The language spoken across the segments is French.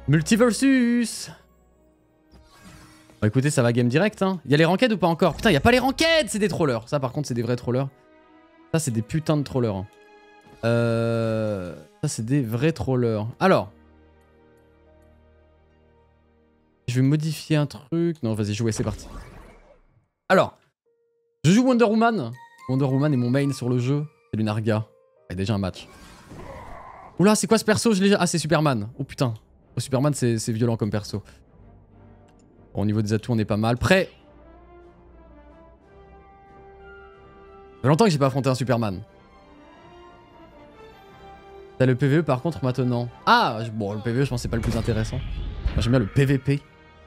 Multiversus. Bon, écoutez, ça va game direct. Hein. Y a les ranked ou pas encore? Putain, y a pas les ranked, c'est des trollers. Ça, par contre, c'est des vrais trollers. Ça, c'est des putains de trollers. Hein. Ça, c'est des vrais trollers. Alors. Je vais modifier un truc. Non, vas-y, jouer, c'est parti. Alors. Je joue Wonder Woman. Wonder Woman est mon main sur le jeu. C'est Lunarga. Il y a déjà un match. Oula, c'est quoi ce perso? Ah, c'est Superman. Oh putain. Oh, Superman, c'est violent comme perso. Bon, au niveau des atouts, on est pas mal. Prêt. Ça fait longtemps que j'ai pas affronté un Superman. T'as le PvE par contre maintenant. Ah, bon, le PvE, je pense que c'est pas le plus intéressant. Moi, j'aime bien le PvP.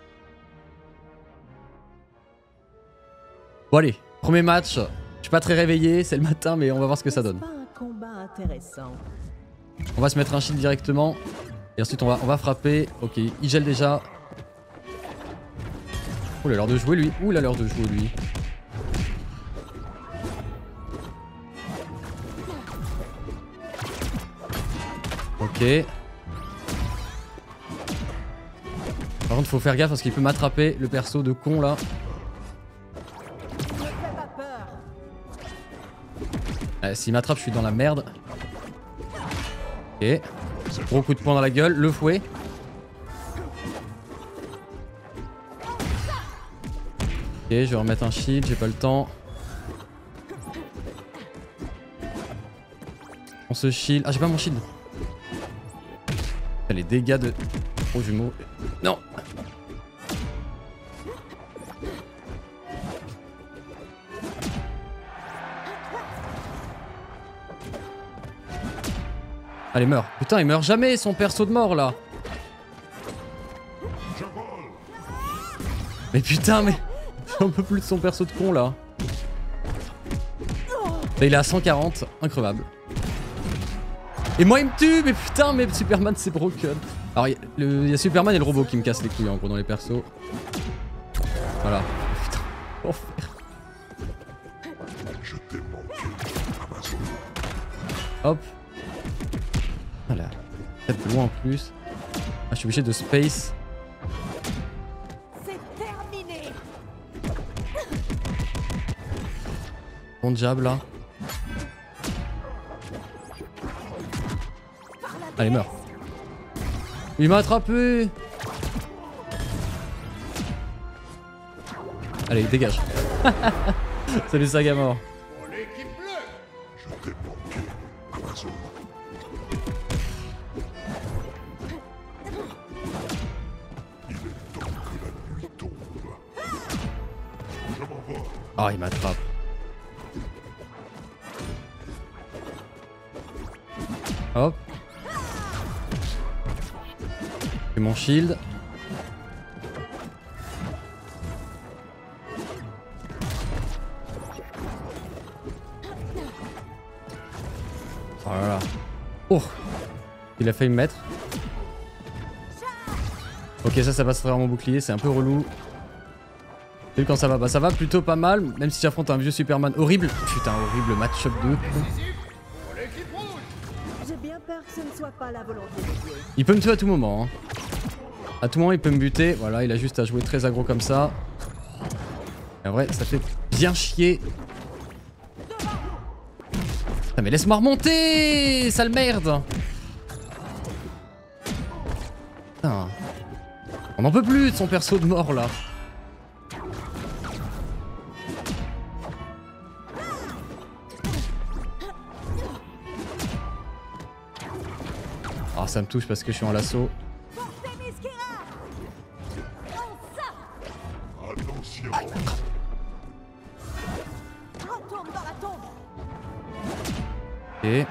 Bon, allez, premier match. Je suis pas très réveillé, c'est le matin, mais on va voir ce que ça donne. On va se mettre un shield directement. Et ensuite, on va frapper. Ok, il gèle déjà. Oh, il a l'air de jouer lui. Ouh, il a l'air de jouer lui. Ok. Par contre, faut faire gaffe parce qu'il peut m'attraper, le perso de con là. S'il m'attrape, je suis dans la merde. Ok. Gros coup de poing dans la gueule, le fouet. Ok, je vais remettre un shield, j'ai pas le temps. On se shield. Ah, j'ai pas mon shield. Les dégâts de... Oh, jumeau. Non. Allez, meurs. Putain, il meurt jamais, son perso de mort, là. Mais putain, mais... J'en peux plus de son perso de con, là. Là, il est à 140. Increvable. Et moi, il me tue. Mais putain, mais Superman, c'est broken. Alors, il y a Superman et le robot qui me cassent les couilles, en gros, dans les persos. Voilà. Putain. Enfer. Hop. Voilà. Peut-être loin en plus. Ah, je suis obligé de space. Bon diable là. Allez, meurs. Il m'a attrapé. Allez, dégage. Salut Sagamore. Oh, il m'attrape. Hop. J'ai mon shield. Oh là là. Oh. Il a failli me mettre. Ok, ça passe vraiment mon bouclier, c'est un peu relou. Et quand ça va? Bah ça va plutôt pas mal, même si j'affronte un vieux Superman horrible. Putain, horrible match-up 2. Il peut me tuer à tout moment. Hein. À tout moment, il peut me buter. Voilà, il a juste à jouer très aggro comme ça. Et en vrai, ça fait bien chier. Putain, mais laisse-moi remonter, sale merde. Putain. On n'en peut plus de son perso de mort, là. Ah, ça me touche parce que je suis en lasso. Ok.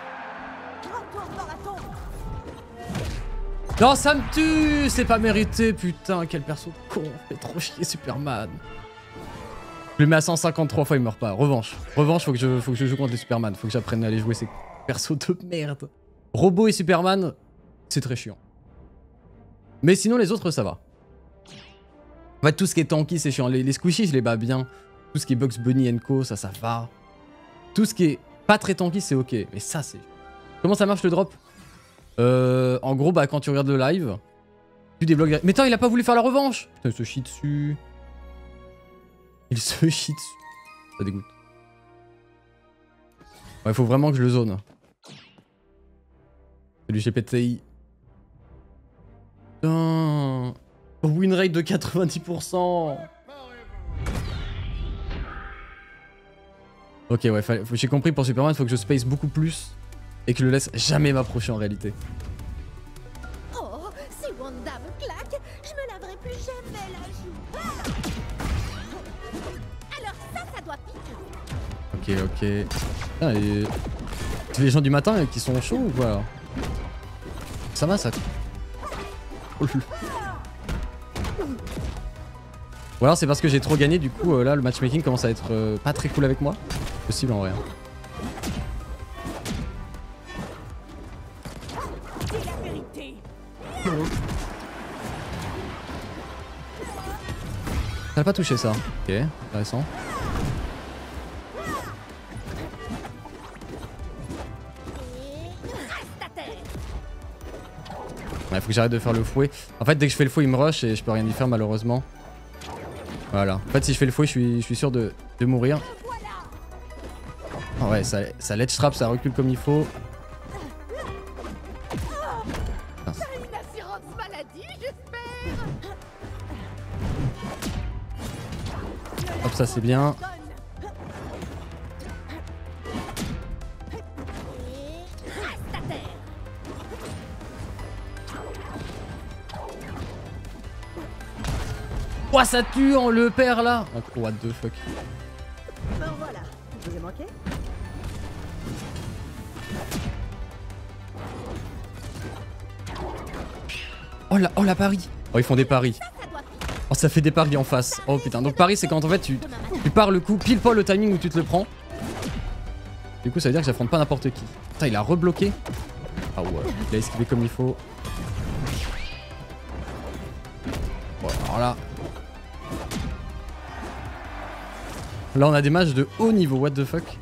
Non, ça me tue. C'est pas mérité, putain. Quel perso de con. Fait trop chier Superman. Je le mets à 153 fois, il meurt pas. Revanche. Revanche, faut que je joue contre les Superman. Faut que j'apprenne à aller jouer ces persos de merde. Robot et Superman, c'est très chiant. Mais sinon, les autres, ça va. En fait, tout ce qui est tanky, c'est chiant. Les squishies, je les bats bien. Tout ce qui est Bugs Bunny Co, ça va. Tout ce qui est pas très tanky, c'est ok. Mais ça, c'est... Comment ça marche le drop? En gros, bah, quand tu regardes le live, Tu débloques... Mais attends, il a pas voulu faire la revanche. Putain, il se chie dessus. Il se chie dessus. Ça dégoûte. Ouais, faut vraiment que je le zone. C'est du GPTI. Putain. Win rate de 90%. Ok, ouais, j'ai compris pour Superman, il faut que je space beaucoup plus et que je le laisse jamais m'approcher en réalité. Oh, si Wanda me claque, je me laverai plus jamais la joue. Alors ça doit piquer. Ok. Putain, c'est les gens du matin qui sont chauds ou quoi? Ça va ça? Oh, ou alors c'est parce que j'ai trop gagné, du coup là le matchmaking commence à être pas très cool avec moi. Possible en vrai. T'as pas touché ça. Ok, intéressant. Ouais, faut que j'arrête de faire le fouet. En fait, dès que je fais le fouet, il me rush et je peux rien y faire malheureusement. Voilà. En fait, si je fais le fouet, je suis sûr de mourir. Oh ouais, ça ledge trap, ça recule comme il faut. Hop, ça c'est bien. Ouah, ça tue, on le perd là. Oh, what the fuck. Ben voilà, je vous ai manqué. Oh la pari. Oh, ils font des paris. Oh, ça fait des paris en face. Oh putain, donc pari c'est quand en fait tu pars le coup, pile poil le timing où tu te le prends. Du coup ça veut dire que j'affronte pas n'importe qui. Putain, il a rebloqué. Ah ouais, il a esquivé comme il faut. Bon, alors là. Là on a des matchs de haut niveau, what the fuck.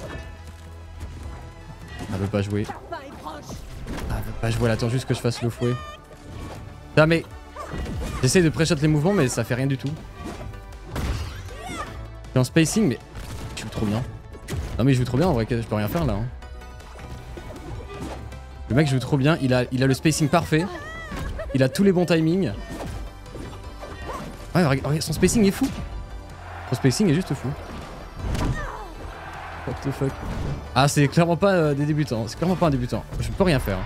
Elle veut pas jouer. Elle veut pas jouer, elle attend juste que je fasse le fouet. Putain mais... J'essaye de pré-shot les mouvements mais ça fait rien du tout. Je suis en spacing mais... Je joue trop bien. Non mais je joue trop bien en vrai, je peux rien faire là. Hein. Le mec joue trop bien, il a le spacing parfait. Il a tous les bons timings. Ouais, regarde, son spacing est fou. Son spacing est juste fou. What the fuck. Ah, c'est clairement pas des débutants. C'est clairement pas un débutant. Je peux rien faire.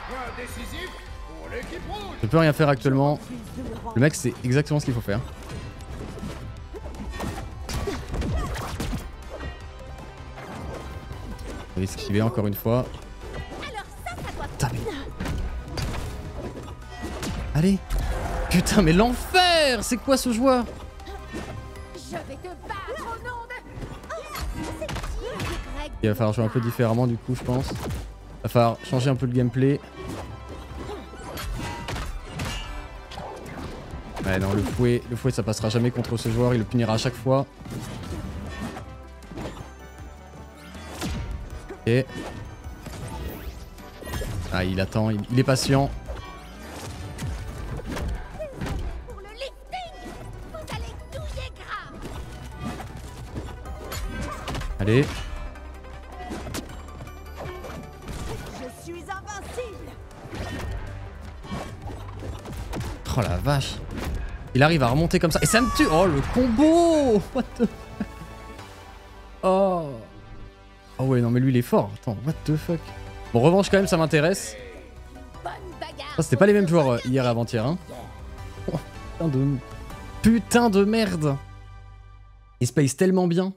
Je peux rien faire actuellement. Le mec, c'est exactement ce qu'il faut faire. On va esquiver encore une fois. Putain, mais... Allez. Putain, mais l'enfer. C'est quoi ce joueur? Il va falloir jouer un peu différemment du coup, je pense. Il va falloir changer un peu le gameplay. Ouais, non, le fouet ça passera jamais contre ce joueur, il le punira à chaque fois. Ok. Ah, il attend, il est patient. Allez. Je suis invincible. Oh la vache. Il arrive à remonter comme ça. Et ça me tue. Oh le combo. What the... Oh. Oh ouais, non mais lui il est fort. Attends, what the fuck. Bon, revanche quand même, ça m'intéresse. Oh, c'était pas les mêmes joueurs hier et avant-hier. Hein. Oh, putain de merde. Ils space tellement bien.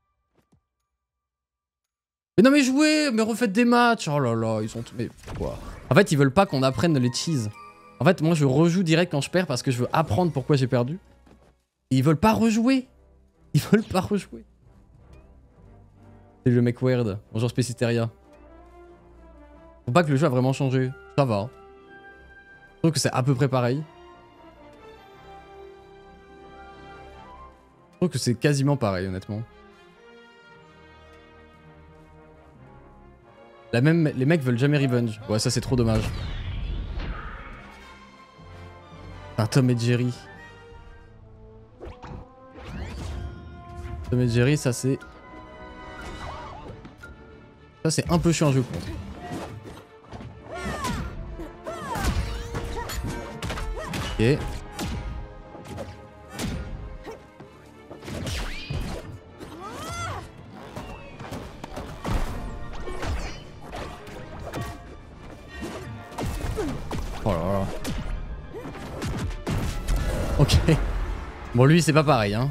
Mais non mais jouez, mais refaites des matchs. Oh là là, ils sont... Mais pourquoi? En fait, ils veulent pas qu'on apprenne les cheese. En fait, moi je rejoue direct quand je perds parce que je veux apprendre pourquoi j'ai perdu. Et ils veulent pas rejouer. Ils veulent pas rejouer. C'est le mec weird. Bonjour Spécisteria. Faut pas que le jeu a vraiment changé. Ça va. Je trouve que c'est à peu près pareil. Je trouve que c'est quasiment pareil, honnêtement. Les mecs veulent jamais revenge. Ouais, ça c'est trop dommage. Un Tom et Jerry. Tom et Jerry, ça c'est... Ça c'est un peu chiant à jouer contre. Ok. Oh là là. Ok. Bon lui c'est pas pareil hein.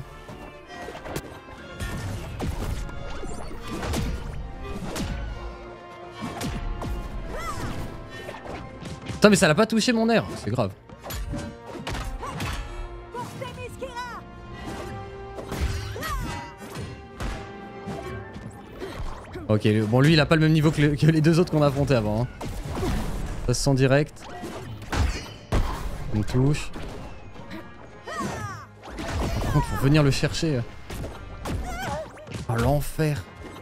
Putain mais ça l'a pas touché mon air, c'est grave. Ok, bon lui il a pas le même niveau que les deux autres qu'on a affrontés avant. Hein. Ça se sent direct. Une touche. Par contre faut venir le chercher. Oh l'enfer.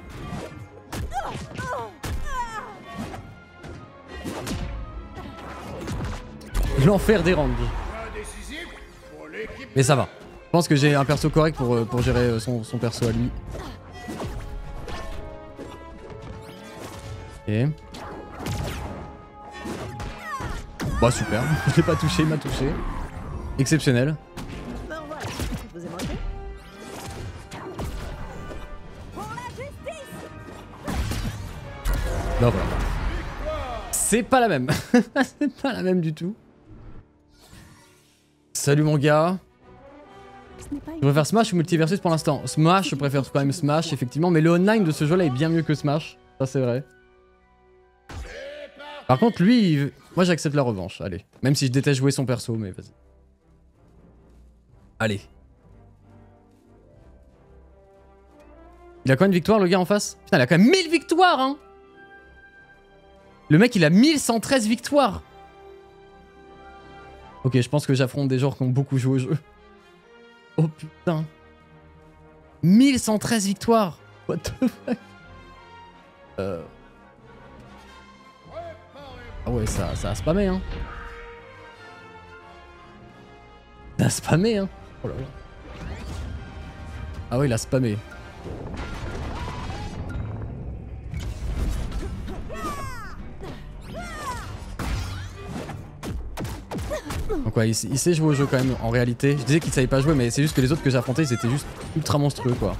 L'enfer des ranges. Mais ça va. Je pense que j'ai un perso correct pour gérer son perso à lui. Ok. Bah super, je l'ai pas touché, il m'a touché. Exceptionnel. Bah voilà. C'est pas la même. C'est pas la même du tout. Salut mon gars. Je préfère Smash ou Multiversus pour l'instant? Smash, je préfère quand même Smash effectivement, mais le online de ce jeu là est bien mieux que Smash. Ça c'est vrai. Par contre lui, moi j'accepte la revanche, allez. Même si je déteste jouer son perso, mais vas-y. Allez. Il a combien de victoires le gars en face? Putain il a quand même 1000 victoires hein. Le mec il a 1113 victoires. Ok je pense que j'affronte des gens qui ont beaucoup joué au jeu. Oh putain. 1113 victoires. What the fuck. Ah ouais ça a spammé hein. Ça a spammé hein. Oh là là. Ah ouais il a spammé. Donc ouais, il sait jouer au jeu quand même en réalité. Je disais qu'il savait pas jouer mais c'est juste que les autres que j'ai affrontés ils étaient juste ultra monstrueux quoi.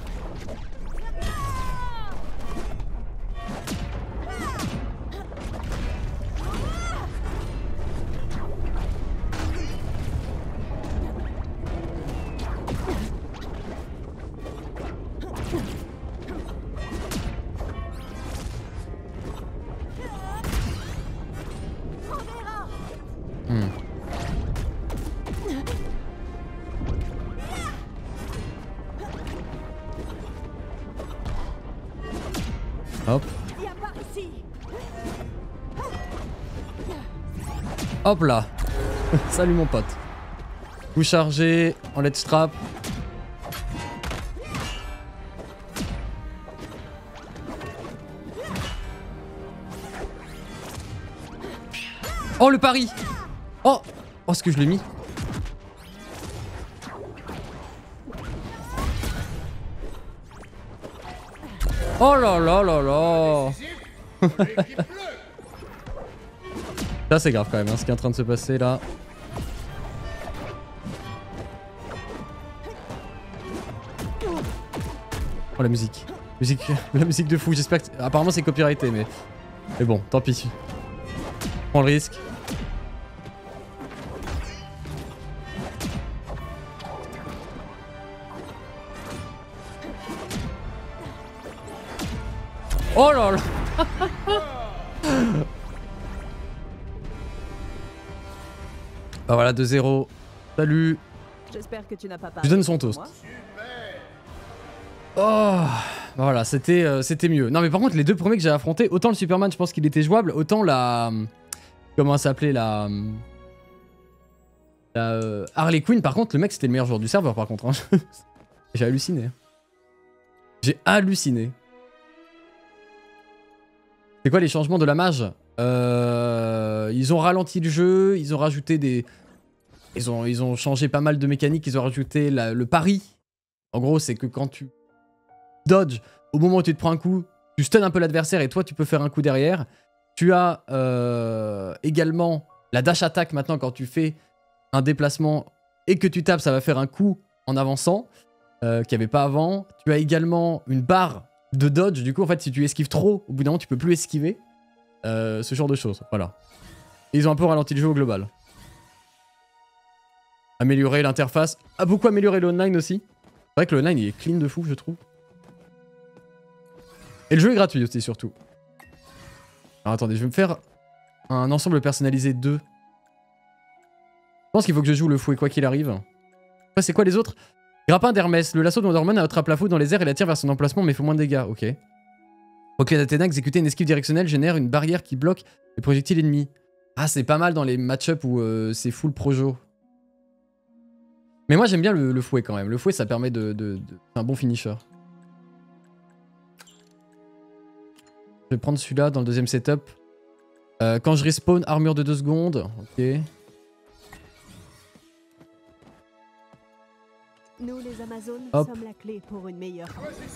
Hop. Hop là. Salut mon pote. Vous chargez en let's trap. Oh le pari. Oh. Oh ce que je l'ai mis. Oh là là là là. Ça c'est grave quand même hein, ce qui est en train de se passer là. Oh la musique. La musique de fou, j'espère que... Apparemment c'est copyrighté mais bon, tant pis. Prends le risque. Oh là là. Bah voilà 2-0. Salut. J'espère que tu n'as pas Je donne son toast. Oh, voilà, c'était mieux. Non mais par contre les deux premiers que j'ai affrontés, autant le Superman je pense qu'il était jouable, autant la... Comment ça s'appelait la Harley Quinn par contre, le mec c'était le meilleur joueur du serveur par contre. Hein. J'ai halluciné. J'ai halluciné. C'est quoi les changements de la mage? Ils ont ralenti le jeu, ils ont rajouté des Ils ont changé pas mal de mécaniques, ils ont rajouté le pari. En gros, c'est que quand tu dodges, au moment où tu te prends un coup, tu stuns un peu l'adversaire et toi tu peux faire un coup derrière. Tu as également la dash attack maintenant quand tu fais un déplacement et que tu tapes, ça va faire un coup en avançant, qu'il n'y avait pas avant. Tu as également une barre de dodge, du coup en fait si tu esquives trop, au bout d'un moment tu peux plus esquiver. Ce genre de choses, voilà. Et ils ont un peu ralenti le jeu au global. Améliorer l'interface, a beaucoup amélioré le online aussi. C'est vrai que le online il est clean de fou je trouve. Et le jeu est gratuit aussi surtout. Alors attendez, je vais me faire un ensemble personnalisé 2. Je pense qu'il faut que je joue le fouet quoi qu'il arrive. Après c'est quoi les autres? Grappin d'Hermès. Le lasso de Wonder Woman attrape la foudre dans les airs et la tire vers son emplacement mais fait moins de dégâts. Ok. Ok d'Athéna, exécuter une esquive directionnelle génère une barrière qui bloque les projectiles ennemis. Ah c'est pas mal dans les match-up où c'est full projo. Mais moi j'aime bien le fouet quand même. Le fouet ça permet c'est un bon finisher. Je vais prendre celui-là dans le deuxième setup. Quand je respawn, armure de 2 secondes. Ok. Nous les Amazones Hop. sommes la clé pour une meilleure.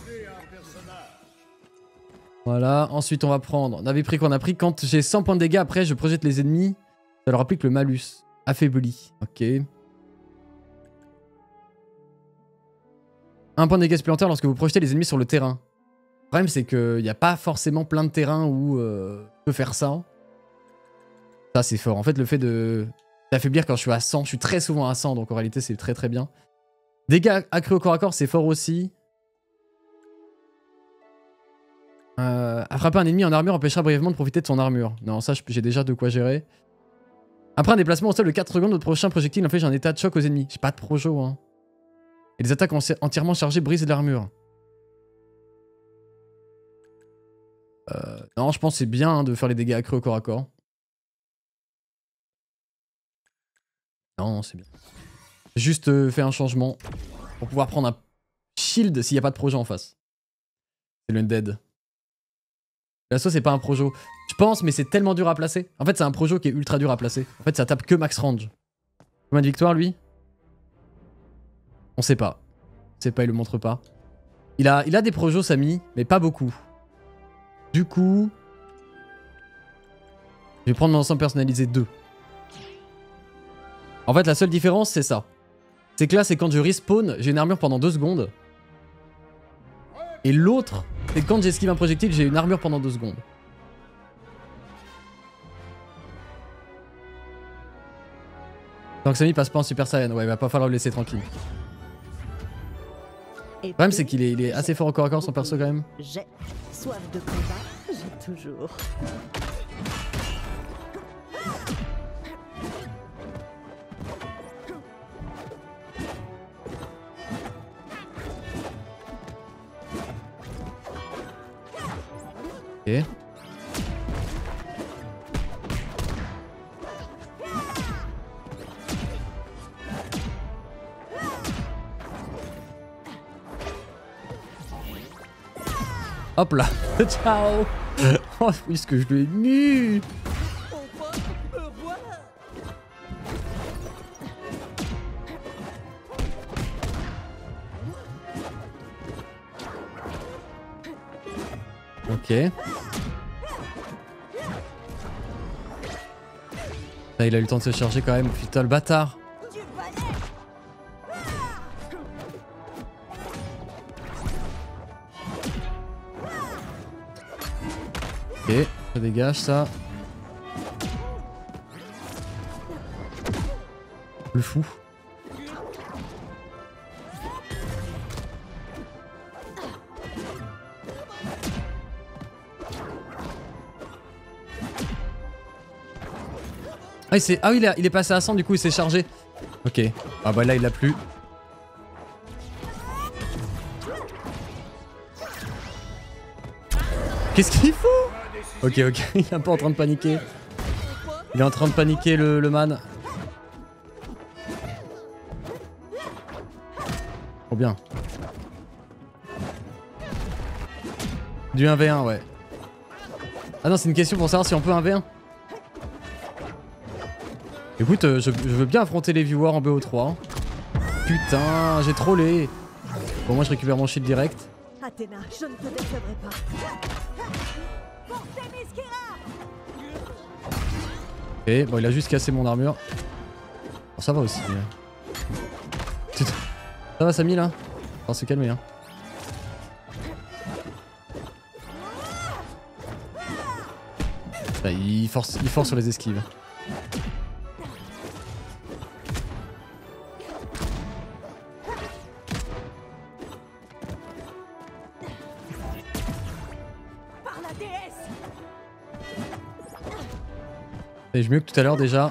Voilà, ensuite on va prendre... On avait pris quoi? On a pris quand j'ai 100 points de dégâts, après je projette les ennemis. Ça leur applique le malus. Affaibli. Ok. 1 point de dégâts supplémentaire lorsque vous projetez les ennemis sur le terrain. Le problème c'est qu'il n'y a pas forcément plein de terrains où je peux faire ça. Ça c'est fort. En fait le fait d'affaiblir quand je suis à 100, je suis très souvent à 100 donc en réalité c'est très très bien. Dégâts accrus au corps à corps c'est fort aussi. À frapper un ennemi en armure empêchera brièvement de profiter de son armure. Non ça j'ai déjà de quoi gérer. Après un déplacement au sol de 4 secondes, notre prochain projectile inflige un état de choc aux ennemis. J'ai pas de projo hein. Et les attaques entièrement chargées brisent l'armure. Non, je pense que c'est bien hein, de faire les dégâts accrus au corps à corps. Non, c'est bien. Juste faire un changement pour pouvoir prendre un shield s'il n'y a pas de projo en face. C'est le undead. L'assaut, c'est pas un projo. Je pense, mais c'est tellement dur à placer. En fait, c'est un projo qui est ultra dur à placer. En fait, ça tape que max range. Combien de victoires, lui? On sait pas. On sait pas, il le montre pas. Il a des projos, Samy, mais pas beaucoup. Du coup... Je vais prendre mon ensemble personnalisé 2. En fait, la seule différence, c'est ça. C'est que là, c'est quand je respawn, j'ai une armure pendant 2 secondes. Et l'autre, c'est quand j'esquive un projectile, j'ai une armure pendant 2 secondes. Donc Samy passe pas en Super Saiyan, ouais, il va pas falloir le laisser tranquille. Le problème, c'est qu'il est assez fort au corps à corps, son perso, quand même. J'ai soif de combat, j'ai toujours. Ok. Hop là. Ciao. Oh oui, ce que je lui ai mis. Ok. Là, il a eu le temps de se charger quand même. Putain, le bâtard. Ok, ça dégage ça. Le fou. Ah oui, il est passé à 100, du coup il s'est chargé. Ok. Ah bah là il l'a plus. Qu'est-ce qu'il fout? Ok, ok, il est un peu en train de paniquer. Il est en train de paniquer le man. Trop bien. Du 1v1, ouais. Ah non, c'est une question pour savoir si on peut 1v1. Écoute, je veux bien affronter les viewers en BO3. Putain, j'ai trollé. Bon, moi je récupère mon shield direct. Athéna, je ne te décevrai pas. Et bon, il a juste cassé mon armure. Bon, ça va aussi. Putain. Ça va, Samy là? On va se calmer, hein. Là, il force sur les esquives. C'est mieux que tout à l'heure déjà.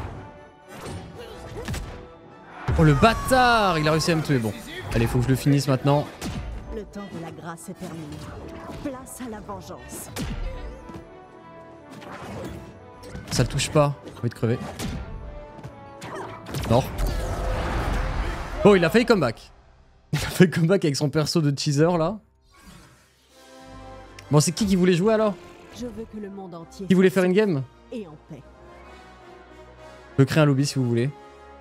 Oh le bâtard! Il a réussi à me tuer. Bon, allez, faut que je le finisse maintenant. Le temps de la grâce est terminé. Place à la vengeance. Ça le touche pas. J'ai envie de crever. Mort. Oh, il a failli comeback. Il a fait comeback avec son perso de teaser là. Bon, c'est qui voulait jouer alors? Je veux que le monde entier. Qui voulait faire une game? Et en paix. Je peux créer un lobby si vous voulez.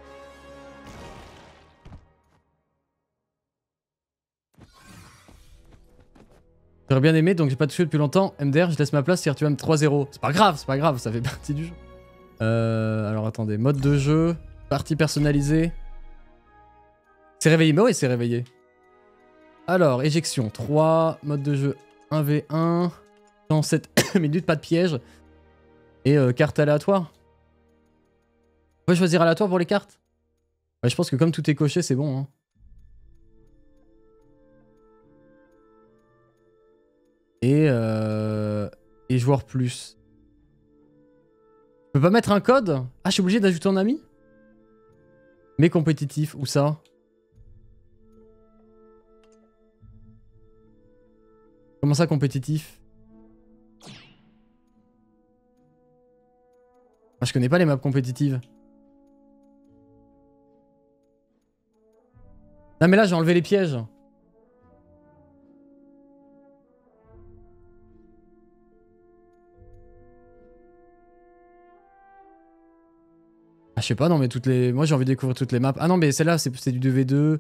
J'aurais bien aimé, donc j'ai pas touché depuis longtemps. MDR, je laisse ma place, si tu vas me 3-0. C'est pas grave, ça fait partie du jeu. Alors attendez, mode de jeu, partie personnalisée. C'est réveillé, mais ouais, c'est réveillé. Alors, éjection 3, mode de jeu 1v1, dans 7 minutes, pas de piège. Et carte aléatoire. On peut choisir aléatoire pour les cartes? Ouais, je pense que comme tout est coché, c'est bon. Hein. Et joueur plus. Je peux pas mettre un code? Ah, je suis obligé d'ajouter un ami? Mais compétitif, où ça? Comment ça, compétitif? Ah, je connais pas les maps compétitives. Non mais là, j'ai enlevé les pièges. Ah, je sais pas, non mais toutes les... Moi j'ai envie de découvrir toutes les maps. Ah non mais celle-là c'est du 2v2.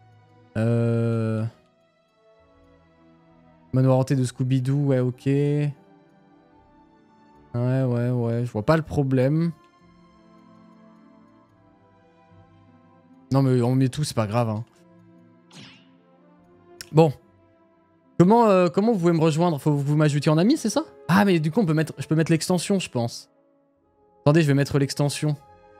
Manoir hanté de Scooby-Doo, ouais ok. Ouais, je vois pas le problème. Non mais on met tout, c'est pas grave. Hein. Bon. Comment vous pouvez me rejoindre? Faut que vous m'ajoutiez en ami, c'est ça? Ah mais du coup je peux mettre l'extension je pense. Attendez, je vais mettre l'extension.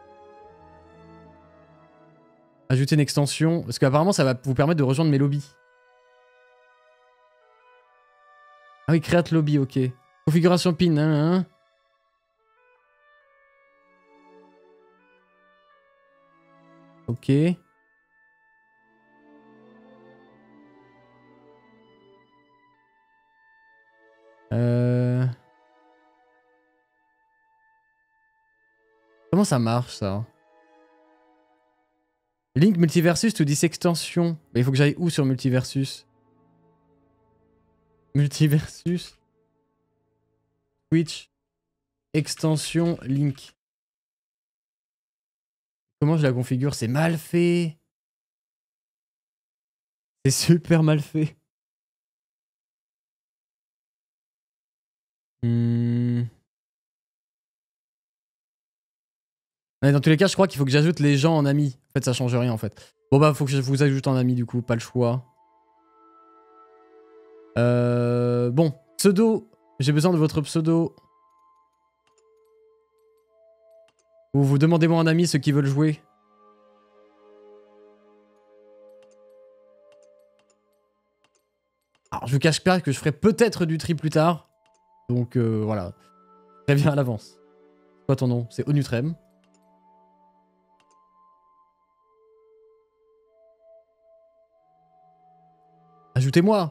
Ajouter une extension, parce qu'apparemment ça va vous permettre de rejoindre mes lobbies. Ah oui, create lobby, ok. Configuration pin, hein. Ok. Comment ça marche ça? Link multiversus, tu dis extension. Mais il faut que j'aille où sur multiversus? Multiversus. Twitch. Extension link. Comment je la configure? C'est mal fait. C'est super mal fait. Mais dans tous les cas, je crois qu'il faut que j'ajoute les gens en ami. En fait, ça change rien en fait. Bon bah, faut que je vous ajoute en ami du coup, pas le choix. Bon, pseudo. J'ai besoin de votre pseudo. Vous demandez-moi en ami ceux qui veulent jouer. Alors, je vous cache pas que je ferai peut-être du tri plus tard. Donc voilà. Très bien à l'avance. C'est quoi ton nom? C'est Onutrem. Ajoutez-moi.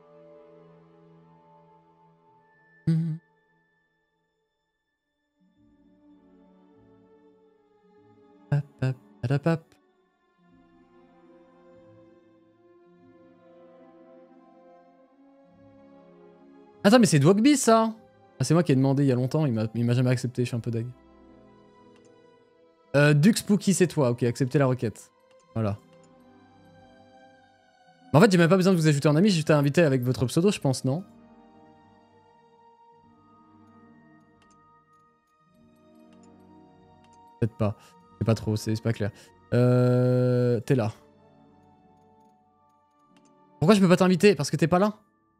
Attends, mais c'est Dwogby ça? Ah, c'est moi qui ai demandé il y a longtemps, il m'a jamais accepté, je suis un peu deg. Duke Spooky, c'est toi. Ok, acceptez la requête. Voilà. En fait, j'ai même pas besoin de vous ajouter en ami, j'ai juste à inviter avec votre pseudo, je pense, non? Peut-être pas. C'est pas trop, c'est pas clair. T'es là. Pourquoi je peux pas t'inviter? Parce que t'es pas là?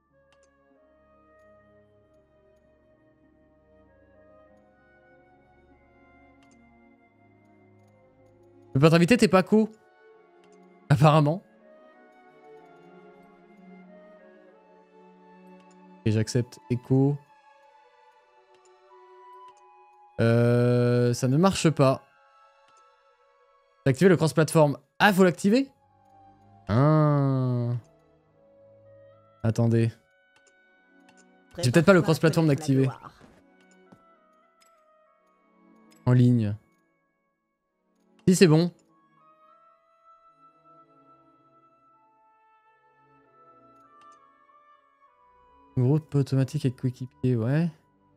Je peux pas t'inviter, t'es pas co. Apparemment. Et j'accepte écho. Ça ne marche pas. J'ai activé le cross-platform. Ah, faut l'activer? Ah. Attendez. J'ai peut-être pas le cross-platform d'activer. En ligne. Si, c'est bon. Groupe automatique avec coéquipier, ouais.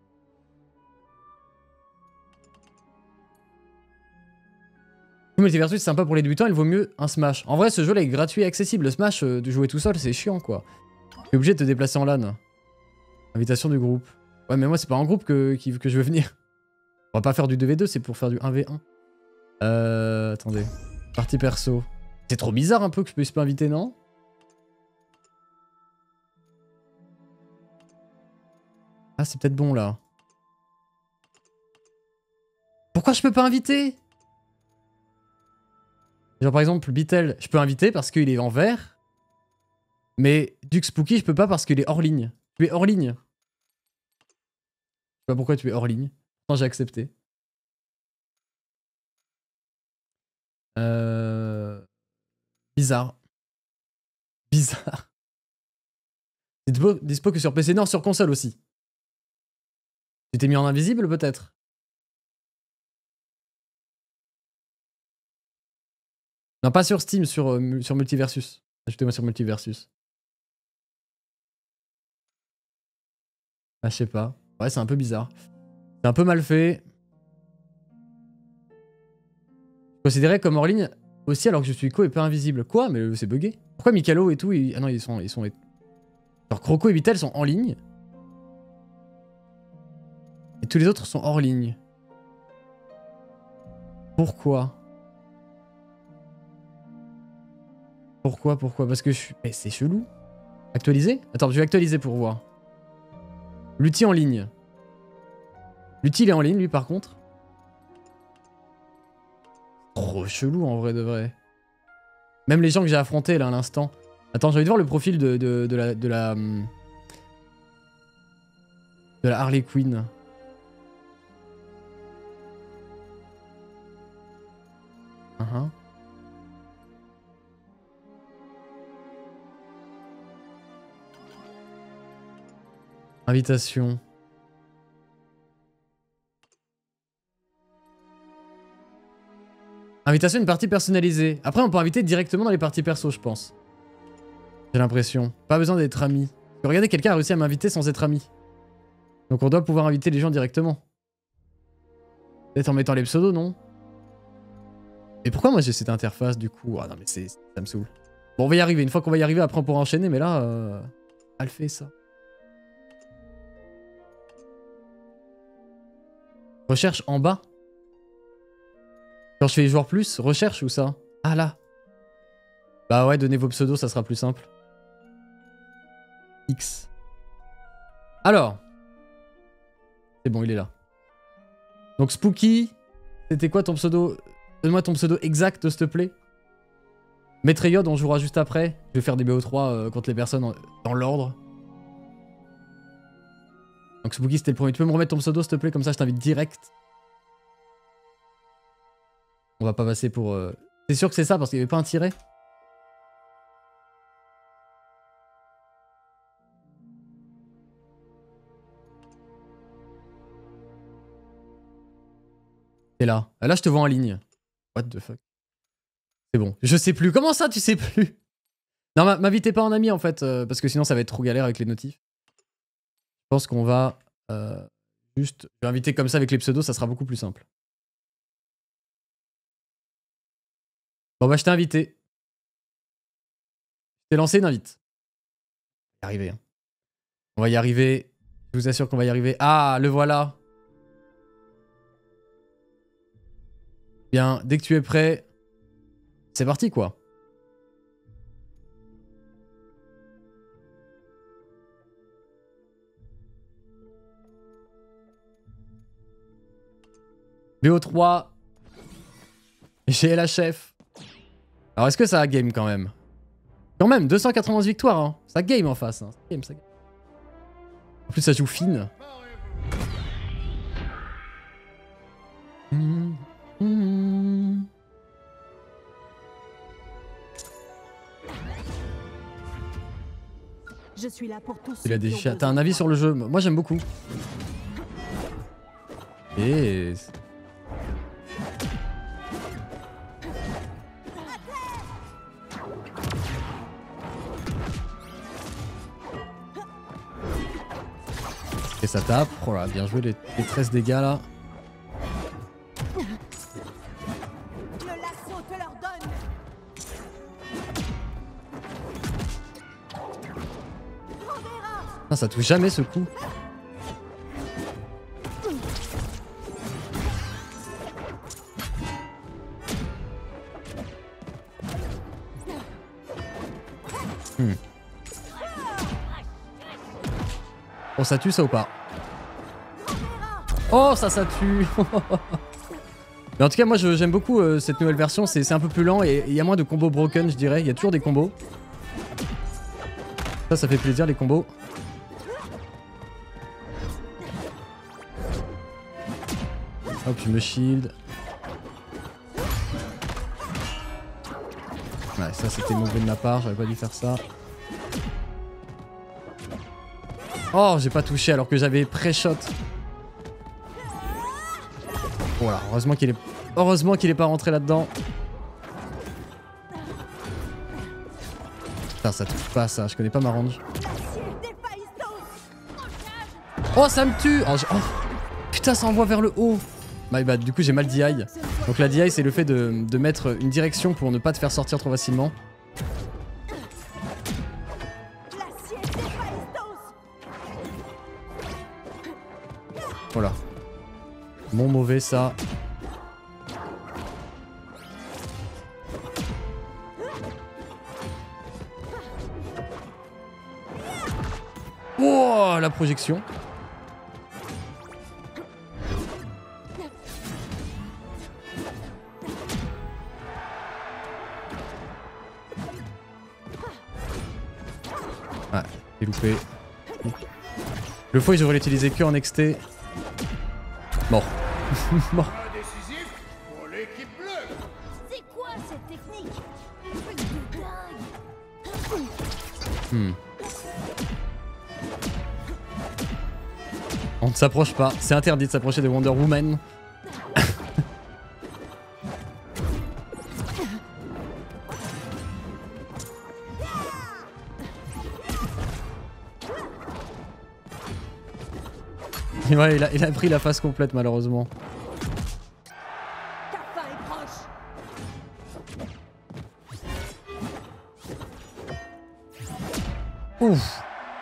Multiversus, c'est sympa pour les débutants, il vaut mieux un Smash. En vrai, ce jeu là est gratuit et accessible. Le Smash, de jouer tout seul, c'est chiant quoi. T'es obligé de te déplacer en LAN. Invitation du groupe. Ouais, mais moi, c'est pas en groupe que je veux venir. On va pas faire du 2v2, c'est pour faire du 1v1. Attendez. Partie perso. C'est trop bizarre un peu que je puisse pas inviter, non? Ah, c'est peut-être bon là. Pourquoi je peux pas inviter? Genre par exemple, Beatle, je peux inviter parce qu'il est en vert. Mais Duke Spooky, je peux pas parce qu'il est hors ligne. Tu es hors ligne. Je sais pas pourquoi tu es hors ligne. Non, j'ai accepté. Bizarre. Bizarre. C'est dispo que sur PC, non, sur console aussi. Tu t'es mis en invisible peut-être? Non, pas sur Steam, sur Multiversus. Ajoutez-moi sur Multiversus. Ah, je sais pas. Ouais, c'est un peu bizarre. C'est un peu mal fait. Considéré comme hors ligne aussi alors que je suis co et pas invisible. Quoi? Mais c'est bugué. Pourquoi Mikalo et tout Ah non, ils sont... Alors Croco et Vitel sont en ligne. Et tous les autres sont hors ligne. Pourquoi? Pourquoi? Parce que je suis... Mais c'est chelou. Actualiser? Attends, je vais actualiser pour voir. Lutti en ligne. Lutti, il est en ligne, lui, par contre. Trop chelou, en vrai de vrai. Même les gens que j'ai affrontés, là, à l'instant. Attends, j'ai envie de voir le profil de la Harley Quinn. Invitation. Invitation à une partie personnalisée. Après, on peut inviter directement dans les parties perso, je pense. J'ai l'impression. Pas besoin d'être ami. Regardez, quelqu'un a réussi à m'inviter sans être ami. Donc on doit pouvoir inviter les gens directement. Peut-être en mettant les pseudos, non? Et pourquoi moi j'ai cette interface du coup? Ah non mais ça me saoule. Bon, on va y arriver. Une fois qu'on va y arriver, après on pourra enchaîner. Mais là, elle fait ça. Recherche en bas. Quand je fais les joueurs plus, recherche ou ça? Ah là. Bah ouais, donnez vos pseudos, ça sera plus simple. X. Alors. C'est bon, il est là. Donc Spooky, c'était quoi ton pseudo? Donne-moi ton pseudo exact, s'il te plaît. Maître on jouera juste après. Je vais faire des BO3 contre les personnes dans l'ordre. Donc Spooky, c'était le premier. Tu peux me remettre ton pseudo, s'il te plaît? Comme ça, je t'invite direct. On va pas passer pour... C'est sûr que c'est ça, parce qu'il n'y avait pas un tiret. T'es là. Là, je te vois en ligne. What the fuck? C'est bon. Je sais plus. Comment ça, tu sais plus? Non, m'invitez pas en ami, en fait, parce que sinon, ça va être trop galère avec les notifs. Je pense qu'on va juste... Je vais inviter comme ça avec les pseudos, ça sera beaucoup plus simple. Bon bah je t'ai invité. Je t'ai lancé une invite. On va y arriver. Hein. On va y arriver. Je vous assure qu'on va y arriver. Ah, le voilà. Bien, dès que tu es prêt, c'est parti quoi. BO3. GLHF. Alors est-ce que ça a game quand même? Quand même, 291 victoires, hein. Ça game en face. Hein. Ça game, ça game. En plus ça joue fine. Je suis là pour tous. Il a des chats. T'as un avis sur le jeu? Moi j'aime beaucoup. Et... Et ça tape. Oh là, bien joué les 13 dégâts là. Le lasso te leur donne. Ah, ça touche jamais ce coup. Oh, ça tue ça ou pas? Oh, ça tue. Mais en tout cas, moi j'aime beaucoup cette nouvelle version. C'est un peu plus lent et il y a moins de combos broken, je dirais. Il y a toujours des combos. Ça fait plaisir les combos. Hop, je me shield. Ouais, ça c'était mauvais de ma part, j'aurais pas dû faire ça. Oh, j'ai pas touché alors que j'avais pré-shot. Voilà, heureusement qu'il est pas rentré là-dedans. Putain, ça touche pas ça, je connais pas ma range. Oh, ça me tue. Oh, putain, ça envoie vers le haut. My bad, du coup j'ai mal DI. Donc la DI c'est le fait de mettre une direction pour ne pas te faire sortir trop facilement. Voilà. Mon mauvais ça. Oh, la projection. Ah, j'ai loupé. Le fouet j'aurais l'utilisé que en XT. Mort. Mort. C'est quoi cette technique? Truc de dingue. On ne s'approche pas. C'est interdit de s'approcher de Wonder Woman. Ouais, il a pris la face complète malheureusement. Ta fin est proche. Ouf.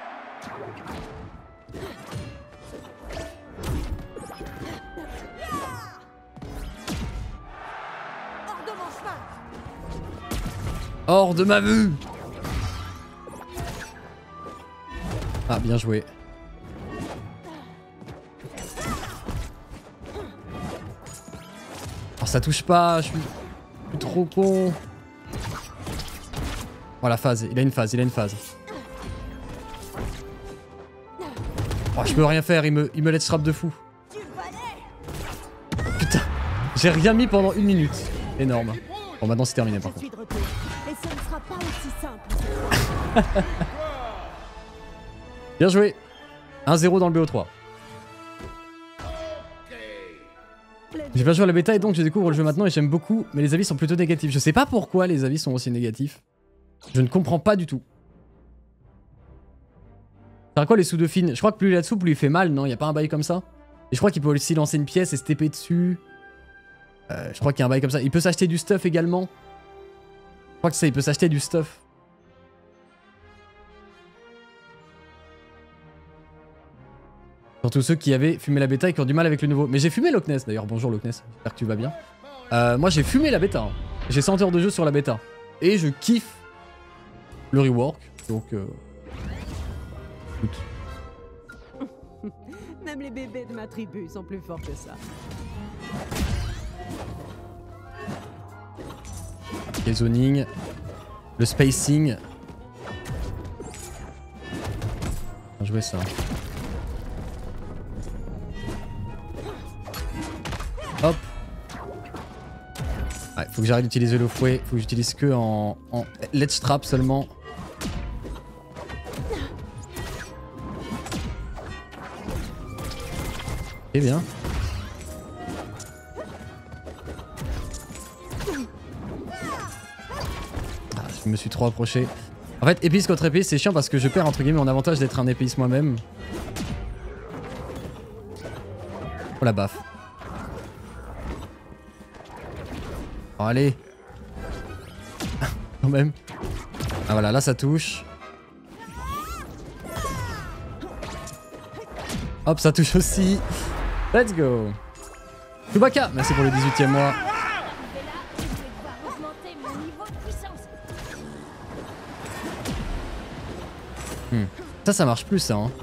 Hors de mon chemin. Hors de ma vue. Ah, bien joué. Oh, ça touche pas, je suis trop con. Oh, la phase, il a une phase. Oh, je peux rien faire, il me let trap de fou. Putain, j'ai rien mis pendant 1 minute. Énorme. Bon, maintenant c'est terminé par contre. Je suis de retour. Et ce ne sera pas aussi simple. Bien joué. 1-0 dans le BO3. J'ai pas joué à la bêta et donc je découvre le jeu maintenant et j'aime beaucoup, mais les avis sont plutôt négatifs. Je sais pas pourquoi les avis sont aussi négatifs. Je ne comprends pas du tout. C'est à quoi les sous-dauphines? Je crois que plus il est là-dessous, plus il fait mal, non? Y a pas un bail comme ça? Et je crois qu'il peut aussi lancer une pièce et se TP dessus. Je crois qu'il y a un bail comme ça. Il peut s'acheter du stuff également. Je crois que ça, il peut s'acheter du stuff. Surtout ceux qui avaient fumé la bêta et qui ont du mal avec le nouveau. Mais j'ai fumé Loch Ness d'ailleurs. Bonjour Loch Ness, j'espère que tu vas bien. Moi j'ai fumé la bêta. Hein. J'ai 100 heures de jeu sur la bêta. Et je kiffe le rework. Donc... Écoute. Même les bébés de ma tribu sont plus forts que ça. Les zoning. Le spacing. Bien joué ça. Hop. Ouais, faut que j'arrête d'utiliser le fouet. Faut que j'utilise que en ledge trap seulement. Eh bien. Ah, je me suis trop approché. En fait, épice contre épice, c'est chiant parce que je perds entre guillemets mon avantage d'être un épice moi-même. Oh la baffe. Oh, allez. Quand même. Ah voilà, là ça touche. Hop, ça touche aussi. Let's go. Chewbacca, merci pour le 18e mois. Ça marche plus ça. Hein.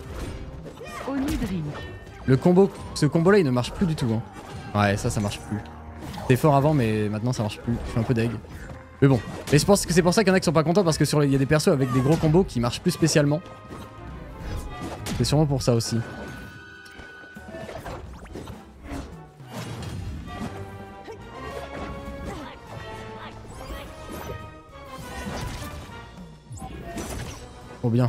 Le combo, ce combo là il ne marche plus du tout. Hein. Ouais, ça marche plus. C'était fort avant mais maintenant ça marche plus. Je suis un peu deg. Mais bon. Et je pense que c'est pour ça qu'il y en a qui sont pas contents parce que il y a des persos avec des gros combos qui marchent plus spécialement. C'est sûrement pour ça aussi. Trop bien.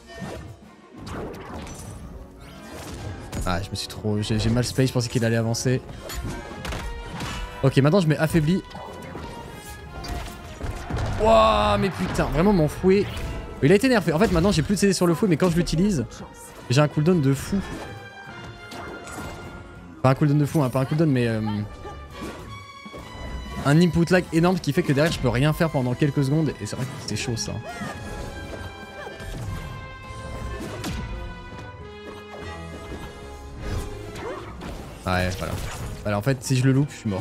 Ah, je me suis trop... J'ai mal space, je pensais qu'il allait avancer. Ok, maintenant je mets affaibli. Wouah, mais putain, vraiment mon fouet... Il a été nerfé. En fait, maintenant j'ai plus de CD sur le fouet, mais quand je l'utilise, j'ai un cooldown de fou. Pas un cooldown de fou, hein, pas un cooldown, mais... un input lag énorme qui fait que derrière je peux rien faire pendant quelques secondes. Et c'est vrai que c'est chaud ça. Ouais, voilà. Voilà, en fait, si je le loupe, je suis mort.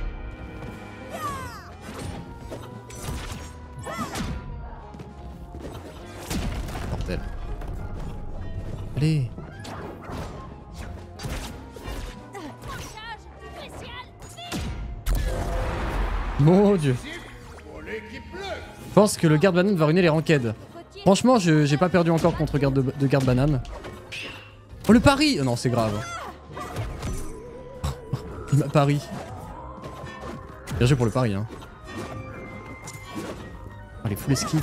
Bordel. Allez. Mon dieu. Je pense que le garde banane va ruiner les ranked. Franchement, j'ai pas perdu encore contre de garde banane. Oh, le pari! Oh, non, c'est grave. Il m'a pari. Bien joué pour le pari, hein. Oh, les full esquives.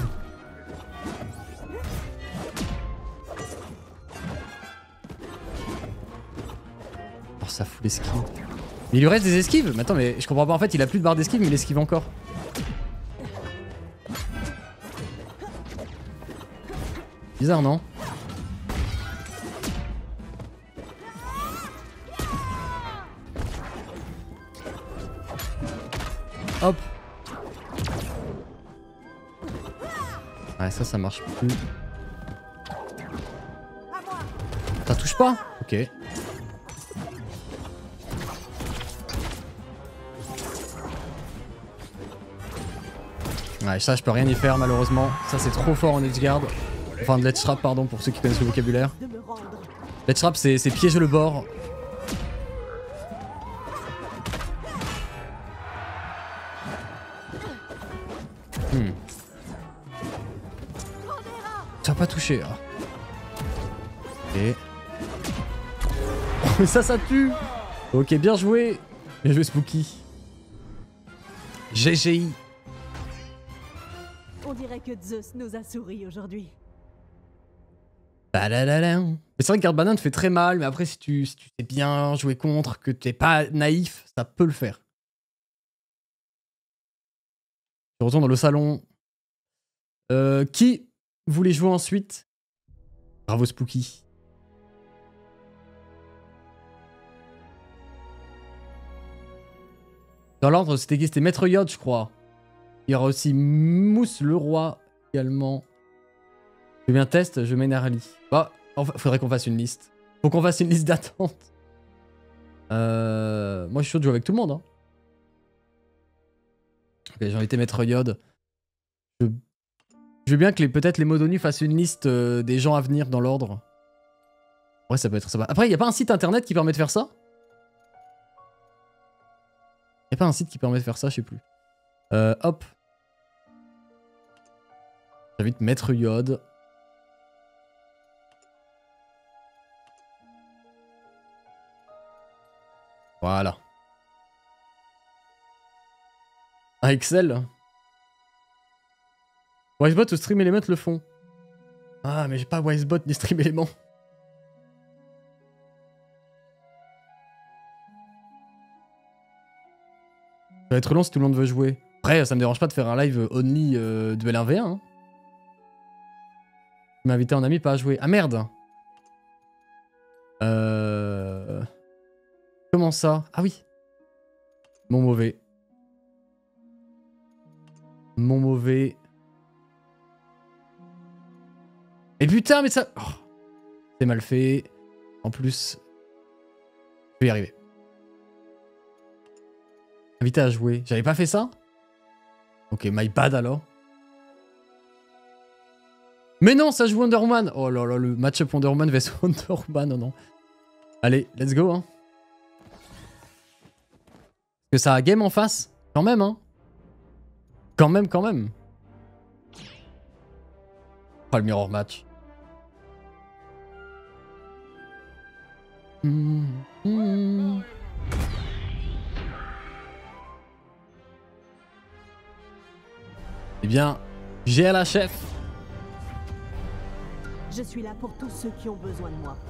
Oh, ça full esquive. Mais il lui reste des esquives? Mais attends, mais je comprends pas. En fait, il a plus de barre d'esquive, mais il esquive encore. Bizarre, non? Hop. Ouais, ça marche plus. Ça touche pas? Ok. Ouais, ça je peux rien y faire malheureusement. Ça c'est trop fort en edgeguard. Enfin de ledge trap pardon pour ceux qui connaissent le vocabulaire. Ledge trap c'est piéger le bord. Ça n'a pas touché. Ah. Ok. Ça tue. Ok, bien joué. Bien joué Spooky. GGI. On dirait que Zeus nous a souri aujourd'hui. Mais c'est vrai que Garde Banane fait très mal, mais après si tu sais bien jouer contre, que t'es pas naïf, ça peut le faire. Je retourne dans le salon. Qui voulait jouer ensuite? Bravo Spooky. Dans l'ordre, c'était qui? C'était Maître Yod, je crois. Il y aura aussi Mousse le Roi également. Je vais bien test, je mets Nerali. Bah, faudrait qu'on fasse une liste. Faut qu'on fasse une liste d'attente. Moi, je suis chaud de jouer avec tout le monde. Hein. Ok, j'ai invité Maître Yod. Je veux bien que peut-être les Modonu fassent une liste des gens à venir dans l'ordre. Ouais, ça peut être sympa. Après, il n'y a pas un site internet qui permet de faire ça? Il n'y a pas un site qui permet de faire ça, je sais plus. Hop. J'invite Maître Yod. Voilà. Un Excel. Wisebot ou Stream Element le font. Ah, mais j'ai pas Wisebot ni Stream Element. Ça va être long si tout le monde veut jouer. Après, ça me dérange pas de faire un live only duel 1v1. Hein. Tu m'as invité en ami pas à jouer. Ah merde. Comment ça? Ah oui. Mon mauvais. Mon mauvais. Et putain, mais ça... Oh, c'est mal fait. En plus... Je vais y arriver. Invité à jouer. J'avais pas fait ça? Ok, my bad alors. Mais non, ça joue Wonder Woman. Oh là là, le match-up Wonder Woman vs Wonder Woman, non, non. Allez, let's go, hein. Parce que ça a game en face. Quand même, hein. Quand même, quand même. Oh, le mirror match. Eh bien, j'ai la chef. Je suis là pour tous ceux qui ont besoin de moi.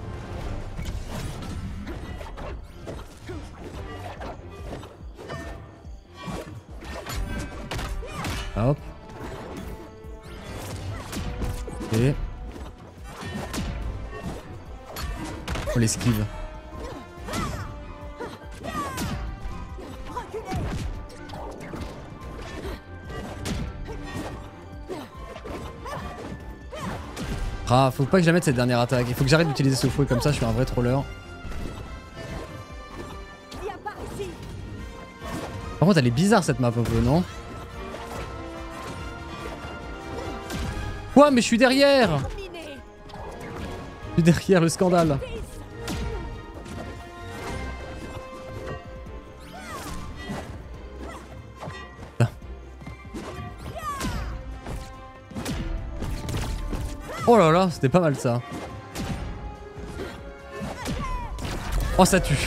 Hop. Ok. Oh, l'esquive. Ah, faut pas que je la mette cette dernière attaque. Il faut que j'arrête d'utiliser ce fouet comme ça, je suis un vrai troller. Par contre, elle est bizarre cette map un peu, non? Quoi? Mais je suis derrière! Je suis derrière le scandale. Oh là là, c'était pas mal ça. Oh, ça tue.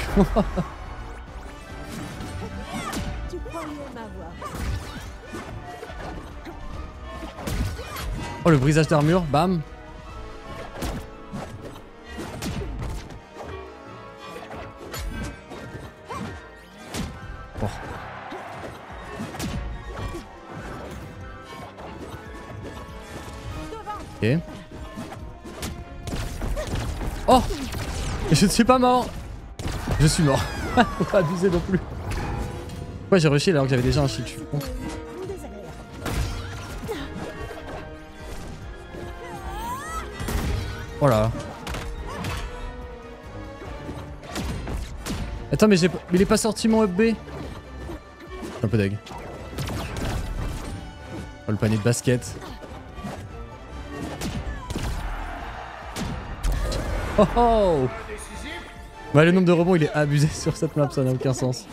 Oh, le brisage d'armure, bam. Oh. Ok. Oh! Je ne suis pas mort! Je suis mort. Faut pas abuser non plus. Pourquoi j'ai rushé alors que j'avais déjà un shield? Je suis con. Oh là. Attends, mais il est pas sorti mon up B. Je suis un peu deg. Oh, le panier de basket. Oh oh! Ouais, le nombre de rebonds il est abusé sur cette map, ça n'a aucun sens.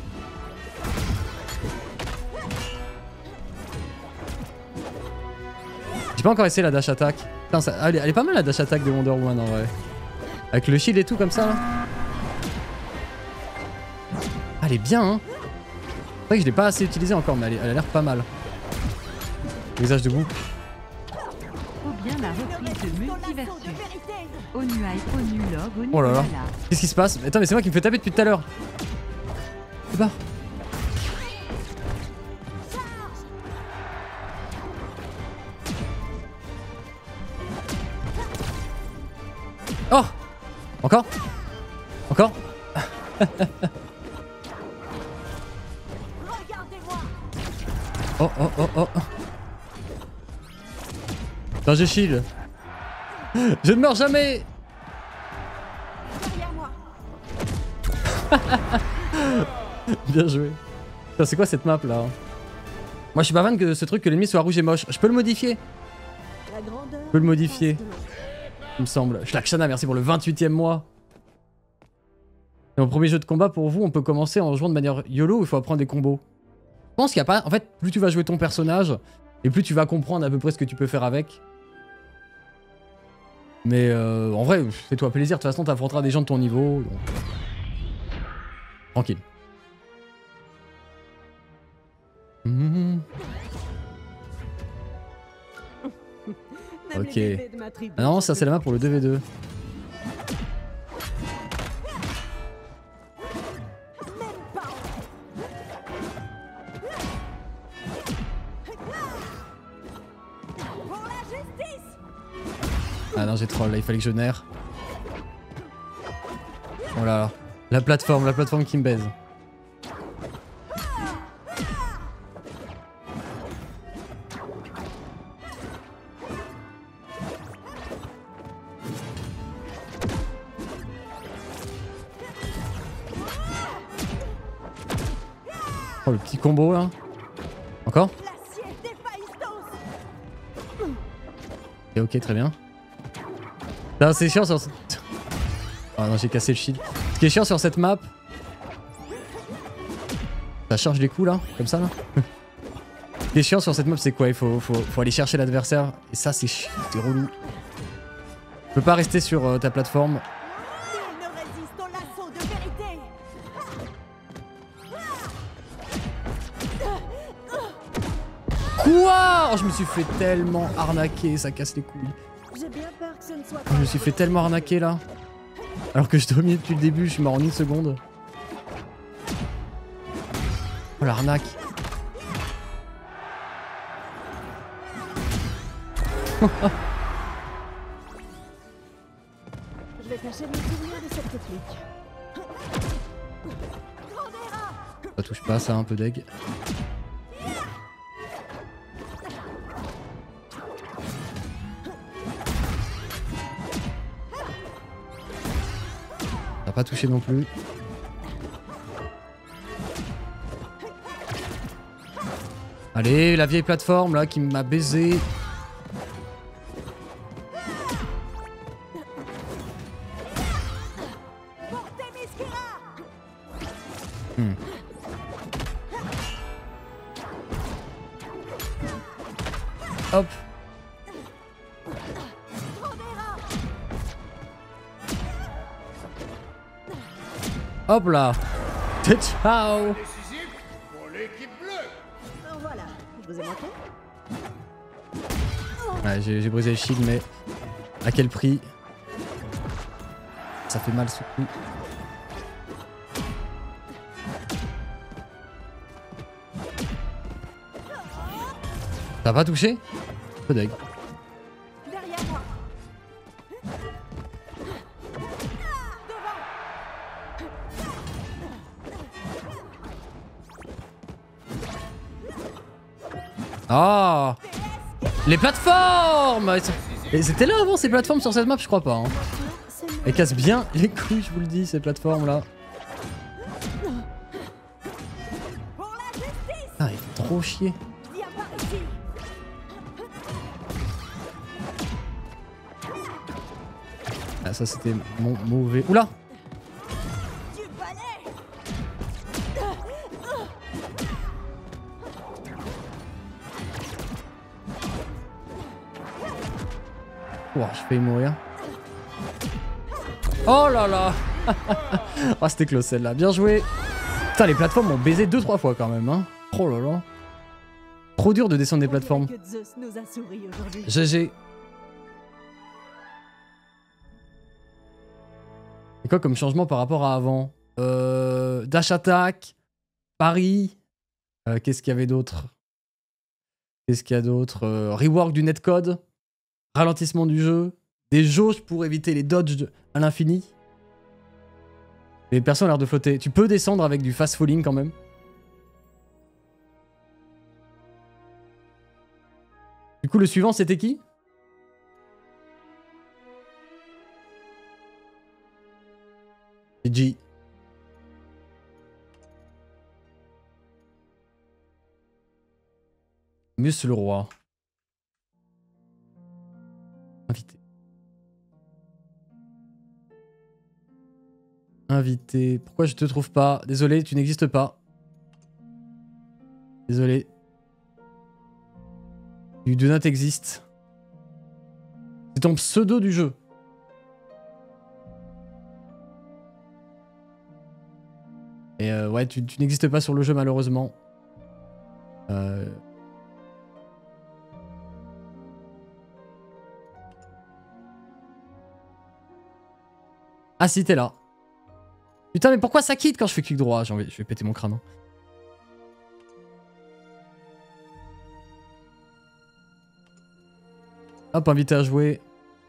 J'ai pas encore essayé la dash attack. Putain, ça, elle est pas mal la dash attack de Wonder Woman en vrai. Avec le shield et tout comme ça là. Ah, elle est bien hein. C'est vrai que je l'ai pas assez utilisé encore, mais elle a l'air pas mal. Visage de boucle. Ou bien la reprise de Multiversus. Onuai, Onulog, Onuala. Oh là là. Qu'est-ce qui se passe? Attends, mais c'est moi qui me fais taper depuis tout à l'heure. C'est pas. Oh! Encore? Encore? Oh, oh, oh, oh. Non, j'ai shield. Je ne meurs jamais. Derrière moi. Bien joué. Putain, c'est quoi cette map là? Moi je suis pas fan que ce truc que l'ennemi soit rouge et moche. Je peux le modifier? La grandeur. Je peux le modifier. Il me semble. Shlakshana, merci pour le 28e mois. Et mon premier jeu de combat pour vous, on peut commencer en jouant de manière YOLO ou il faut apprendre des combos? Je pense qu'il n'y a pas... En fait, plus tu vas jouer ton personnage, et plus tu vas comprendre à peu près ce que tu peux faire avec. Mais en vrai, fais-toi plaisir. De toute façon, t'affronteras des gens de ton niveau. Donc... Tranquille. Même Ok. les bébés de ma tribu Ah non, ça sont c'est la main pour le 2v2. même pas. Pour la justice. Ah non, j'ai troll là, il fallait que je nerf. Oh là là. La plateforme qui me baise. Oh le petit combo là. Encore? L'acier d'Héphaïstos. Ok, très bien. Non, c'est chiant sur... Oh non, j'ai cassé le shield. Ce qui est chiant sur cette map... Ça charge les coups là, comme ça là. Ce qui est chiant sur cette map, c'est quoi? Il faut aller chercher l'adversaire. Et ça, c'est relou. Tu peux pas rester sur ta plateforme. Nul ne résiste au lasso de vérité. Quoi? Oh, je me suis fait tellement arnaquer, ça casse les couilles. J'ai bien peur que ce ne soit Je pas. me suis fait tellement arnaquer là. Alors que je dominais depuis le début, je suis mort en une seconde. Oh l'arnaque. Je vais tâcher de me souvenir de cette technique. Ça touche pas, ça un peu deg. Ça n'a pas touché non plus. Allez, la vieille plateforme là qui m'a baisé. Hop. Hop là. Ciao. Voilà, je vous ai manqué. Ouais, j'ai brisé le shield, mais à quel prix? Ça fait mal sous le coup. Ça va toucher? Peu deg. Derrière moi. Ah! Les plateformes! Et c'était là avant ces plateformes sur cette map, je crois pas. Hein. C'est Elles cassent bien les couilles, je vous le dis, ces plateformes là. Ah, il fait trop chier. Viens par ici. Ah, ça c'était mon mauvais. Oula! Du balai. Ouah, je failli mourir. Oh là là! Ah, c'était close celle-là. Bien joué! Putain, les plateformes m'ont baisé 2-3 fois quand même. Hein. Oh là là. Trop dur de descendre des plateformes. Que Zeus nous a souri aujourd'hui. GG. Et quoi comme changement par rapport à avant? Dash attack, Paris. Qu'est-ce qu'il y avait d'autre? Qu'est-ce qu'il y a d'autre? Rework du netcode. Ralentissement du jeu. Des jauges pour éviter les dodges à l'infini. Les persos ont l'air de flotter. Tu peux descendre avec du fast falling quand même. Du coup, le suivant, c'était qui? GG. Monsieur le roi. Invité. Invité. Pourquoi je te trouve pas? Désolé, tu n'existes pas. Désolé. You do not exist. C'est ton pseudo du jeu. Et ouais, tu n'existes pas sur le jeu malheureusement. Ah si, t'es là. Putain, mais pourquoi ça quitte quand je fais clic droit? Je vais péter mon crâne. Hein. Hop, invité à jouer.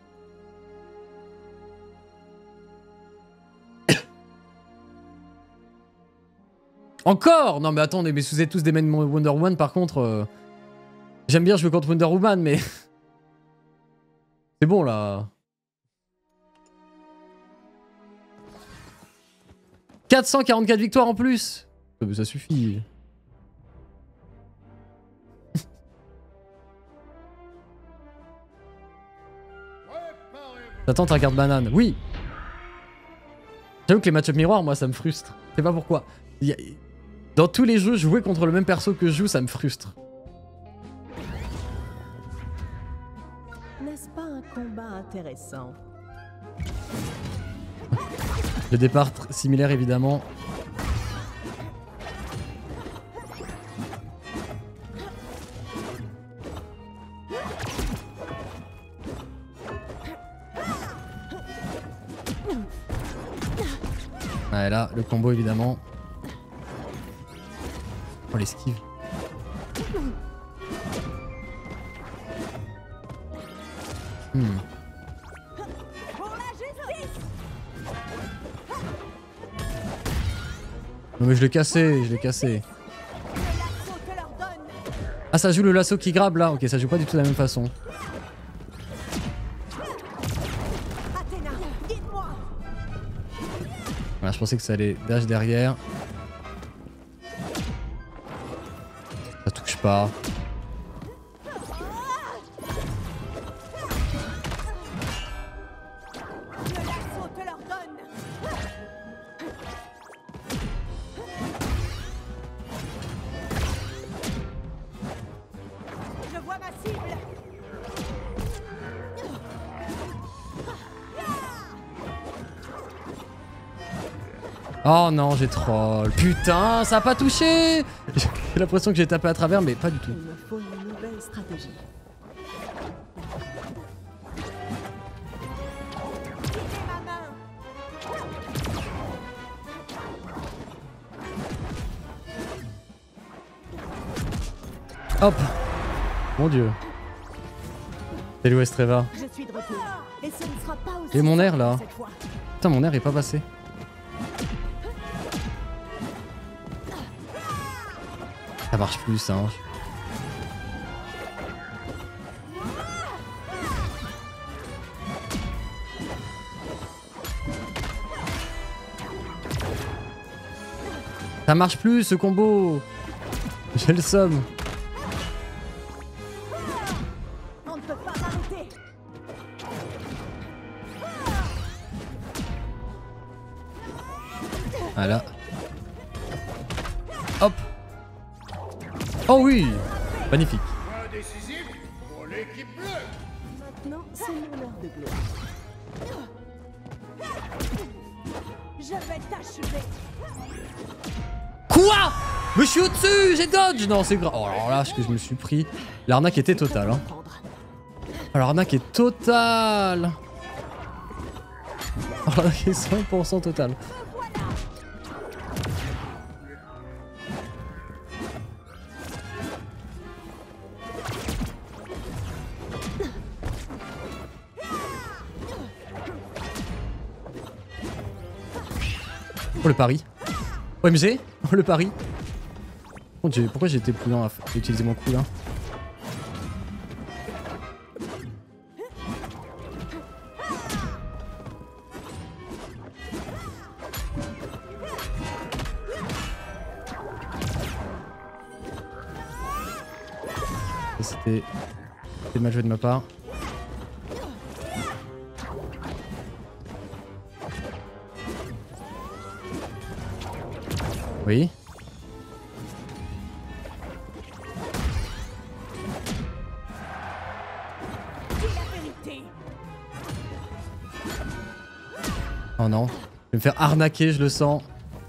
Encore? Non mais attendez, mais vous êtes tous des mains Wonder Woman par contre. J'aime bien jouer contre Wonder Woman, mais... C'est bon là. 444 victoires en plus. Ça suffit. T'attends ta carte banane. Oui. J'avoue que les match-up miroirs, moi, ça me frustre. Je sais pas pourquoi. Dans tous les jeux, jouer contre le même perso que je joue, ça me frustre. N'est-ce pas un combat intéressant? Le départ similaire, évidemment. Ouais, là, le combo, évidemment. Oh, l'esquive. Non mais je l'ai cassé, Ah, ça joue le lasso qui grabe là. Ok, ça joue pas du tout de la même façon. Voilà, je pensais que ça allait dash derrière. Ça touche pas. Oh non, j'ai troll. Putain, ça a pas touché. J'ai l'impression que j'ai tapé à travers, mais pas du tout. Il me faut une nouvelle stratégie. Hop. Mon dieu. Salut Estreva. Je suis de retour. Et ce ne sera pas aussi Et mon air là. cette fois. Putain, mon air est pas passé. Ça marche plus, ça. Hein. Ça marche plus, ce combo. J'ai le somme. On ne peut pas m'arrêter. Voilà. Hop. Oh oui. Magnifique. Maintenant, c'est mon heure de gloire. Je vais t'achever. Quoi? Mais je suis au-dessus, j'ai dodge. Non, c'est grave. Oh, alors là, ce que je me suis pris. L'arnaque était totale. Hein. Alors, l'arnaque est totale. Oh, l'arnaque est 100% totale. Oh le pari. OMG. Oh le pari. Pourquoi j'ai été plus lent à utiliser mon coup là? C'était mal joué de ma part. Oui. Oh non. Je vais me faire arnaquer, je le sens.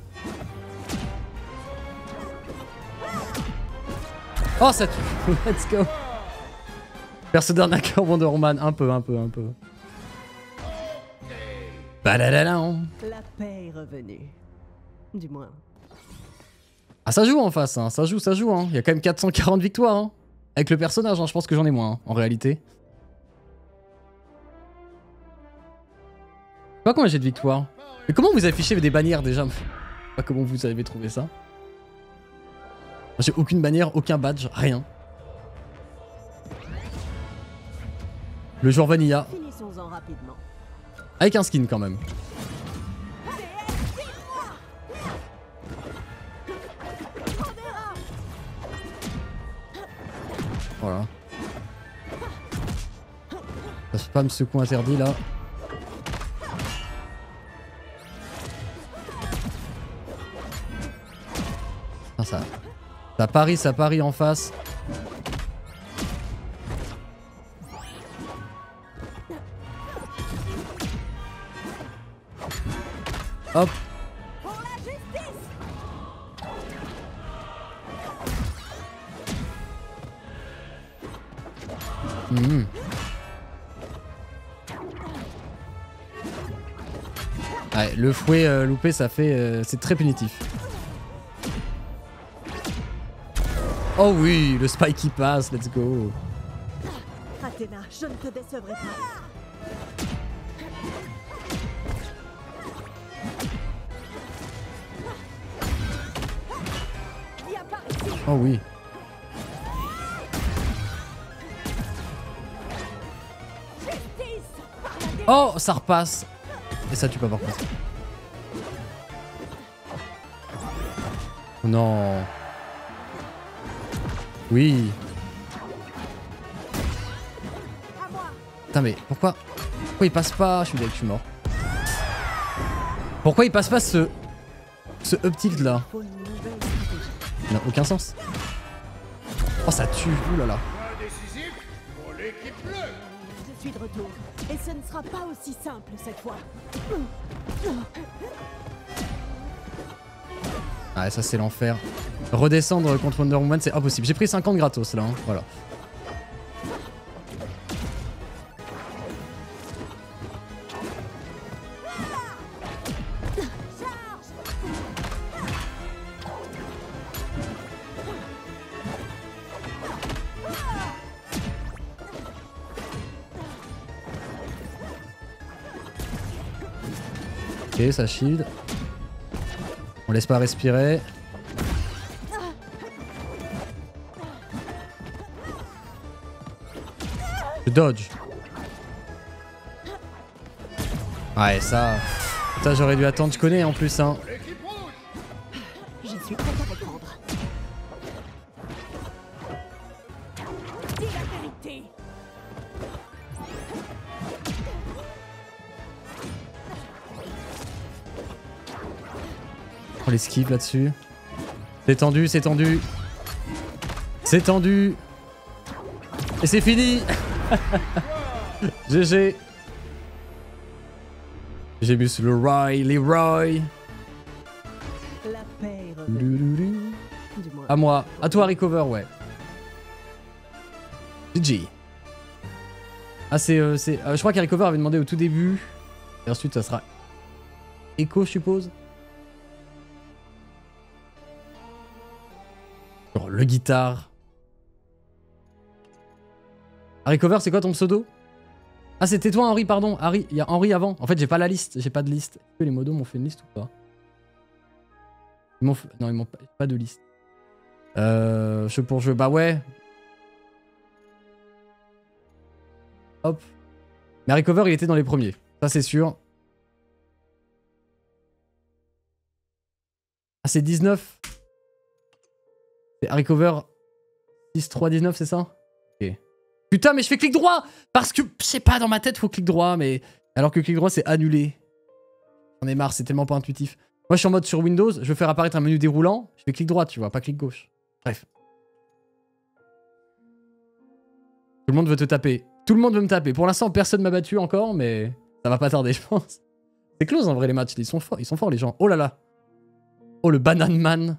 Oh, ça tue. Let's go. Perso d'arnaqueur Wonder Woman. Un peu. Badadadam. La paix est revenue. Du moins. Ah, ça joue en face, hein. Ça joue, hein. Il y a quand même 440 victoires, hein. Avec le personnage, hein. Je pense que j'en ai moins, hein, en réalité. Je sais pas combien j'ai de victoires. Mais comment vous affichez des bannières déjà? Je sais pas comment vous avez trouvé ça. J'ai aucune bannière, aucun badge, rien. Le joueur Vanilla. Finissons-en rapidement. Avec un skin quand même. Voilà. Ça spam ce coup interdit là. Ah, ça parie en face. Hop. Mmh. Ouais, le fouet loupé, ça fait... c'est très punitif. Oh oui, le spike qui passe, let's go. Athéna, je ne te décevrai pas. Oh oui. Oh, ça repasse. Et ça tue pas par contre. Oh non. Oui. Putain mais pourquoi il passe pas? Je suis mort. Pourquoi il passe pas ce up tilt là? Il n'a aucun sens. Oh ça tue, oulala. Je suis de retour. Et ce ne sera pas aussi simple cette fois. Ah ça c'est l'enfer. Redescendre contre Wonder Woman c'est impossible. J'ai pris 50 gratos là, hein. Voilà. Ok, ça shield. On laisse pas respirer. Je dodge. Ouais, ça j'aurais dû attendre. Je connais en plus, hein. Je suis prête à reprendre. Dis la vérité. On l'esquive là-dessus. C'est tendu, c'est tendu. C'est tendu. Et c'est fini. GG. J'ai vu le Leroy. La paix est revenue. Du moins. À moi. À toi, Recover, ouais. GG. Ah, je crois qu'Recover avait demandé au tout début. Et ensuite, ça sera Echo, je suppose. Oh, le guitare. Recover, c'est quoi ton pseudo? Ah, c'était toi, Henri, pardon. Harry, il y a Henri avant. En fait, j'ai pas la liste. J'ai pas de liste. Est-ce que les modos m'ont fait une liste ou pas? Non, ils m'ont pas de liste. Jeu pour jeu. Bah ouais. Hop. Mais Recover, il était dans les premiers. Ça, c'est sûr. Ah, c'est 19. C'est Recover 6-3-19, c'est ça? Putain, mais je fais clic droit. Parce que, je sais pas, dans ma tête, faut clic droit, mais... Alors que clic droit, c'est annulé. J'en ai marre, c'est tellement pas intuitif. Moi, je suis en mode sur Windows, je veux faire apparaître un menu déroulant, je fais clic droit, tu vois, pas clic gauche. Bref. Tout le monde veut te taper. Tout le monde veut me taper. Pour l'instant, personne m'a battu encore, mais ça va pas tarder, je pense. C'est close en vrai, les matchs. Ils sont forts, les gens. Oh là là. Oh, le Banane Man.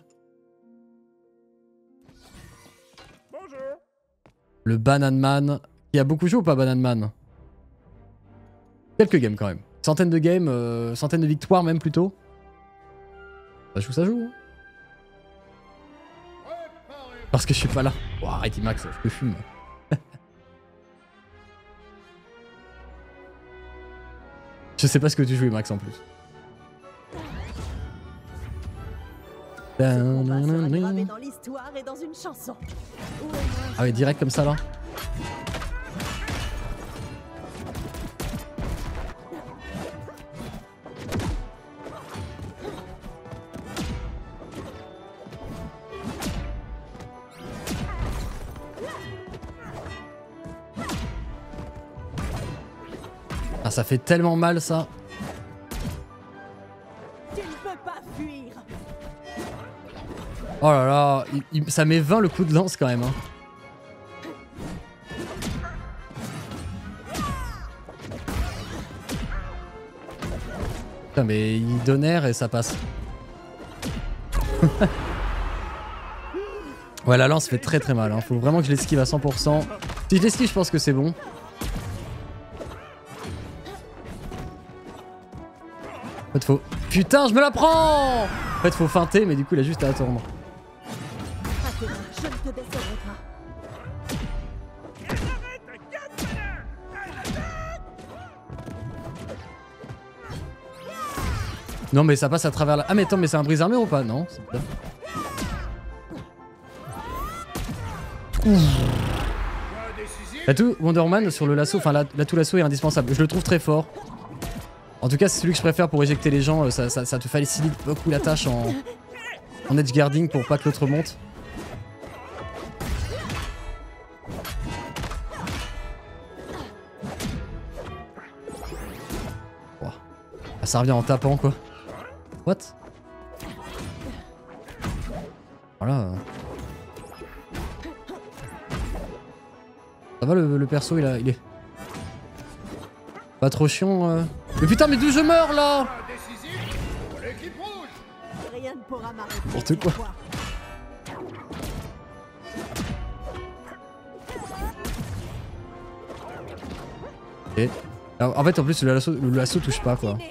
Bonjour. Le Banane Man. Il y a beaucoup joué ou pas, Banane Man? Quelques games quand même. Centaines de games, centaines de victoires même plutôt. Ça joue. Hein. Parce que je suis pas là. Oh, arrête, Max, je te fume. Je sais pas ce que tu jouais, Max, en plus. Dans l'histoire et dans une chanson. Ah ouais, direct comme ça, là. Ah, ça fait tellement mal, ça. Tu ne peux pas fuir. Oh là là, ça met 20 le coup de lance quand même. Hein. Putain, mais il donne air et ça passe. Ouais, la lance fait très mal. Hein. Faut vraiment que je l'esquive à 100%. Si je l'esquive, je pense que c'est bon. En fait, faut... Putain, je me la prends! En fait, faut feinter, mais du coup, il a juste à attendre. Je ne te décevrai pas. Non, mais ça passe à travers la... Ah, mais attends, mais c'est un brise-armure ou pas? Non, c'est bien. L'atout Wonder Woman sur le lasso, enfin l'atout lasso est indispensable. Je le trouve très fort. En tout cas, c'est celui que je préfère pour éjecter les gens. Ça te facilite beaucoup la tâche en edge guarding pour pas que l'autre monte. Oh. Ah, ça revient en tapant quoi. What? Voilà. Ça va le perso, il est... Pas trop chiant. Mais putain, mais d'où je meurs là? Rien ne pourra m'arrêter. N'importe quoi. Ok. Alors, en fait, en plus, le lasso touche pas quoi.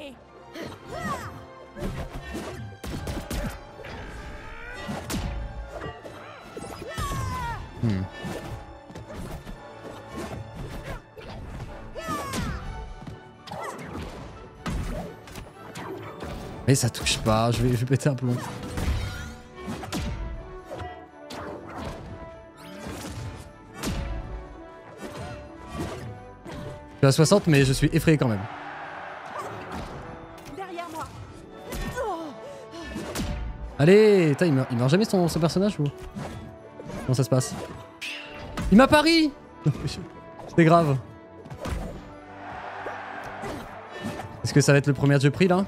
Mais ça touche pas, je vais péter un plomb. Je suis à 60 mais je suis effrayé quand même. Derrière moi. Allez, il meurt jamais son personnage ou? Comment ça se passe? Il m'a pari. C'est grave. Est-ce que ça va être le premier jeu pris là?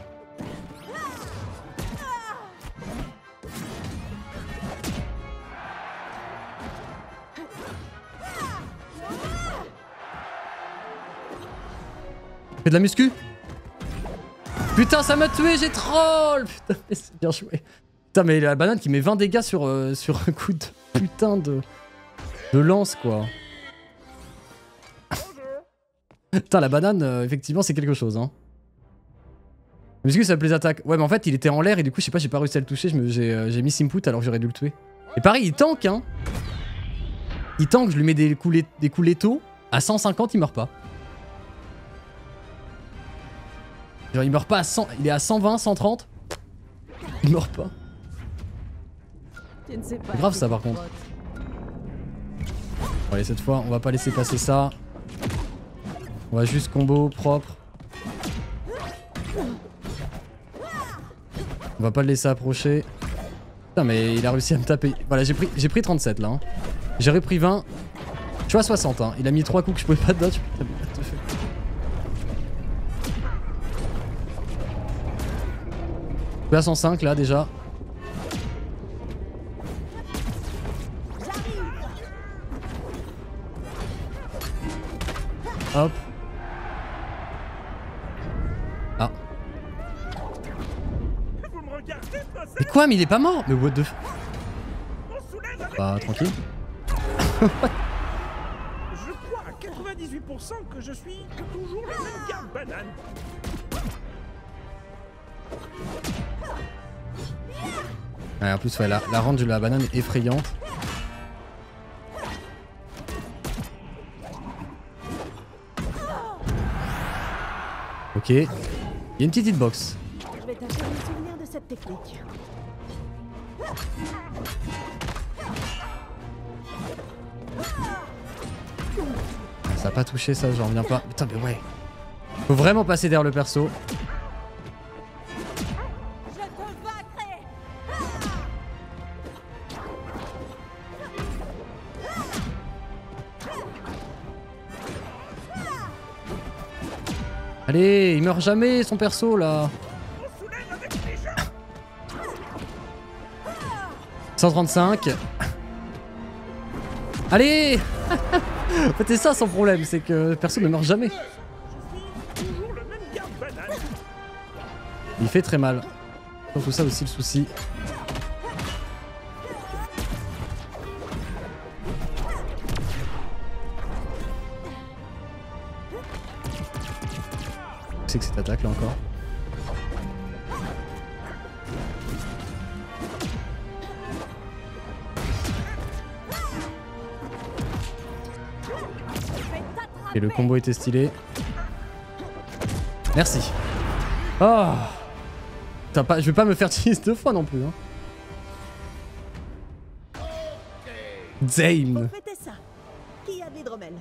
Fais de la muscu? Putain, ça m'a tué, j'ai troll! Putain, mais c'est bien joué. Putain, mais la banane qui met 20 dégâts sur un coup de putain de lance, quoi. Putain, la banane, effectivement, c'est quelque chose, hein. La muscu, ça appelle les attaques. Ouais, mais en fait, il était en l'air et du coup, je sais pas, j'ai pas réussi à le toucher. J'ai mis Simput alors que j'aurais dû le tuer. Et pareil, il tank, hein. Il tank, je lui mets des coups létaux. À 150, il meurt pas. Genre il meurt pas à 100, il est à 120, 130. Il meurt pas. C'est grave ça par contre. Bon, allez cette fois on va pas laisser passer ça. On va juste combo propre. On va pas le laisser approcher. Putain mais il a réussi à me taper. Voilà j'ai pris 37 là. Hein. J'aurais pris 20. suis à 60, hein. Il a mis 3 coups que je pouvais pas dodge. Putain, mais what the fuck. Je suis à 105 là déjà. Hop. Ah. Vous me regardez passer? Mais quoi? Mais il est pas mort? Mais what the fuck? On soulève avec... Bah tranquille. Je crois à 98% que je suis toujours le même gars de banane. Ouais, en plus, ouais, la range de la banane est effrayante. Ok. Il y a une petite hitbox. Je vais tâcher de me souvenir de cette technique. Ça a pas touché ça, j'en reviens pas. Putain, mais ouais. Faut vraiment passer derrière le perso. Je te vaincrai. Allez, il meurt jamais son perso là. On soulève avec les gens. 135. Allez. En fait, c'est ça son problème, c'est que personne ne meurt jamais. Je suis toujours le même gars de banane. Il fait très mal. Donc tout ça aussi le souci. C'est que cette attaque là encore. Et le combo était stylé. Merci. Oh. Putain, pas, je vais pas me faire tease 2 fois non plus. Hein. Zane. Faites ça. Qui a de l'hydromel?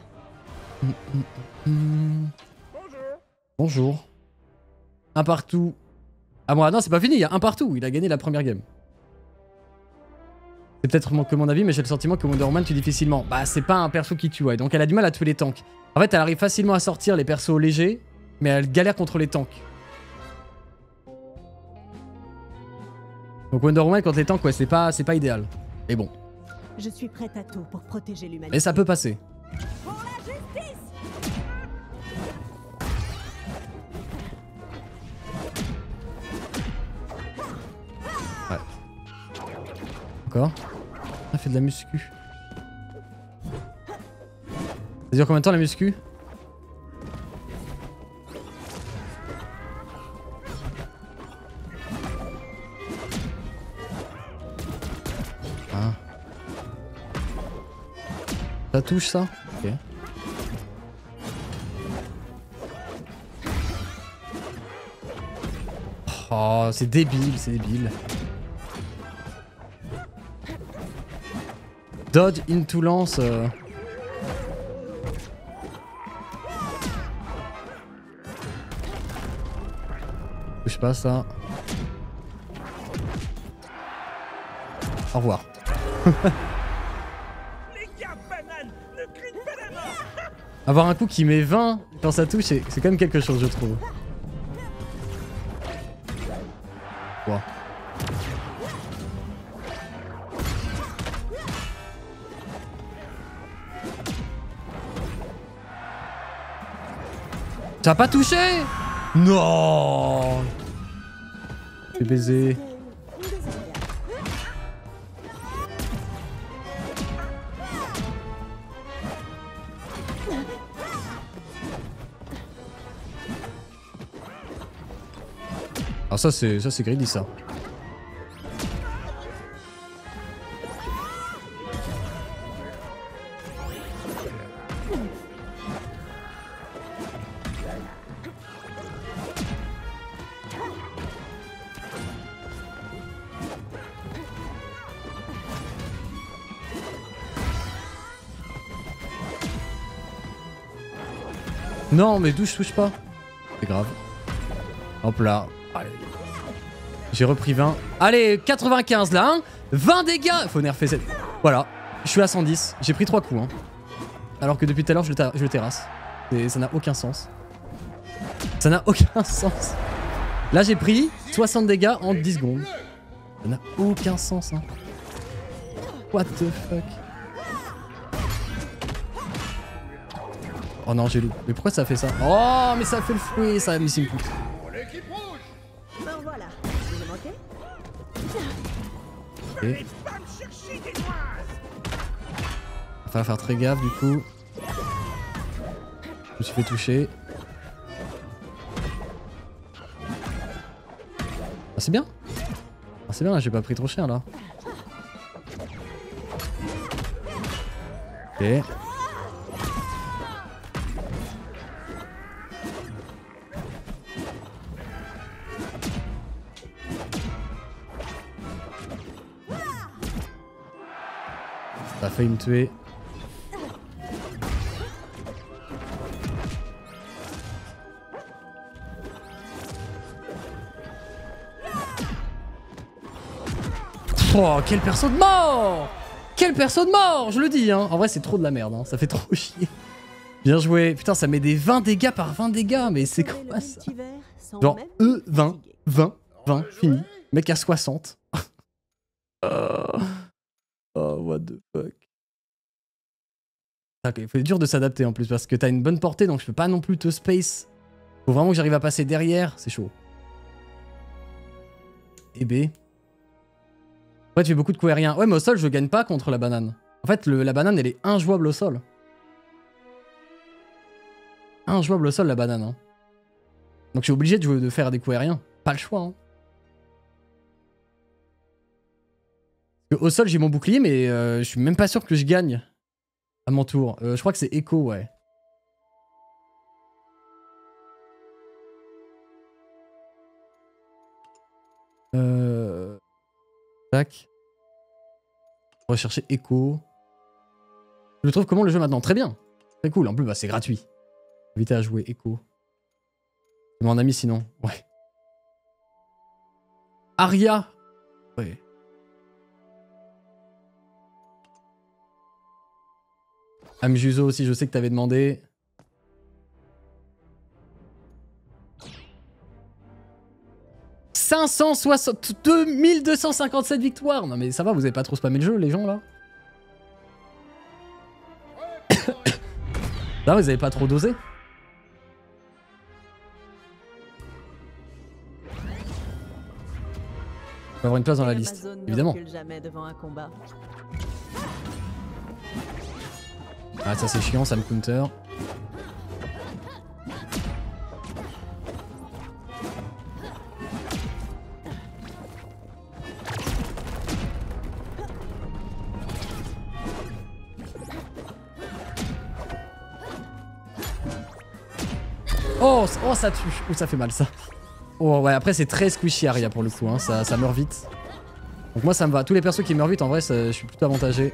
Bonjour. Bonjour. Un partout. Ah moi, non, c'est pas fini, il y a un partout. Il a gagné la première game. C'est peut-être que mon avis, mais j'ai le sentiment que Wonder Woman tue difficilement. Bah, c'est pas un perso qui tue, ouais. Donc elle a du mal à tuer les tanks. En fait, elle arrive facilement à sortir les persos légers, mais elle galère contre les tanks. Donc Wonder Woman contre les tanks, ouais, c'est pas idéal. Mais bon. Je suis prête à tout pour protéger l'humanité. Mais ça peut passer. Pour la justice. Ouais. Encore. Ça fait de la muscu. Ça dure combien de temps la muscu? Ah. Ça touche ça? Ok. Oh, c'est débile, c'est débile. Dodge into lance. Touche pas ça. Au revoir. Les gars de banane, ne crient pas la mort. Avoir un coup qui met 20 quand ça touche, c'est quand même quelque chose, je trouve. Wow. Ça a pas touché? Non. C'est baisé. Ah ça c'est greedy ça. Non mais d'où je touche pas? C'est grave. Hop là. Allez. J'ai repris 20. Allez, 95 là, hein. 20 dégâts. Faut nerfer cette... Voilà. Je suis à 110. J'ai pris 3 coups, hein. alors que depuis tout à l'heure je le terrasse. Ça n'a aucun sens. Ça n'a aucun sens. Là j'ai pris 60 dégâts en 10 secondes. Ça n'a aucun sens hein. What the fuck. Oh non j'ai loupé. Mais pourquoi ça fait ça? Oh mais ça fait le fouet ça Missing Put. Ben voilà, vous avez manqué? Okay. Va falloir faire très gaffe du coup. Je me suis fait toucher. Ah c'est bien. Ah c'est bien là, j'ai pas pris trop cher là. Ok. Ça a failli me tuer. Oh, quel perso de mort! Quel perso de mort! Je le dis, hein. En vrai, c'est trop de la merde, hein. Ça fait trop chier. Bien joué. Putain, ça met des 20 dégâts par 20 dégâts, mais c'est quoi ça? Genre, 20, 20, 20, fini. Mec à 60. Oh, what the fuck. Ok, c'est dur de s'adapter en plus, parce que t'as une bonne portée, donc je peux pas non plus te space. Faut vraiment que j'arrive à passer derrière, c'est chaud. Et B. Ouais, tu fais beaucoup de coups aériens. Ouais, mais au sol, je gagne pas contre la banane. En fait, la banane, elle est injouable au sol. Injouable au sol, la banane. Hein. Donc, je suis obligé de faire des coups aériens. Pas le choix. Hein. Au sol, j'ai mon bouclier, mais je suis même pas sûr que je gagne à mon tour. Je crois que c'est Echo, ouais. Tac. On va chercher Echo. Je trouve comment le jeu maintenant? Très bien. Très cool. En plus, bah, c'est gratuit. Invité à jouer Echo. C'est mon ami sinon. Ouais. Aria. Ouais. Amjuzo aussi, je sais que t'avais demandé. « 2257 victoires !» Non mais ça va, vous avez pas trop spammé le jeu, les gens, là? Là, vous avez pas trop dosé? On va avoir une place dans la liste, évidemment. Ah ça c'est chiant, ça me counter. Oh, oh ça tue. Oh ça fait mal ça. Oh ouais après c'est très squishy Aria pour le coup hein. Ça meurt vite. Donc moi ça me va. Tous les persos qui meurent vite en vrai je suis plutôt avantagé.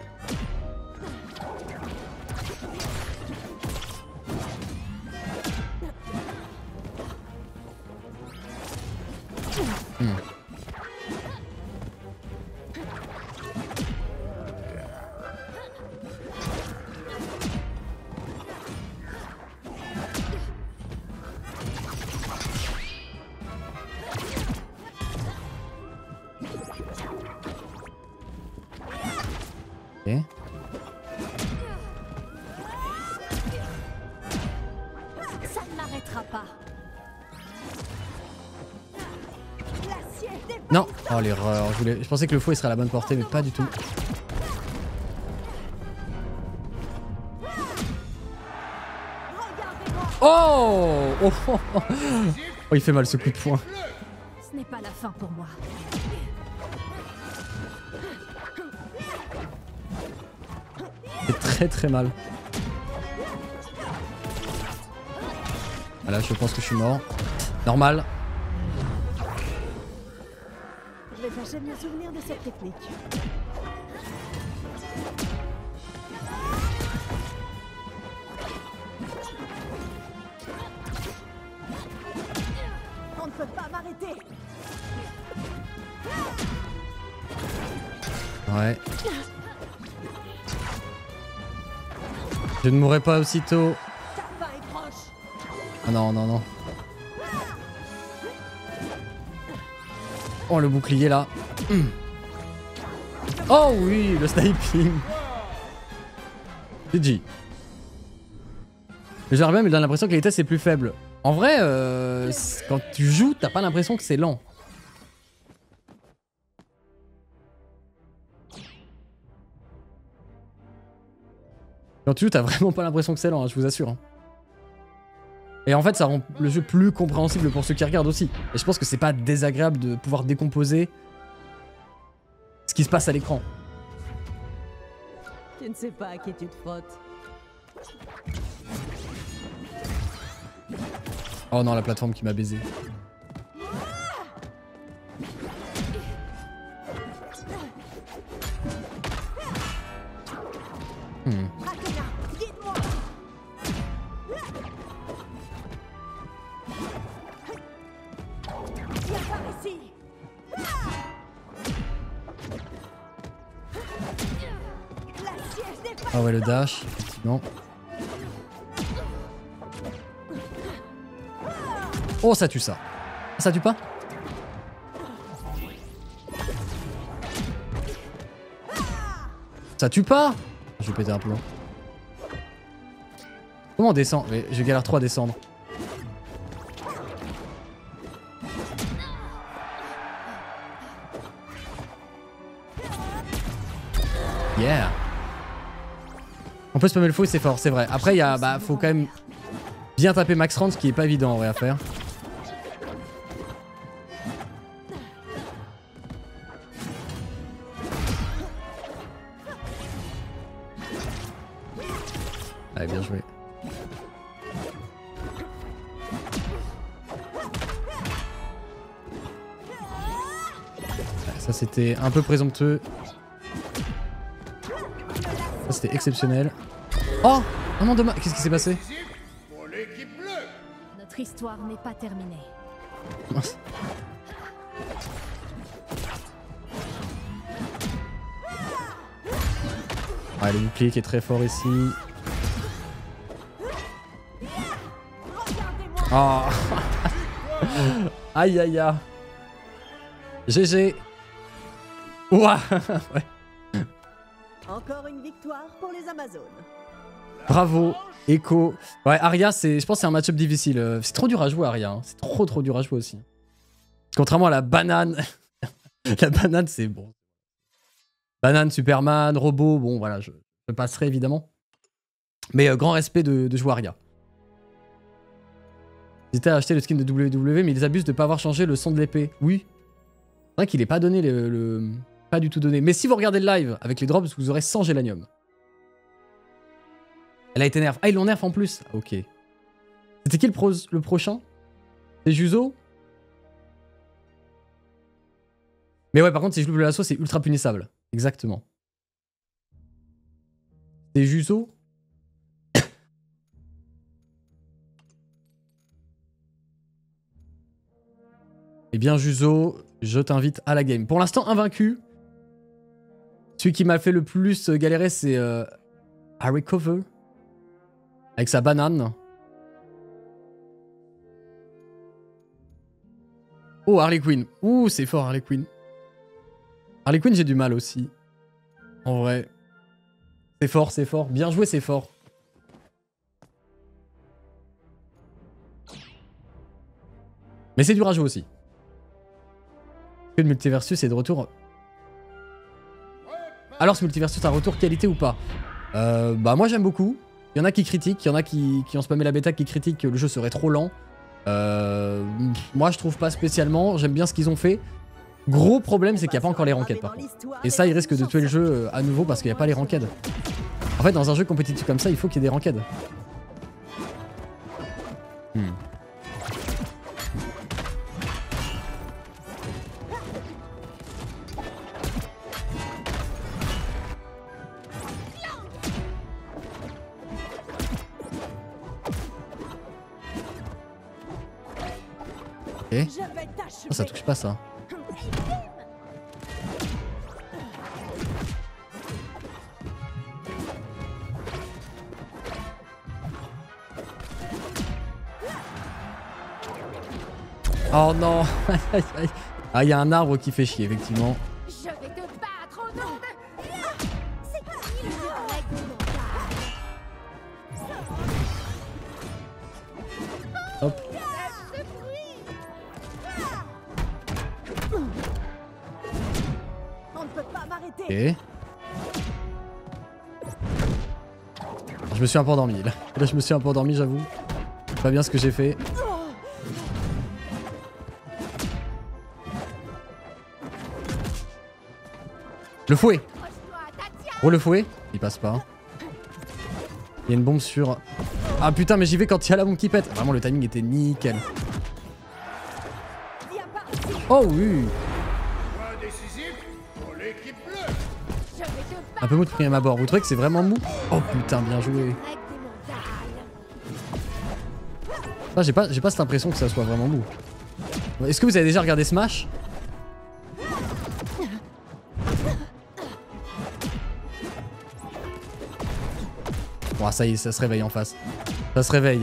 Okay. Ça ne m'arrêtera pas. Non. Oh l'erreur. Je pensais que le fouet serait à la bonne portée, mais pas du tout. Oh, oh, oh, oh. Oh, il fait mal ce coup de poing. Ce n'est pas la fin pour moi. C'est très très mal. Voilà, je pense que je suis mort. Normal. Je vais tâcher de me souvenir de cette technique. On ne peut pas m'arrêter. Ouais. Je ne mourrai pas aussitôt. Ta fin est proche. Oh non, non, non. Oh, le bouclier là. Oh oui, le sniping. GG. Le GRBM il donne l'impression que la vitesse est plus faible. En vrai, quand tu joues, t'as pas l'impression que c'est lent. Quand tu joues, t'as vraiment pas l'impression que c'est lent, hein, je vous assure. Hein. Et en fait, ça rend le jeu plus compréhensible pour ceux qui regardent aussi. Et je pense que c'est pas désagréable de pouvoir décomposer ce qui se passe à l'écran. Tu ne sais pas à qui tu te frottes. Oh non, la plateforme qui m'a baisé. Ah ouais, le dash, effectivement. Oh, ça tue ça. Ça tue pas? Ça tue pas? Je vais péter un plomb. Comment on descend? Mais je galère trop à descendre. Yeah. On peut spammer le faux et c'est fort, c'est vrai. Après, il y a, bah, faut quand même bien taper max range, ce qui est pas évident en vrai à faire. Allez, bien joué. Ça c'était un peu présomptueux. Ça c'était exceptionnel. Oh! Oh non, dommage. Qu'est-ce qui s'est passé? Notre histoire n'est pas terminée. Mince. Ah, le bouclier qui est très fort ici. Oh. Aïe aïe aïe. GG. Ouah. Ouais. Encore une victoire pour les Amazones. Bravo, Echo. Ouais, Arya, je pense que c'est un match-up difficile. C'est trop dur à jouer, Arya. Hein. C'est trop dur à jouer aussi. Contrairement à la banane. La banane, c'est bon. Banane, Superman, robot, bon, voilà, je passerai évidemment. Mais grand respect de jouer Arya. J'hésitais à acheter le skin de WWE, mais ils abusent de ne pas avoir changé le son de l'épée. Oui. C'est vrai qu'il n'est pas donné, pas du tout donné. Mais si vous regardez le live avec les drops, vous aurez 100 gélanium. Elle a été nerf. Ah, ils l'ont nerf en plus. Ok. C'était qui le prochain? C'est Juzo? Mais ouais, par contre, si je loupe le lasso, c'est ultra punissable. Exactement. C'est Juzo? Eh bien, Juzo, je t'invite à la game. Pour l'instant, invaincu. Celui qui m'a fait le plus galérer, c'est Harry Cover. Avec sa banane. Oh, Harley Quinn. Ouh, c'est fort, Harley Quinn. Harley Quinn, j'ai du mal aussi. En vrai. C'est fort, c'est fort. Bien joué, c'est fort. Mais c'est dur à jouer aussi. Le multiversus est de retour. Alors, ce multiversus a un retour qualité ou pas? Bah, moi, j'aime beaucoup. Il y en a qui critiquent, il y en a qui ont spammé la bêta qui critiquent que le jeu serait trop lent. Moi, je trouve pas spécialement. J'aime bien ce qu'ils ont fait. Gros problème, c'est qu'il n'y a pas encore les ranked par contre. Et ça, ils risquent de tuer le jeu à nouveau parce qu'il n'y a pas les ranked. En fait, dans un jeu compétitif comme ça, il faut qu'il y ait des ranked. Ok. Oh, ça touche pas ça. Oh non. Ah, il y a un arbre qui fait chier, effectivement. Je vais te battre au nom de... C'est qui le règle mondiale? Hop. Ce bruit. On ne peut pas m'arrêter. Ok. Je me suis un peu endormi là. Là je me suis un peu endormi, j'avoue. C'est pas bien ce que j'ai fait. Le fouet. Oh le fouet. Il passe pas. Il y a une bombe sur... Ah putain mais j'y vais quand il y a la bombe qui pète. Vraiment le timing était nickel. Oh oui. Un peu mou de prime abord. Vous trouvez que c'est vraiment mou? Oh putain bien joué. Ah, j'ai pas cette impression que ça soit vraiment mou. Est-ce que vous avez déjà regardé Smash? Bon, ça y est, ça se réveille en face. Ça se réveille.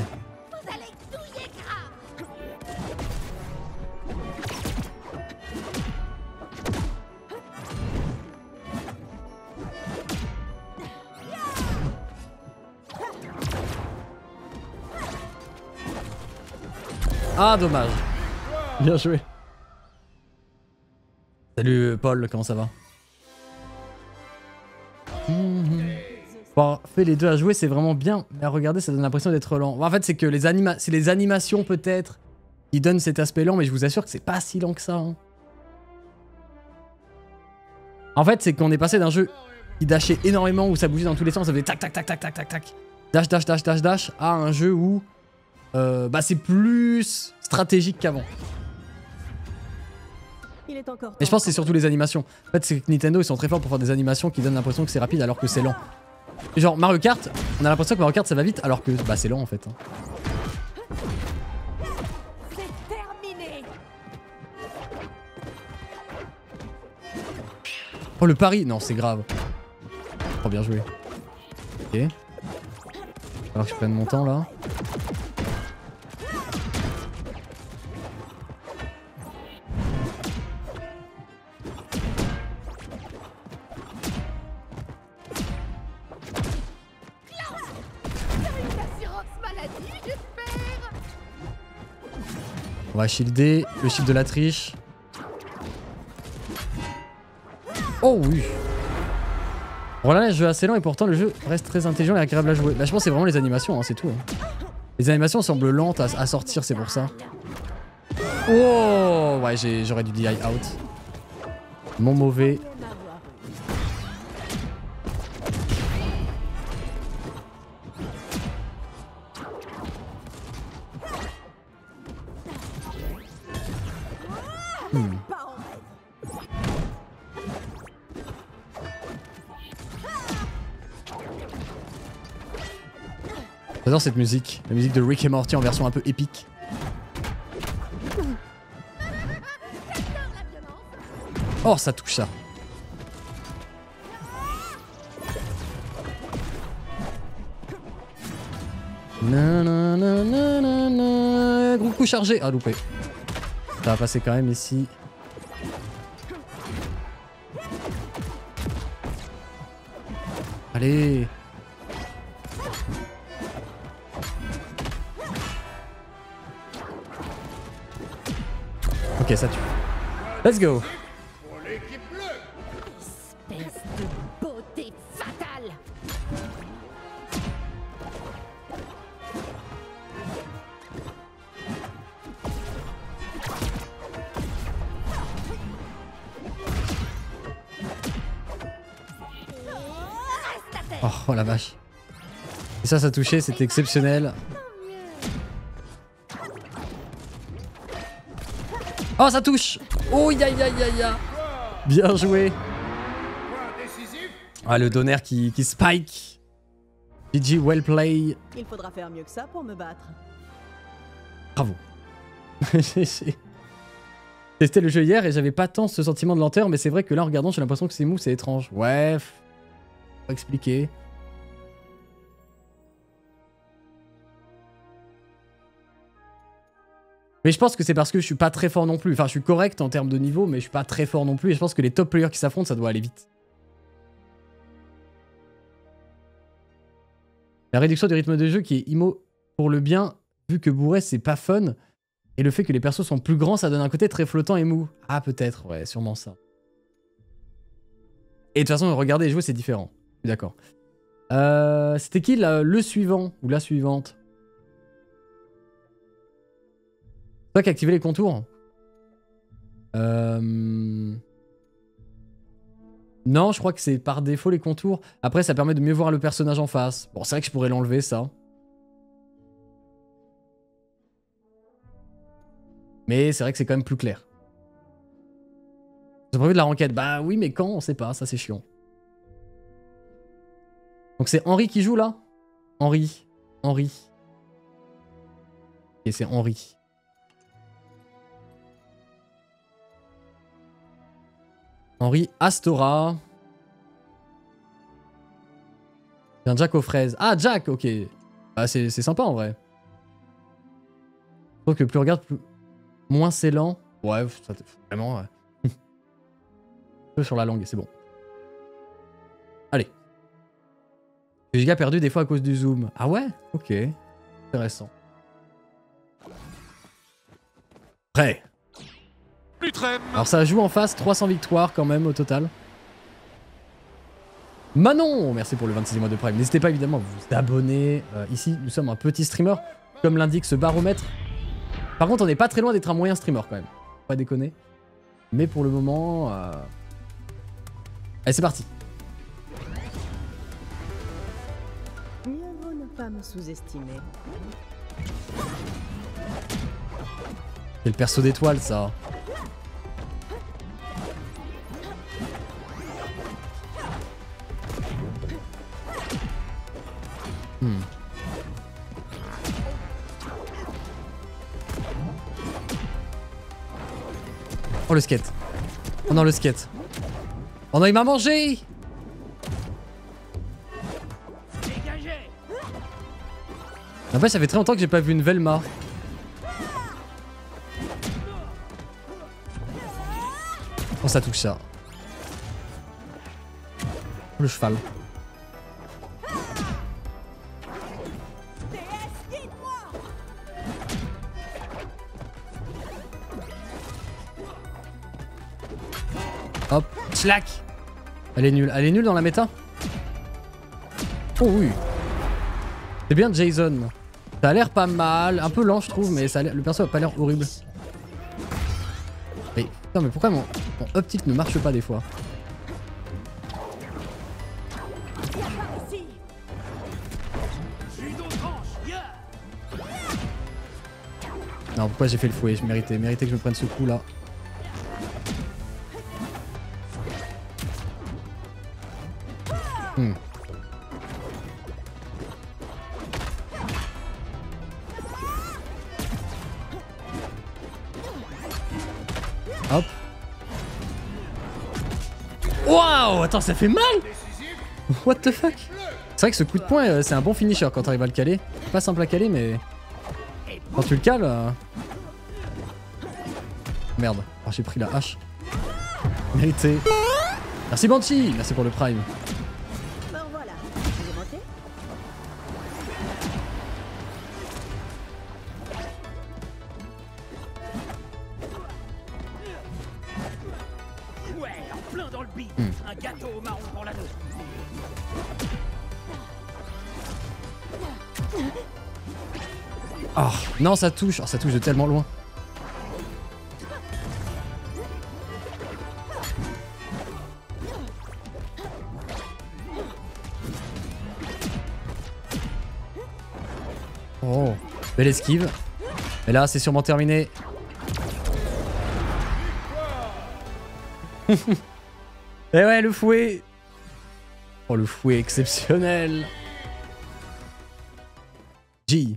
Ah, dommage. Bien joué. Salut Paul, comment ça va? Bon, fait les deux à jouer, c'est vraiment bien, mais à regarder, ça donne l'impression d'être lent. En fait, c'est que c'est les animations peut-être qui donnent cet aspect lent, mais je vous assure que c'est pas si lent que ça. Hein. En fait, c'est qu'on est passé d'un jeu qui dashait énormément, où ça bougeait dans tous les sens, ça faisait tac tac tac tac tac tac tac, dash dash dash dash dash, à un jeu où bah c'est plus stratégique qu'avant. Il est encore Et je pense que c'est surtout les animations. En fait, c'est que Nintendo, ils sont très forts pour faire des animations qui donnent l'impression que c'est rapide alors que c'est lent. Et genre Mario Kart, on a l'impression que Mario Kart ça va vite alors que bah c'est lent en fait. C'est terminé. Oh le pari, non c'est grave. Oh bien joué. Ok. Alors que je prenne mon temps là. On va shielder le shield de la triche. Oh oui. Bon là, le jeu est assez lent et pourtant le jeu reste très intelligent et agréable à jouer. Bah je pense que c'est vraiment les animations, hein, c'est tout. Hein. Les animations semblent lentes à sortir, c'est pour ça. Oh ouais, j'aurais dû DI out. Mon mauvais. J'adore cette musique, la musique de Rick et Morty en version un peu épique. Oh, ça touche ça. Nanana, gros coup chargé. Ah, loupé. Ça va passer quand même ici. Allez. Ok, ça tue. Let's go. Espèce de beauté fatale. Oh la vache. Et ça touchait, c'était exceptionnel. Oh, ça touche. Oh, ya ya ya ya. Bien joué. Ah, le donner qui spike. GG, well play. Il faudra faire mieux que ça pour me battre. Bravo. J'ai testé le jeu hier et j'avais pas tant ce sentiment de lenteur, mais c'est vrai que là, en regardant, j'ai l'impression que c'est mou, c'est étrange. Ouais, pas expliquer. Mais je pense que c'est parce que je suis pas très fort non plus. Enfin, je suis correct en termes de niveau, mais je suis pas très fort non plus. Et je pense que les top players qui s'affrontent, ça doit aller vite. La réduction du rythme de jeu qui est IMO pour le bien, vu que bourré, c'est pas fun. Et le fait que les persos sont plus grands, ça donne un côté très flottant et mou. Ah, peut-être, ouais, sûrement ça. Et de toute façon, regarder et jouer, c'est différent. Je suis d'accord. C'était qui le suivant ou la suivante? C'est toi qui as activé les contours? Non, je crois que c'est par défaut les contours. Après, ça permet de mieux voir le personnage en face. Bon, c'est vrai que je pourrais l'enlever, ça. Mais c'est vrai que c'est quand même plus clair. J'ai prévu de la ranked. Bah oui, mais quand? On sait pas, ça c'est chiant. Donc c'est Henri qui joue là? Henri. Et c'est Henri. Henri Astora. C'est un Jack aux fraises. Ah, Jack, ok. Bah, c'est sympa en vrai. Je trouve que plus on regarde, moins c'est lent. Ouais, ça, vraiment, ouais. Un peu sur la langue, c'est bon. Allez. Les gigas perdus des fois à cause du zoom. Ah ouais? Ok. Intéressant. Prêt. Alors ça joue en face, 300 victoires quand même au total. Manon, merci pour le 26e mois de Prime. N'hésitez pas évidemment à vous abonner. Ici, nous sommes un petit streamer, comme l'indique ce baromètre. Par contre, on n'est pas très loin d'être un moyen streamer quand même. Pas déconner. Mais pour le moment... Allez, c'est parti. Mieux vaut ne pas me sous-estimer. C'est le perso d'étoile, ça. Oh le skate. Oh non le skate. Oh non il m'a mangé. En fait ça fait très longtemps que j'ai pas vu une Velma. Oh ça touche ça. Le cheval. Hop, slack. Elle est nulle dans la méta. Oh oui. C'est bien Jason. Ça a l'air pas mal, un peu lent je trouve, mais ça a le perso a pas l'air horrible. Mais putain, mais pourquoi mon up tilt ne marche pas des fois? Non, pourquoi j'ai fait le fouet? Je méritais que je me prenne ce coup là. Hop. Waouh, attends, ça fait mal. What the fuck? C'est vrai que ce coup de poing, c'est un bon finisher quand t'arrives à le caler. Pas simple à caler, mais quand tu le cales... Merde, oh, j'ai pris la hache. Mérité. Merci Banshee, merci pour le prime. Ben voilà, vous avez monté? Ouais, en plein dans le beat. Un gâteau au marron pour la deux. Oh, non, ça touche. Oh, ça touche de tellement loin. Oh, belle esquive. Et là, c'est sûrement terminé. Et ouais, le fouet. Oh, le fouet exceptionnel. G.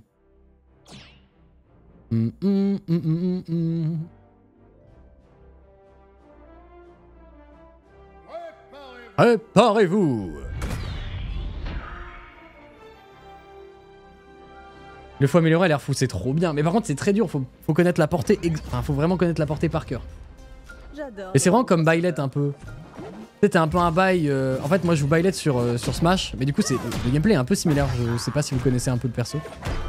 Préparez-vous. Le fou amélioré a l'air fou, c'est trop bien. Mais par contre, c'est très dur, faut connaître la portée. Enfin, faut vraiment connaître la portée par cœur. J'adore. Et c'est vraiment comme Byleth un peu. Tu sais, t'es un peu un bail. En fait, moi je joue Byleth sur Smash, mais du coup, le gameplay est un peu similaire. Je sais pas si vous connaissez un peu le perso.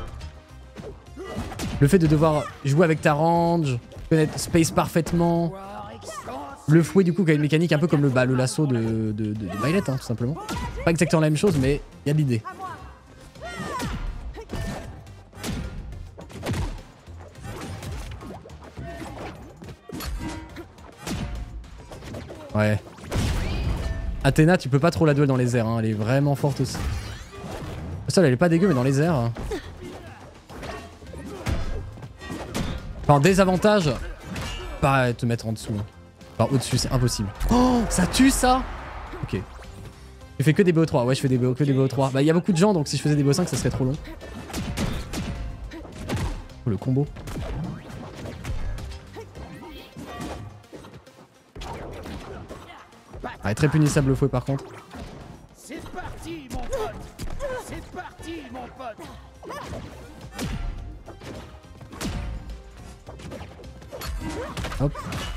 Le fait de devoir jouer avec ta range, connaître space parfaitement. Le fouet, du coup, qui a une mécanique un peu comme le lasso de Byleth, hein, tout simplement. Pas exactement la même chose, mais il y a de l'idée. Ouais. Athéna, tu peux pas trop la duel dans les airs, hein. Elle est vraiment forte aussi. Ça, elle est pas dégueu, mais dans les airs. Hein. Enfin, désavantage. Pas te mettre en dessous. Hein. Enfin, au-dessus, c'est impossible. Oh, ça tue ça. Ok. Je fais que des BO3. Ouais, je fais que des BO3. Bah, il y a beaucoup de gens, donc si je faisais des BO5, ça serait trop long. Oh, le combo. Ah, très punissable le fouet par contre. C'est parti, mon pote. C'est parti, mon pote. Hop.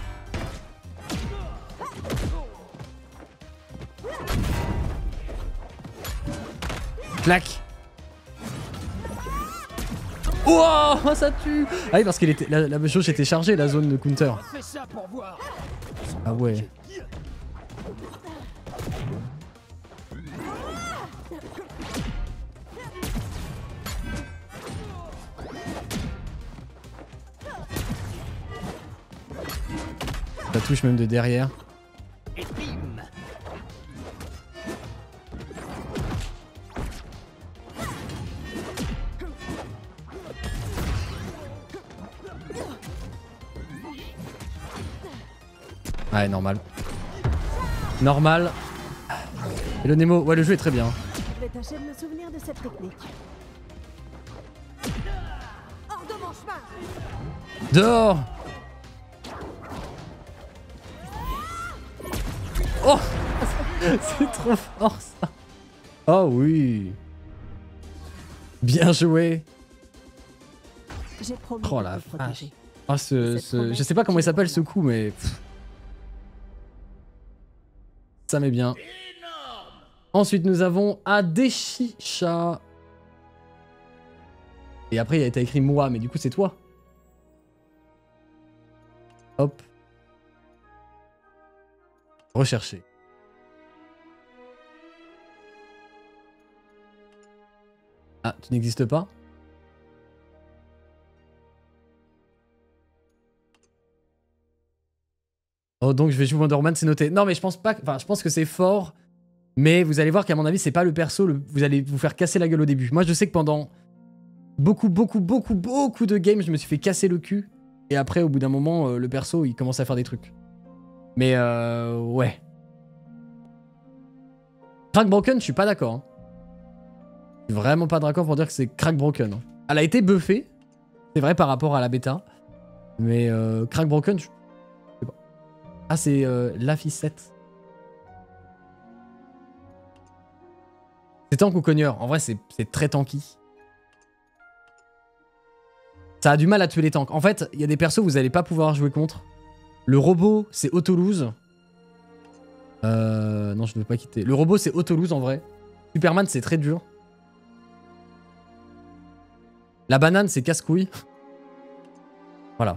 Clac. Wow, ça tue. Ah oui, parce que la jauge était chargée, la zone de counter. Fais ça pour voir. Ah ouais. Ça touche même de derrière. Et bim. Ouais, normal. Normal. Et le Nemo, ouais, le jeu est très bien. Je vais tâcher de me souvenir de cette technique. Hors de mon chemin. Dehors. Oh. C'est trop fort ça. Oh oui. Bien joué. J'ai promis Oh de la te protéger. vache. Oh, je sais pas comment il s'appelle ce coup, mais... Pff. Ça met bien. Ensuite, nous avons Adeshisha. Et après, il a été écrit moi, mais du coup, c'est toi. Hop. Rechercher. Ah, tu n'existes pas? Oh, donc je vais jouer Wonder Woman, c'est noté. Non, mais je pense pas. Enfin, je pense que c'est fort. Mais vous allez voir qu'à mon avis, c'est pas le perso. Vous allez vous faire casser la gueule au début. Moi, je sais que pendant beaucoup de games, je me suis fait casser le cul. Et après, au bout d'un moment, le perso, il commence à faire des trucs. Mais ouais. Crack Broken, je suis pas d'accord. Hein. Je suis vraiment pas d'accord pour dire que c'est Crack Broken. Hein. Elle a été buffée. C'est vrai par rapport à la bêta. Mais Crack Broken, je sais pas. Ah, c'est Laphicet. C'est tank ou cogneur. En vrai, c'est très tanky. Ça a du mal à tuer les tanks. En fait, il y a des persos que vous n'allez pas pouvoir jouer contre. Le robot, c'est Autolose. Non, je ne veux pas quitter. Le robot, c'est Autolose en vrai. Superman, c'est très dur. La banane, c'est casse-couille. Voilà.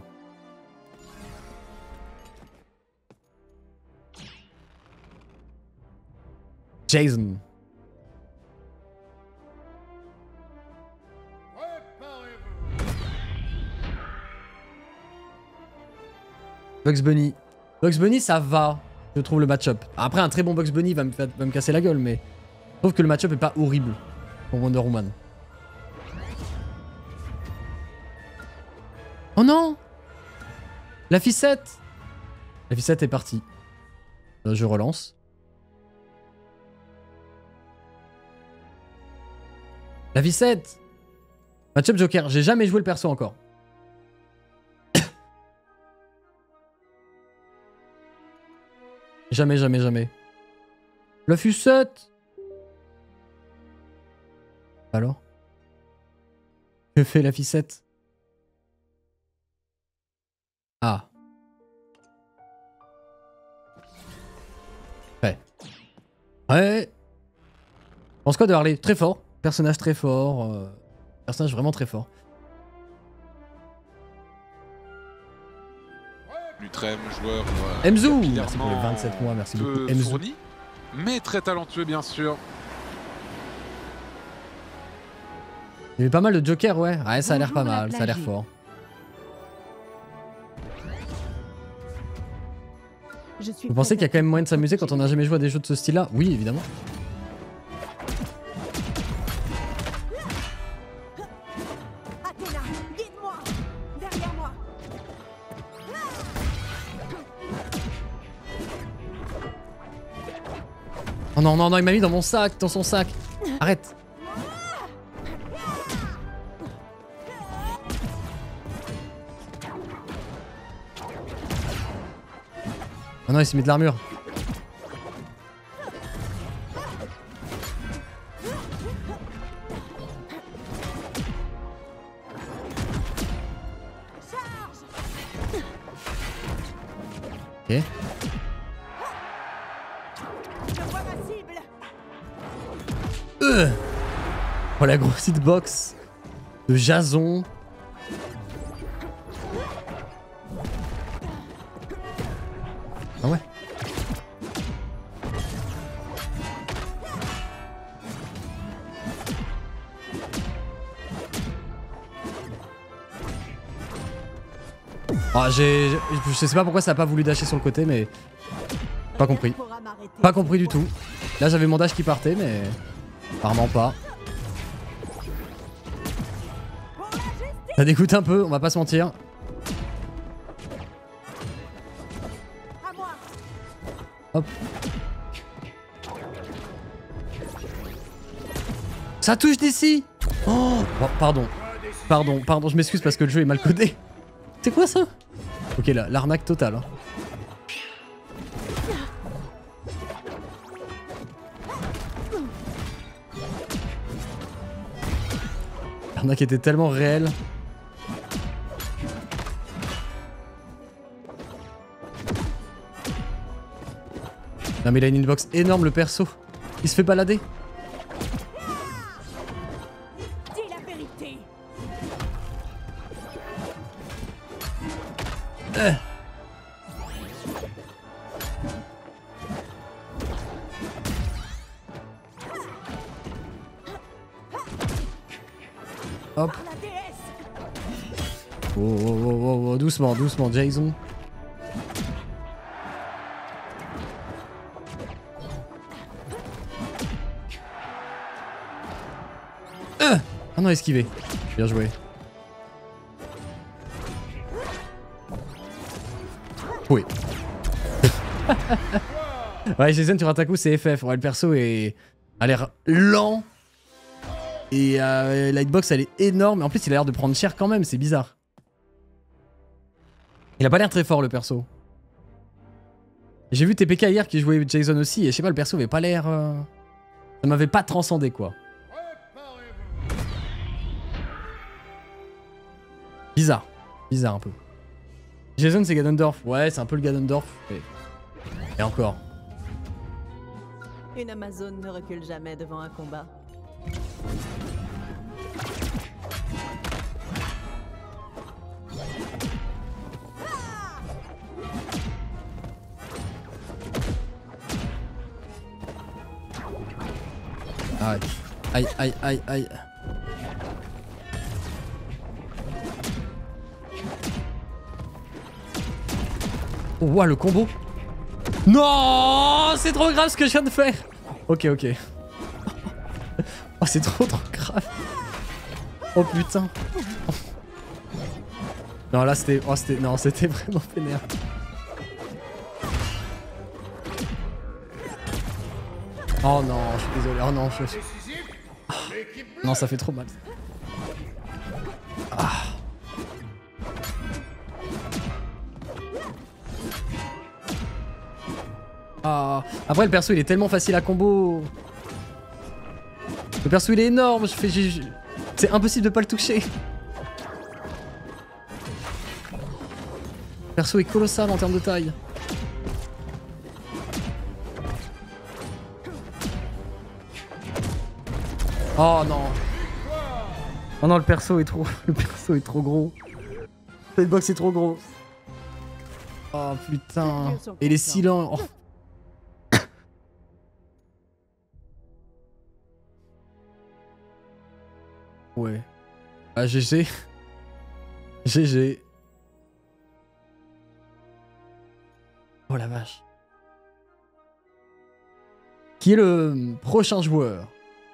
Jason. Bugs Bunny. Bugs Bunny, ça va, je trouve, le match-up. Après, un très bon Bugs Bunny va me casser la gueule, mais je trouve que le match-up est pas horrible pour Wonder Woman. Oh non! La ficette! La ficette est partie. Je relance. La ficette! Match-up Joker. J'ai jamais joué le perso encore. Jamais, jamais, jamais. La ficette! Alors? Que fait la ficette? Ah. Ouais. Ouais. Je pense quoi de Harley? Très fort. Personnage très fort. Personnage vraiment très fort. Lutrem, joueur. Emzou, merci pour les 27 mois, merci beaucoup. Emzou. Fourni, mais très talentueux, bien sûr. Il y avait pas mal de jokers, ouais. Ouais, ça a l'air pas mal, ça a l'air fort. Vous pensez qu'il y a quand même moyen de s'amuser quand on n'a jamais joué à des jeux de ce style-là? Oui, évidemment. Athéna, guide-moi. Derrière moi. Oh non, non, non, il m'a mis dans mon sac, dans son sac. Arrête. Oh non, il s'est mis de l'armure. Ok. Oh la grosse hitbox de Jason. Ah ouais. Ah, je sais pas pourquoi ça a pas voulu dasher sur le côté, mais pas compris. Pas compris du tout. Là j'avais mon dash qui partait, mais apparemment pas. Ça dégoûte un peu, on va pas se mentir. Hop. Ça touche d'ici. Oh, pardon. Pardon, je m'excuse parce que le jeu est mal codé. C'est quoi ça? Ok, là, l'arnaque totale. Hein. L'arnaque était tellement réelle. Non mais il a une inbox énorme le perso. Il se fait balader. Dis la vérité. Hop. Oh, doucement, doucement, Jason. Ah non, esquivé. Bien joué. Oui. Ouais, Jason, tu rates un coup, c'est FF. Ouais, le perso a l'air lent. Et la hitbox, elle est énorme. En plus, il a l'air de prendre cher quand même, c'est bizarre. Il a pas l'air très fort, le perso. J'ai vu TPK hier qui jouait Jason aussi, et je sais pas, le perso avait pas l'air... Ça m'avait pas transcendé, quoi. Bizarre. Bizarre un peu. Jason, c'est Ganondorf. Ouais, c'est un peu le Ganondorf. Et encore. Une Amazone ne recule jamais devant un combat. Aïe. Aïe, aïe, aïe, aïe. Oh, wow, le combo. Non, c'est trop grave ce que je viens de faire. Ok, ok. Oh, c'est trop grave. Oh putain. Non, là c'était... Oh, non, c'était vraiment pénère. Oh non, je suis désolé. Oh non, Ah. Non, ça fait trop mal. Ah. Ah. Après, le perso il est tellement facile à combo. Le perso il est énorme. C'est impossible de pas le toucher. Le perso est colossal en termes de taille. Oh non. Oh non, le perso est trop... Le perso est trop gros. Cette box est trop gros. Oh putain. Et les silences. Oh. Ouais. Ah GG. GG. Oh la vache. Qui est le prochain joueur?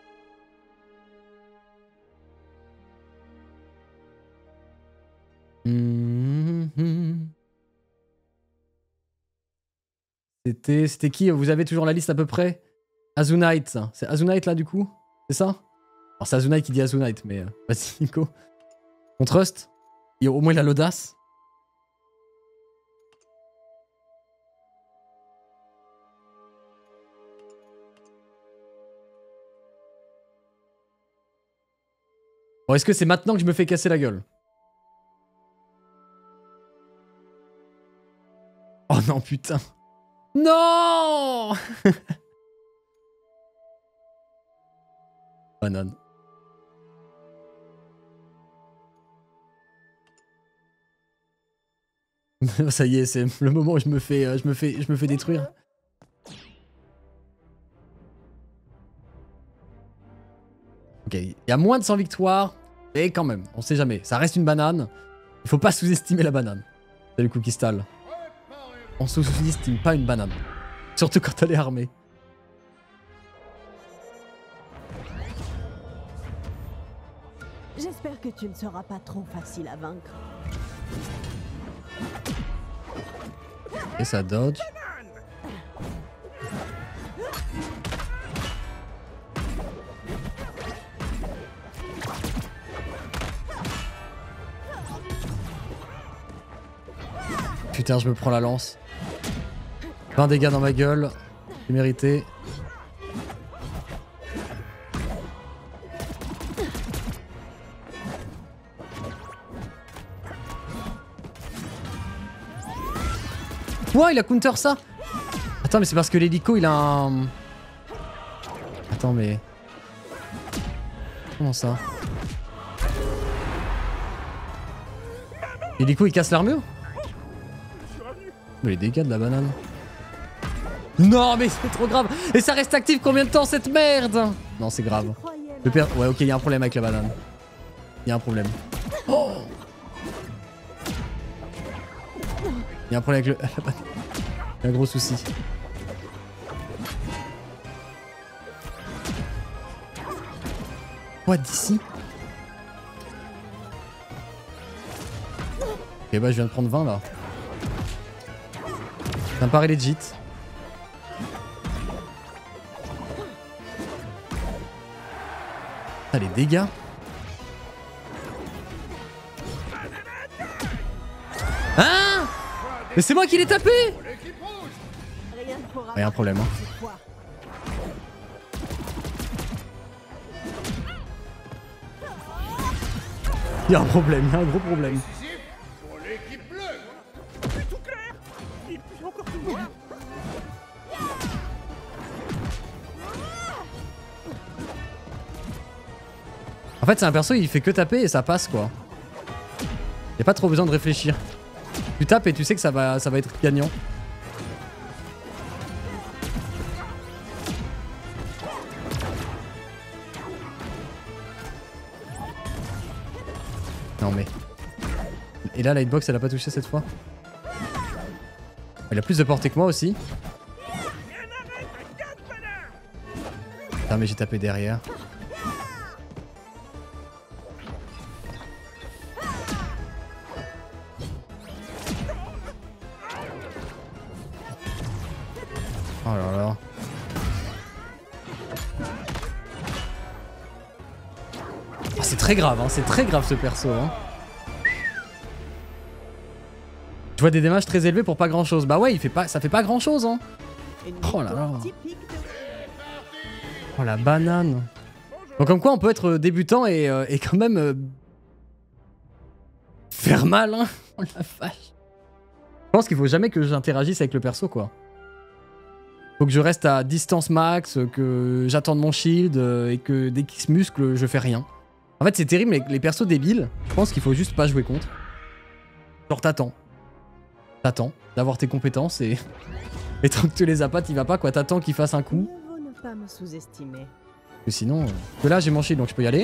C'était qui? Vous avez toujours la liste à peu près? Azunite. C'est Azunite là du coup? C'est ça? Alors c'est Azunite qui dit Azunite, mais vas-y Nico. On trust? Au moins il a l'audace. Bon, est-ce que c'est maintenant que je me fais casser la gueule? Oh non, putain. Non. Banane. Ça y est, c'est le moment où je me fais détruire. Ok, il y a moins de 100 victoires, et quand même, on sait jamais. Ça reste une banane. Il faut pas sous-estimer la banane. Salut Cookie Stall. On sous-estime pas une banane. Surtout quand elle est armée. J'espère que tu ne seras pas trop facile à vaincre. Et ça dodge. Putain, je me prends la lance. 20 dégâts dans ma gueule. J'ai mérité. Quoi, il a counter ça? Attends, mais c'est parce que l'hélico, il a un... Attends, mais... Comment ça? L'hélico, il casse l'armure? Mais les dégâts de la banane. Non, mais c'est trop grave. Et ça reste actif combien de temps, cette merde? Non, c'est grave. Le père... Ouais, ok, il y a un problème avec la banane. Il y a un problème. Oh, il y a un problème avec le... la banane. Il y a un gros souci. Quoi d'ici? Ok, bah je viens de prendre 20 là. Ça me paraît legit. Ah, les dégâts. Hein? Mais c'est moi qui l'ai tapé! Il y a un problème. Hein. Il y a un problème, il y a un gros problème. En fait, c'est un perso, il fait que taper et ça passe quoi. Y a pas trop besoin de réfléchir. Tu tapes et tu sais que ça va être gagnant. Non mais... Et là, la hitbox, elle a pas touché cette fois. Elle a plus de portée que moi aussi. Putain, mais j'ai tapé derrière. Oh là là. Oh, c'est très grave, hein, c'est très grave ce perso. Hein. Je vois des damages très élevés pour pas grand chose. Bah ouais, ça fait pas grand chose. Hein. Oh là là. Oh la banane. Donc comme quoi on peut être débutant et quand même faire mal. Hein. Oh la vache. Je pense qu'il faut jamais que j'interagisse avec le perso, quoi. Faut que je reste à distance max, que j'attende mon shield, et que dès qu'il se muscle, je fais rien. En fait, c'est terrible, mais les persos débiles, je pense qu'il faut juste pas jouer contre. Genre, t'attends. T'attends d'avoir tes compétences et... et tant que tu les as pas, t'y vas pas, quoi. T'attends qu'il fasse un coup. Mieux vaut ne pas me sous-estimer. Que sinon... Que là, j'ai mon shield, donc je peux y aller.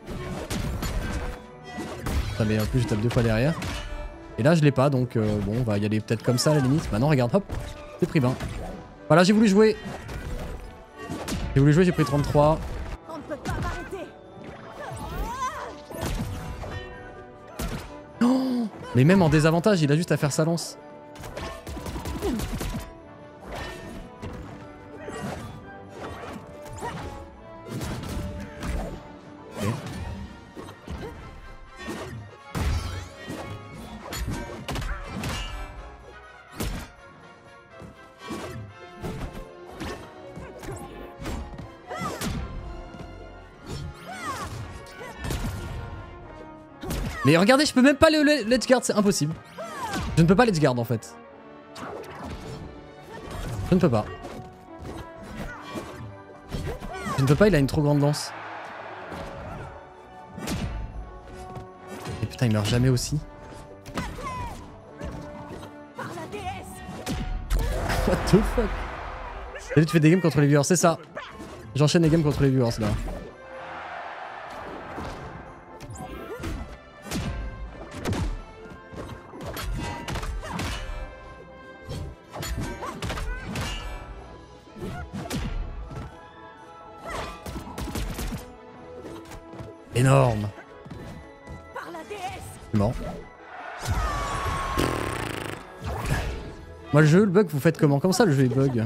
Ça, mais en plus, je tape 2 fois derrière. Et là, je l'ai pas, donc bon, on va y aller peut-être comme ça, à la limite. Maintenant, regarde, hop, c'est pris 20. Voilà, j'ai voulu jouer. J'ai pris 33. On ne peut pas m'arrêter. Oh, mais même en désavantage, il a juste à faire sa lance. Okay. Mais regardez, je peux même pas le let's guard, c'est impossible. Je ne peux pas let's guard en fait. Je ne peux pas. Je ne peux pas, il a une trop grande lance. Et putain, il meurt jamais aussi. What the fuck? Salut, tu fais des games contre les viewers, c'est ça. J'enchaîne les games contre les viewers là. Énorme. C'est mort. Moi le jeu, le bug, vous faites comment? Comment ça le jeu est bug?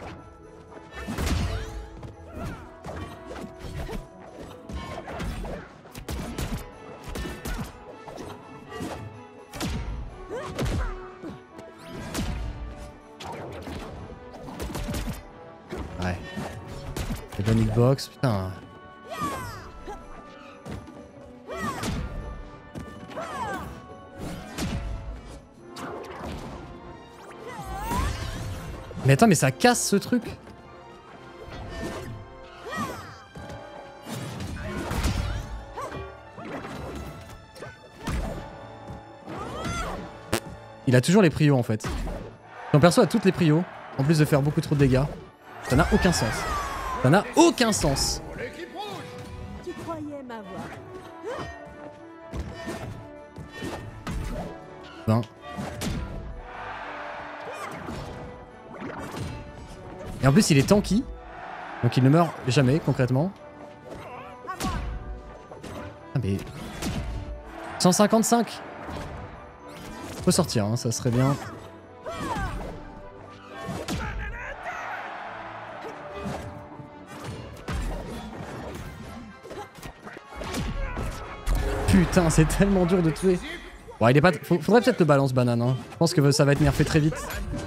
Ouais. C'est bonne hitbox, putain. Mais attends, mais ça casse ce truc. Il a toujours les prios en fait. Ton perso a toutes les prios, en plus de faire beaucoup trop de dégâts. Ça n'a aucun sens. Ça n'a aucun sens. Tu croyais m'avoir. 20. Et en plus il est tanky. Donc il ne meurt jamais concrètement. Ah mais... 155. Faut sortir, hein, ça serait bien. Putain, c'est tellement dur de tuer. Bon, il est pas... Faudrait peut-être le balance banane, hein. Je pense que ça va être nerfé très vite.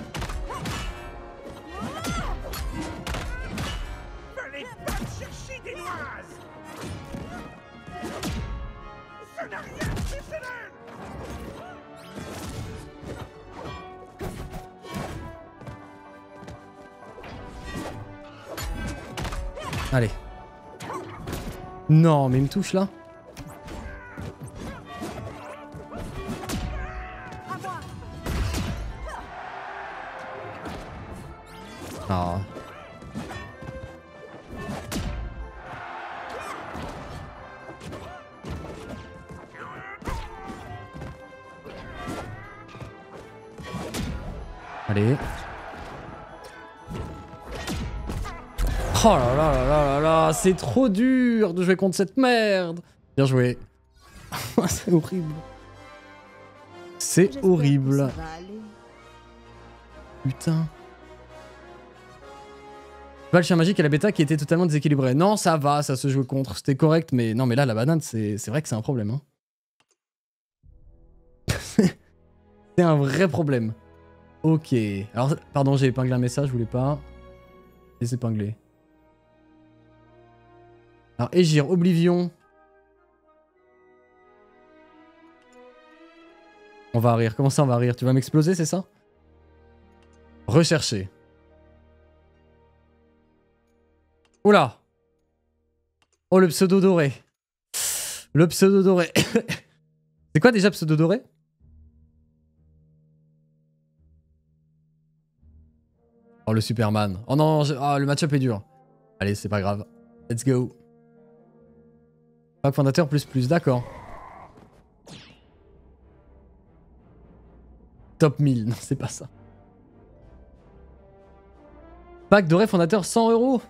Allez. Non, mais il me touche là. Ah. Allez. Oh là là là là là là, c'est trop dur de jouer contre cette merde. Bien joué. C'est horrible. C'est horrible. Putain. Pas le chien magique et la bêta qui était totalement déséquilibré. Non, ça va, ça se joue contre. C'était correct, mais non, mais là, la banane, c'est vrai que c'est un problème. Hein. C'est un vrai problème. Ok. Alors, pardon, j'ai épinglé un message, je voulais pas les épingler. Alors, Egir, Oblivion. On va rire. Comment ça, on va rire? Tu vas m'exploser, c'est ça? Rechercher. Oula. Oh, le pseudo doré. Le pseudo doré. C'est quoi déjà pseudo doré? Oh, le Superman. Oh non, le match-up est dur. Allez, c'est pas grave. Let's go. Pack fondateur plus, d'accord. Top 1000, non, c'est pas ça. Pack doré fondateur 100 €.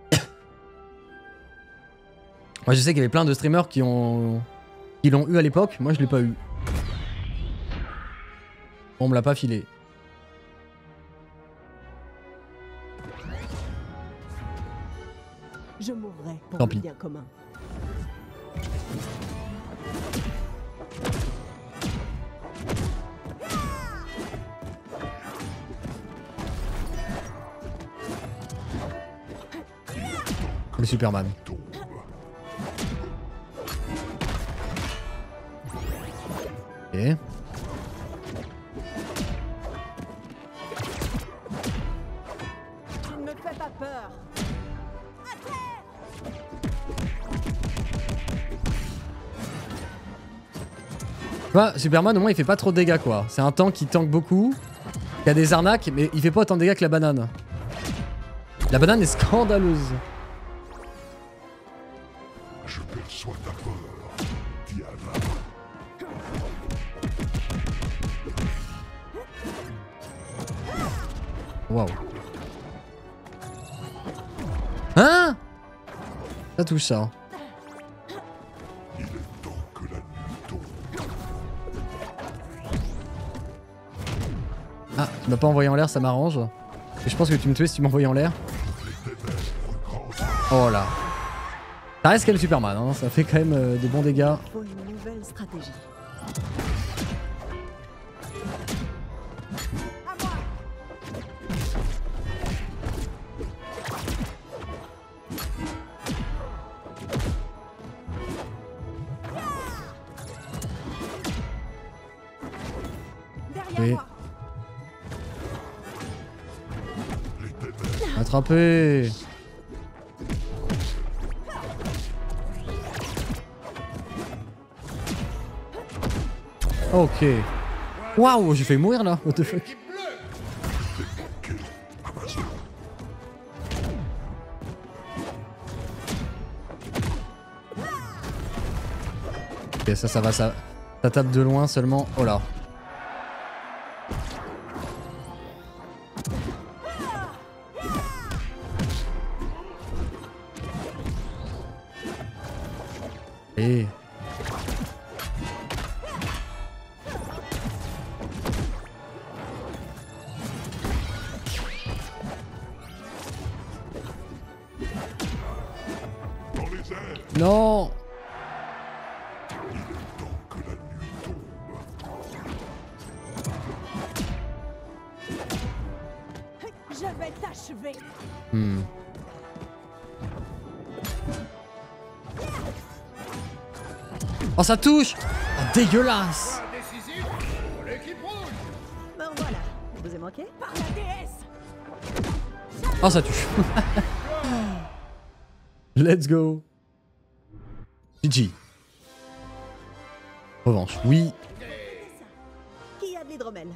Moi, je sais qu'il y avait plein de streamers qui l'ont eu à l'époque. Moi, je l'ai pas eu. On me l'a pas filé. Je mourrai pour Tant le pis. bien commun. Le Superman. Ok. Tu ne me fais pas peur. Tu vois, Superman au moins il fait pas trop de dégâts quoi. C'est un tank qui tank beaucoup, qui a des arnaques, mais il fait pas autant de dégâts que la banane. La banane est scandaleuse. Je perçois ta peur, Diana. Waouh. Hein? Ça touche ça. Il est temps que la nuit tombe. Ah, tu m'as pas envoyé en l'air, ça m'arrange. Et je pense que tu me tuais si tu m'envoyais en l'air. Oh là. Ça reste qu'elle le Superman, hein. Ça fait quand même des bons dégâts. Il faut une nouvelle stratégie. Oui. Attrapé. Ok. Waouh, j'ai fait mourir là. What the fuck. Ok, ça va, ça tape de loin seulement. Oh là. Et... Non. Je vais t'achever. Oh, ça touche. Oh, dégueulasse. Ben voilà, vous avez manqué? Par la déesse. Oh, ça touche. Let's go. GG. Revanche, oui. Qui a de l'hydromel?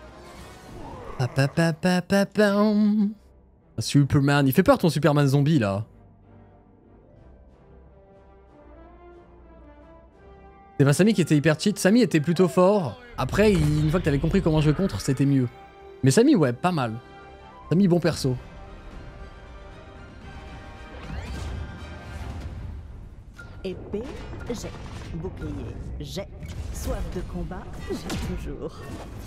Superman. Il fait peur ton Superman zombie là. C'est pas Samy qui était hyper cheat. Samy était plutôt fort. Après, une fois que t'avais compris comment jouer contre, c'était mieux. Mais Samy, ouais, pas mal. Samy, bon perso. Épée, j'ai. Bouclier, j'ai. Soif de combat, j'ai toujours.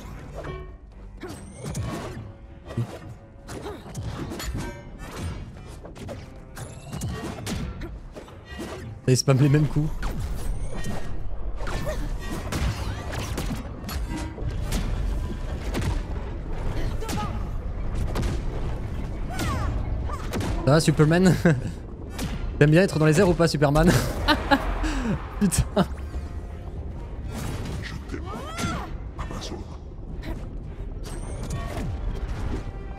Et spam les mêmes coups. Ça va, Superman? T'aimes bien être dans les airs ou pas, Superman? Putain. Je t'ai manqué, Amazon.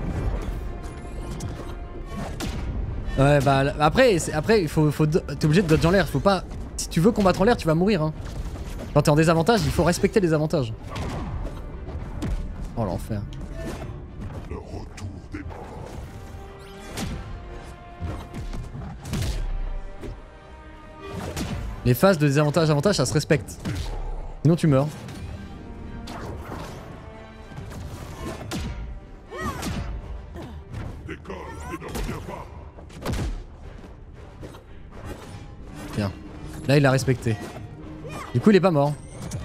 Ouais, bah après il faut t'es obligé de dodge en l'air. Faut pas. Si tu veux combattre en l'air, tu vas mourir. Hein. Quand t'es en désavantage, il faut respecter les avantages. Oh l'enfer. Le retour des morts. Les phases de désavantage avantage, ça se respecte. Sinon tu meurs. Décolle et ne reviens pas. Bien. Là il a respecté. Du coup il est pas mort.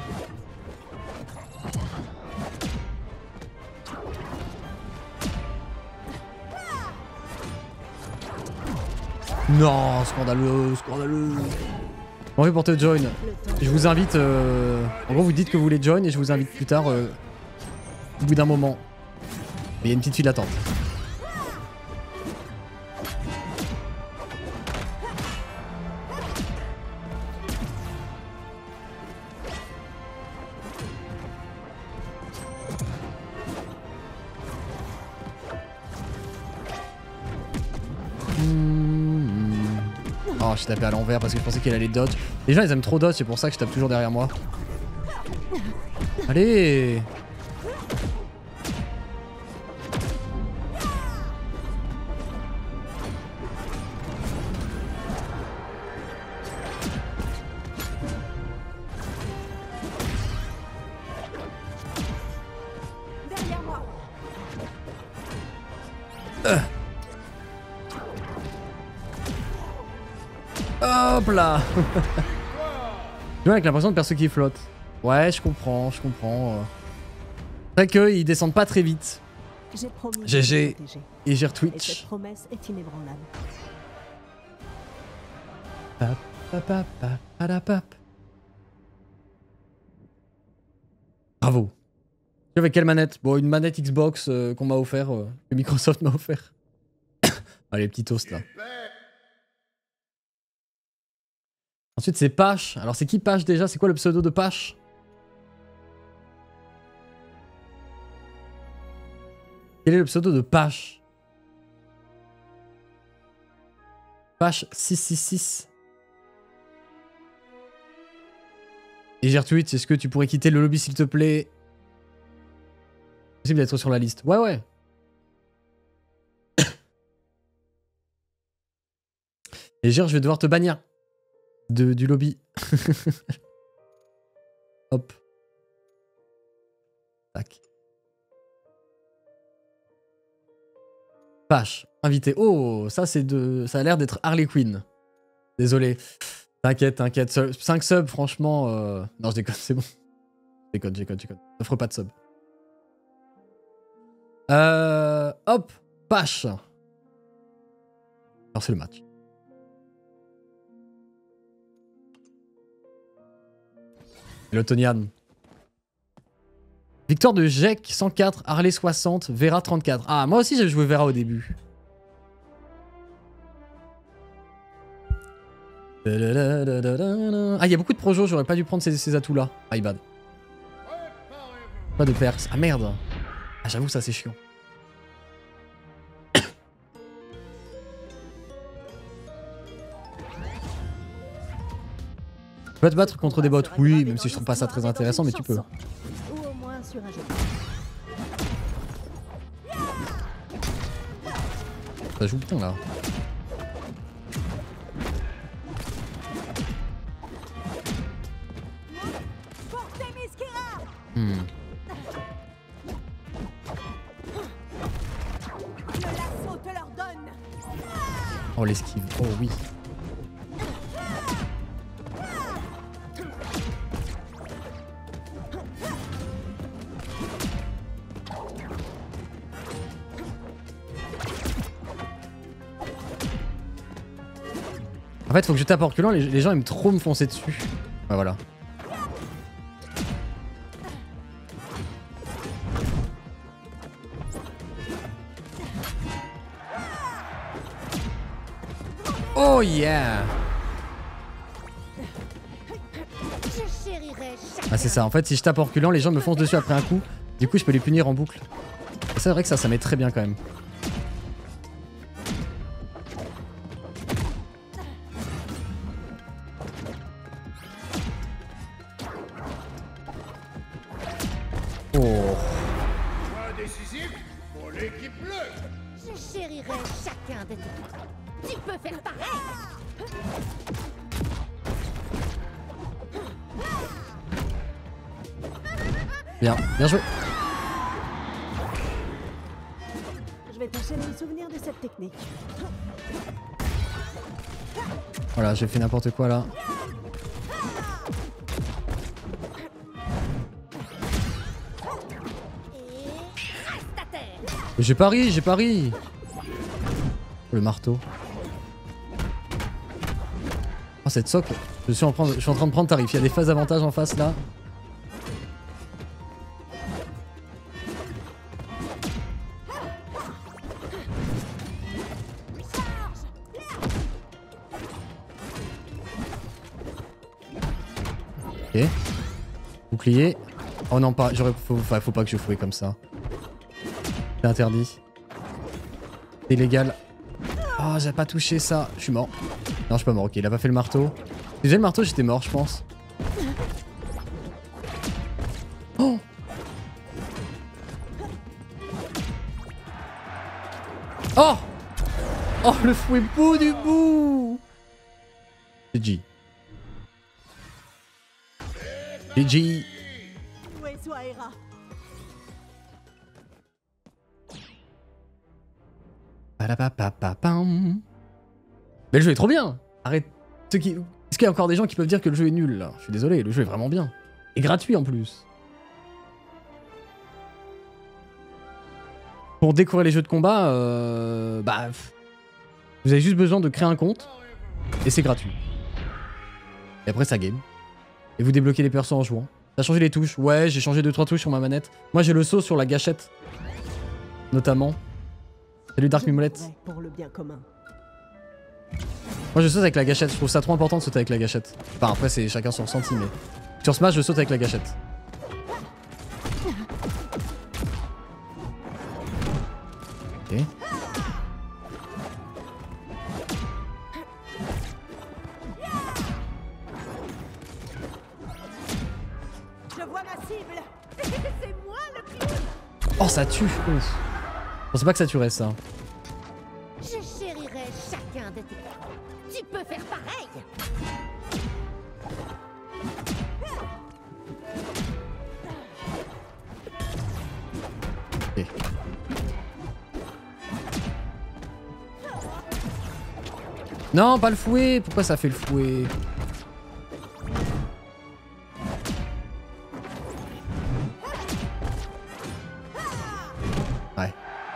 Non, scandaleux, scandaleux. Bon, pour te join. Je vous invite. En gros, vous dites que vous voulez join et je vous invite plus tard. Au bout d'un moment. Mais il y a une petite file d'attente. Oh, je tapais à l'envers parce que je pensais qu'elle allait dodge. Les gens ils aiment trop dodge, c'est pour ça que je tape toujours derrière moi. Allez! Hop là. Tu vois avec l'impression de perso qui flotte. Ouais, je comprends, je comprends. C'est vrai qu'ils descendent pas très vite. GG. Et j'ai retwitch. Et cette promesse est inébranlable. Pap, pap, pap, pap, padapap. Bravo. Tu avec quelle manette? Bon, une manette Xbox qu'on m'a offert, que Microsoft m'a offert. Allez, petit toast là. Ensuite, c'est Pache. Alors, c'est qui Pache déjà? C'est quoi le pseudo de Pache? Quel est le pseudo de Pache? Pache 666. Et Gertrude, est-ce que tu pourrais quitter le lobby s'il te plaît? Possible d'être sur la liste. Ouais, ouais. Et Gère, je vais devoir te bannir du lobby. Hop. Tac. Pache, invité. Oh, ça c'est de. Ça a l'air d'être Harley Quinn. Désolé. T'inquiète, t'inquiète. 5 subs, franchement. Non, je déconne, c'est bon. Je déconne. N'offre pas de sub. Hop. Pache. Alors, c'est le match. L'Autonian. Victoire de Jek 104, Harley 60, Vera 34. Ah, moi aussi j'ai joué Vera au début. Ah, il y a beaucoup de projos, j'aurais pas dû prendre ces atouts-là. My bad. Pas de perks. Ah merde. Ah, j'avoue, ça c'est chiant. Tu peux te battre contre des bots? Oui, même si je trouve pas ça très intéressant, mais tu peux. Ou au moins sur un jeu. Ça joue putain là. Oh l'esquive, oh oui. En fait, faut que je tape en reculant, les gens aiment trop me foncer dessus. Ouais, voilà. Oh yeah! Ah c'est ça, en fait si je tape en reculant, les gens me foncent dessus après un coup. Du coup je peux les punir en boucle. Et c'est vrai que ça met très bien quand même. Oh. Choix décisif pour l'équipe bleue. Je chérirai chacun de tes coups. Tu peux faire pareil. Bien, bien joué. Je vais tâcher de me souvenir de cette technique. Voilà, j'ai fait n'importe quoi là. Reste à terre. J'ai pari, j'ai pari. Le marteau. Oh, cette soc. Je suis en train de prendre tarif. Il y a des phases avantages en face là. Ok. Bouclier. Oh non, pas. Faut pas que je fouille comme ça. C'est interdit. C'est illégal. Oh, j'ai pas touché ça. Je suis mort. Non, je suis pas mort. Ok, il a pas fait le marteau. Si j'ai le marteau, j'étais mort, je pense. Oh! Oh! Oh, le fouet beau du bout! GG. GG. Où est Soaera? Palapapapapam. Mais le jeu est trop bien. Arrête. Est-ce qu'il y a encore des gens qui peuvent dire que le jeu est nul là? Je suis désolé, le jeu est vraiment bien. Et gratuit en plus. Pour découvrir les jeux de combat, vous avez juste besoin de créer un compte. Et c'est gratuit. Et après ça game. Et vous débloquez les persos en jouant. T'as changé les touches? Ouais, j'ai changé 2-3 touches sur ma manette. Moi j'ai le saut sur la gâchette. Notamment. Salut Dark Mimolette. Pour le bien commun. Moi je saute avec la gâchette, je trouve ça trop important de sauter avec la gâchette. Enfin après c'est chacun son ressenti mais... Sur Smash je saute avec la gâchette. Ok. Je vois ma cible. C'est moi le clown. Oh ça tue. Ouf. Je pensais pas que ça tuerait ça. Je chérirai chacun de tes coups. Tu peux faire pareil. Ok. Non, pas le fouet. Pourquoi ça fait le fouet? Ouais.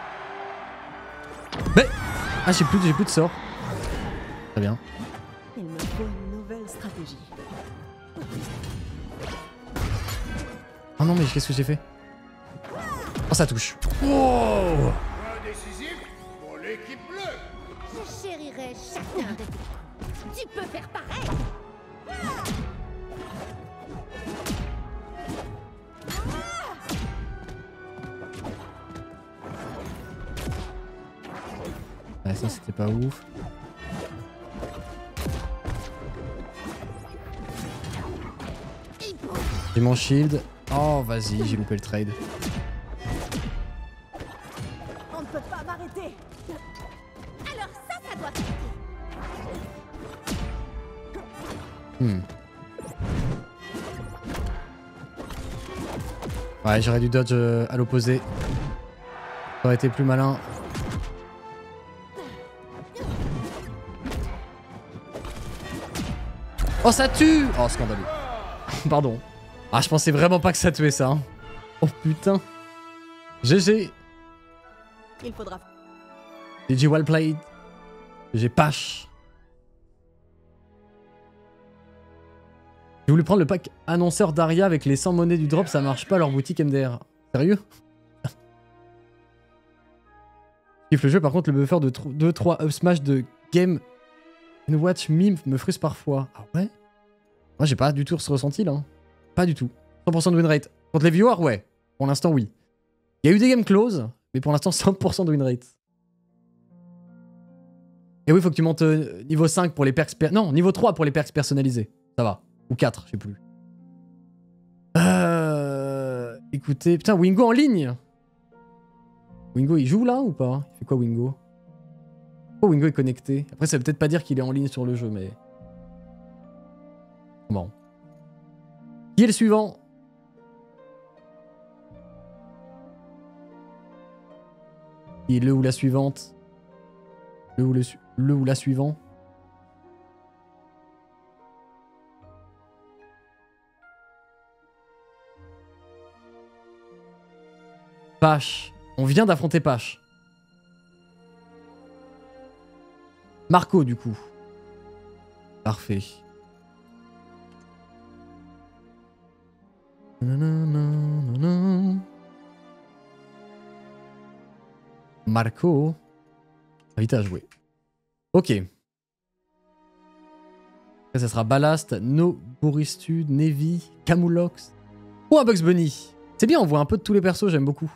Mais... Ah, j'ai plus de sort. Très bien. Il me faut une nouvelle stratégie. Oh non, mais qu'est-ce que j'ai fait? Oh, ça touche. Wow. Choix décisif pour l'équipe bleue. Je chérirai chacun de tes coups. Tu peux faire pareil. Ouais, ça c'était pas ouf. J'ai mon shield. Oh, vas-y, j'ai loupé le trade. On ne peut pas m'arrêter. Alors ça doit faire. Ouais, j'aurais dû dodge à l'opposé. Ça aurait été plus malin. Oh, ça tue! Oh, scandaleux. Pardon. Ah, je pensais vraiment pas que ça tuait ça. Hein. Oh putain. GG. Il faudra. GG well played. GG Pache. J'ai voulu prendre le pack annonceur d'Aria avec les 100 monnaies du drop, ça marche pas leur boutique MDR. Sérieux? Je kiffe le jeu, par contre le buffer de 2-3 up smash de Game Watch Meme me frustre parfois. Ah ouais? Moi j'ai pas du tout ce ressenti là. Pas du tout. 100% de win rate. Contre les viewers, ouais. Pour l'instant, oui. Il y a eu des games close, mais pour l'instant 100% de win rate. Et oui, faut que tu montes niveau 5 pour les perks... Non, niveau 3 pour les perks personnalisés. Ça va. Ou 4, je sais plus. Écoutez, putain, Wingo en ligne. Wingo, il joue là ou pas? Il fait quoi, Wingo? Oh, Wingo est connecté. Après, ça veut peut-être pas dire qu'il est en ligne sur le jeu, mais... Bon. Qui est le suivant? Qui est le ou la suivante? Le ou la suivant? Pache. On vient d'affronter Pache. Marco, du coup. Parfait. Marco. Vite à jouer. Ok. Après, ça sera Ballast, No, Boristu, Nevi, Camulox. Oh, un Bugs Bunny. C'est bien, on voit un peu de tous les persos, j'aime beaucoup.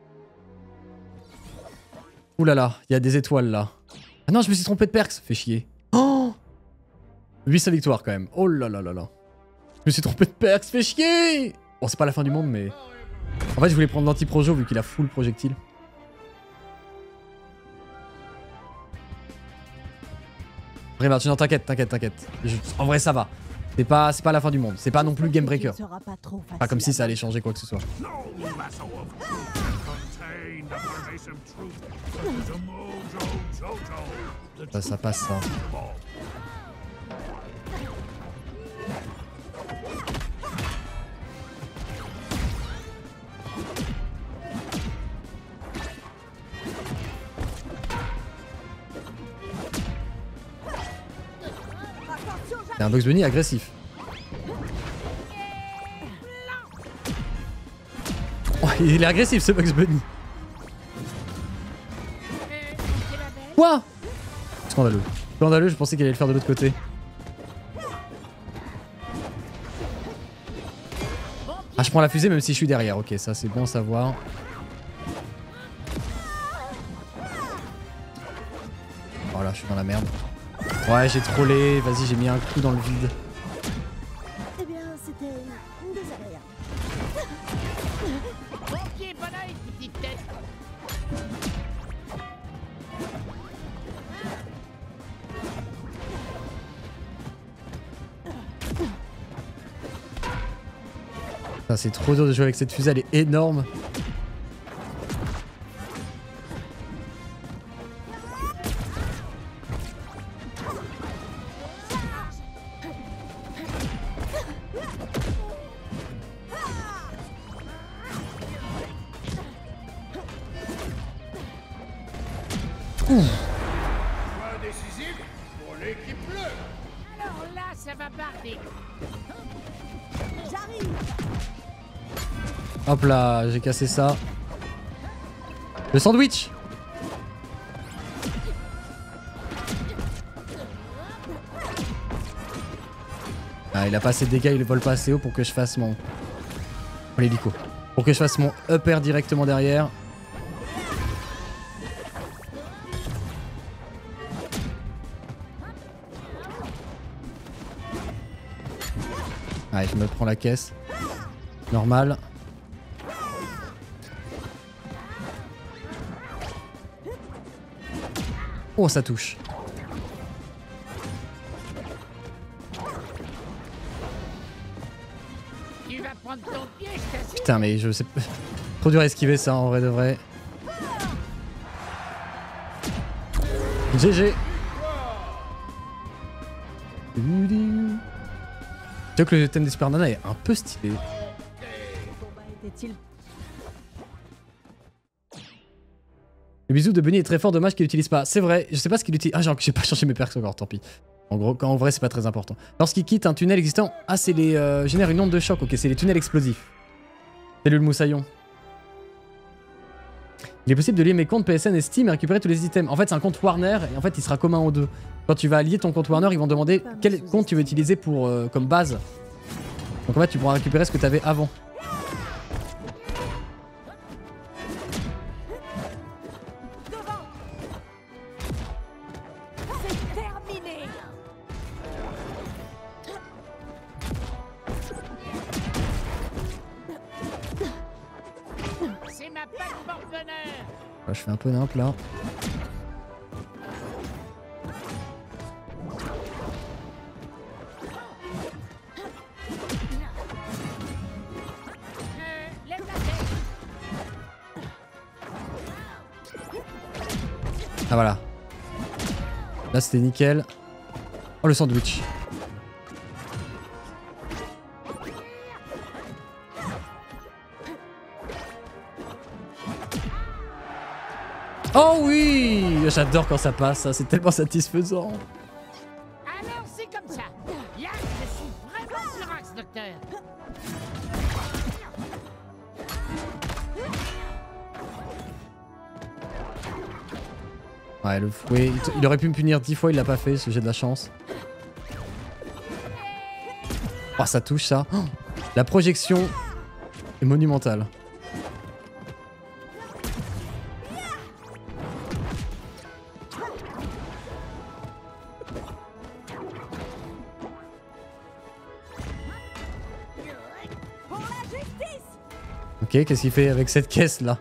Ouh là là, il y a des étoiles là. Ah non, je me suis trompé de perks, fait chier. Oh 800 victoires quand même. Oh là là là là. Je me suis trompé de perks, fait chier. Bon, c'est pas la fin du monde, mais... En fait, je voulais prendre l'anti-projo vu qu'il a full projectile. Après, Martin, non, t'inquiète. En vrai, ça va. C'est pas la fin du monde. C'est pas non plus game breaker. Pas comme si ça allait changer quoi que ce soit. Ça passe, ça. C'est un Bugs Bunny agressif. Oh, il est agressif ce Bugs Bunny. Quoi? Scandaleux. Scandaleux, je pensais qu'il allait le faire de l'autre côté. Ah, je prends la fusée même si je suis derrière. Ok, ça c'est bon à savoir. Oh là, je suis dans la merde. Ouais, j'ai trollé. Vas-y, j'ai mis un coup dans le vide. Eh bien, c'était désagréable. Ok, pas là, une petite tête. C'est trop dur de jouer avec cette fusée, elle est énorme. Point décisif pour l'équipe bleue. Alors là, ça va barder. J'arrive. Hop là, j'ai cassé ça. Le sandwich. Ah, il a pas assez de dégâts, il ne vole pas assez haut pour que je fasse mon... Oh, l'hélico. Pour que je fasse mon upper directement derrière. Allez, je me prends la caisse. Normal. Oh, ça touche. Tu vas prendre ton pied, je t'assure. Putain, mais je sais pas. Trop dur à esquiver ça en vrai de vrai. GG. Tu vois que le thème des Super Nana est un peu stylé. Le combat était-il Le bisou de Bunny est très fort, dommage qu'il l'utilise pas. C'est vrai, je sais pas ce qu'il utilise. Ah, j'ai pas changé mes perks encore, tant pis. En gros, en vrai, c'est pas très important. Lorsqu'il quitte un tunnel existant, ah, c'est les. Génère une onde de choc, ok, c'est les tunnels explosifs. Salut le moussaillon. Il est possible de lier mes comptes PSN et Steam et récupérer tous les items. En fait, c'est un compte Warner et en fait, il sera commun aux deux. Quand tu vas lier ton compte Warner, ils vont te demander quel compte tu veux utiliser pour, comme base. Donc en fait, tu pourras récupérer ce que tu avais avant. C'est terminé. ma patte porte-bonheur. Je fais un peu nimp là. Lève la tête. Ah voilà. Là c'était nickel. Oh le sandwich. Oh oui, j'adore quand ça passe, ça, c'est tellement satisfaisant. Alors c'est comme ça. Là, je suis vraiment furax, docteur. Ouais, le fouet, il aurait pu me punir 10 fois, il l'a pas fait, j'ai de la chance. Oh, ça touche ça. Oh, la projection est monumentale. Ok, qu'est-ce qu'il fait avec cette caisse là?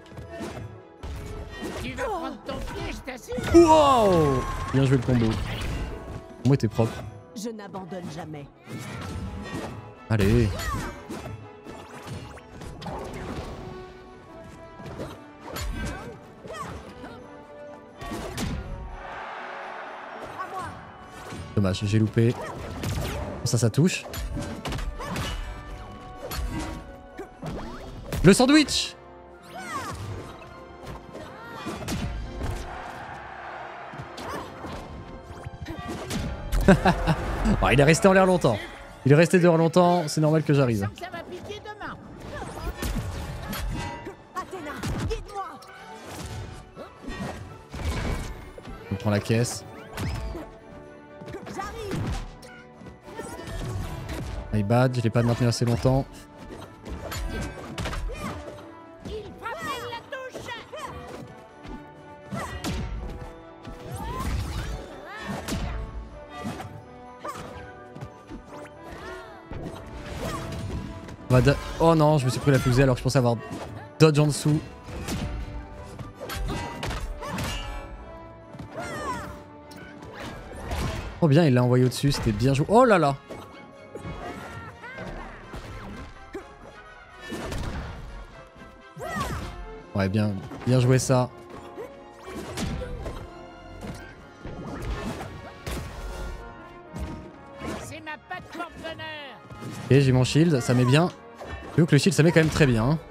Tu vas prendre ton pied, je t'assure. Wow! Bien joué le combo. Moi t'es propre. Je n'abandonne jamais. Allez. Dommage, j'ai loupé. Ça touche. Le sandwich! Oh, il est resté en l'air longtemps. Il est resté dehors longtemps, c'est normal que j'arrive. Ça va piquer demain. Athéna, guide-moi. On prend la caisse. J'arrive. My bad, je l'ai pas maintenu assez longtemps. Il frappait la touche. On va oh non, je me suis pris la fusée alors que je pensais avoir dodge en dessous. Oh bien, il l'a envoyé au-dessus, c'était bien joué. Oh là là! Ouais, bien joué ça. C'est ma patte porte-bonheur. Ok, j'ai mon shield, ça met bien. Je veux que le shield, ça met quand même très bien. Hein.